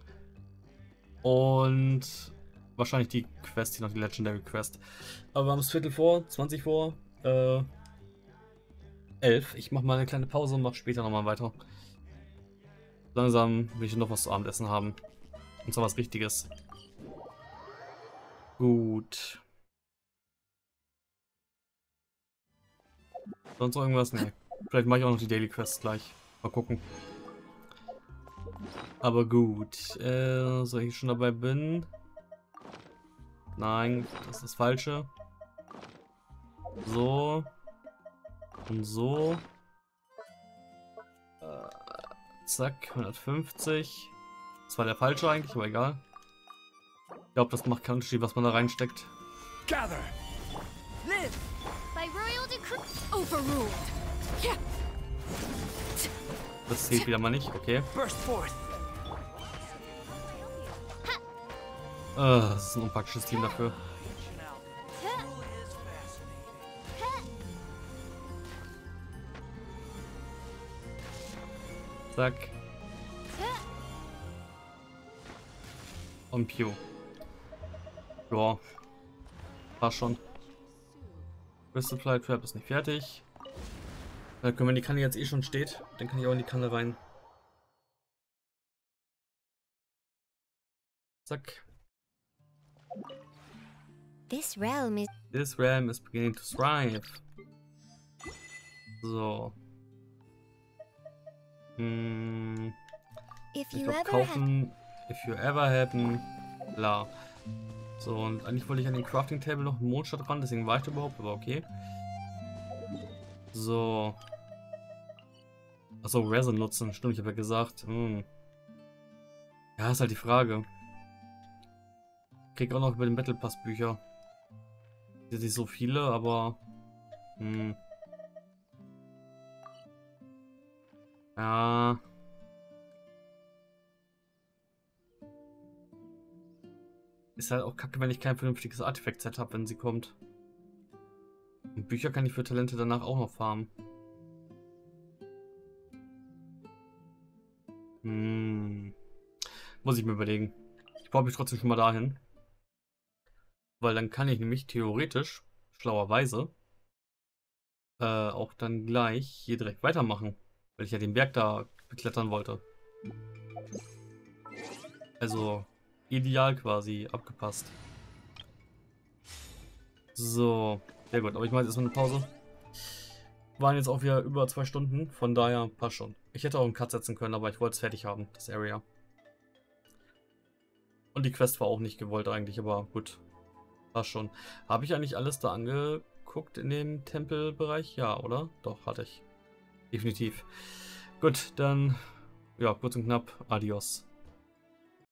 Und wahrscheinlich die Quest hier noch, die Legendary Quest. Aber wir haben es Viertel vor, zwanzig vor, äh, elf. Ich mache mal eine kleine Pause und mache später nochmal weiter. Langsam will ich noch was zu Abendessen haben. Und zwar was Richtiges. Gut. Sonst noch irgendwas? Nee. Vielleicht mache ich auch noch die Daily Quest gleich. Mal gucken. Aber gut. Äh, so, ich schon dabei bin. Nein, das ist das Falsche. So. Und so. Äh, zack, hundertfünfzig. Das war der falsche eigentlich, aber egal. Ich glaube, das macht keinen Unterschied, was man da reinsteckt. Gather! Live! By royal decree. Overruled! Yeah. Das zählt wieder mal nicht, okay. Burst forth! Äh, das ist ein unpraktisches Team dafür. Zack. Und Pew. Ja. Passt schon. Crystal Flight Trap ist nicht fertig. Da können wir, wenn die Kanne jetzt eh schon steht, dann kann ich auch in die Kanne rein. Zack. This realm is. This realm is beginning to thrive. So. Hm. If Ich you glaube, ever had. kaufen, if you ever happen, bla. So, und eigentlich wollte ich an den Crafting Table noch einen Mondstadt ran, deswegen war ich da überhaupt, aber okay. So. Achso, Resin nutzen, stimmt, ich habe ja gesagt. Hm. Ja, ist halt die Frage. Ich krieg auch noch über den Battle Pass Bücher. Hier sind nicht so viele, aber. Hm. Ja. Ist halt auch kacke, wenn ich kein vernünftiges Artefakt-Set habe, wenn sie kommt. Und Bücher kann ich für Talente danach auch noch farmen. Hm. Muss ich mir überlegen. Ich brauche mich trotzdem schon mal dahin. Weil dann kann ich nämlich theoretisch, schlauerweise, äh, auch dann gleich hier direkt weitermachen. Weil ich ja den Berg da beklettern wollte. Also ideal quasi abgepasst. So, sehr gut. Aber ich mache jetzt erstmal eine Pause. Waren jetzt auch wieder über zwei Stunden, von daher passt schon. Ich hätte auch einen Cut setzen können, aber ich wollte es fertig haben, das Area. Und die Quest war auch nicht gewollt eigentlich, aber gut. Passt schon. Habe ich eigentlich alles da angeguckt in dem Tempelbereich? Ja, oder? Doch, hatte ich. Definitiv. Gut, dann, ja, kurz und knapp, adios.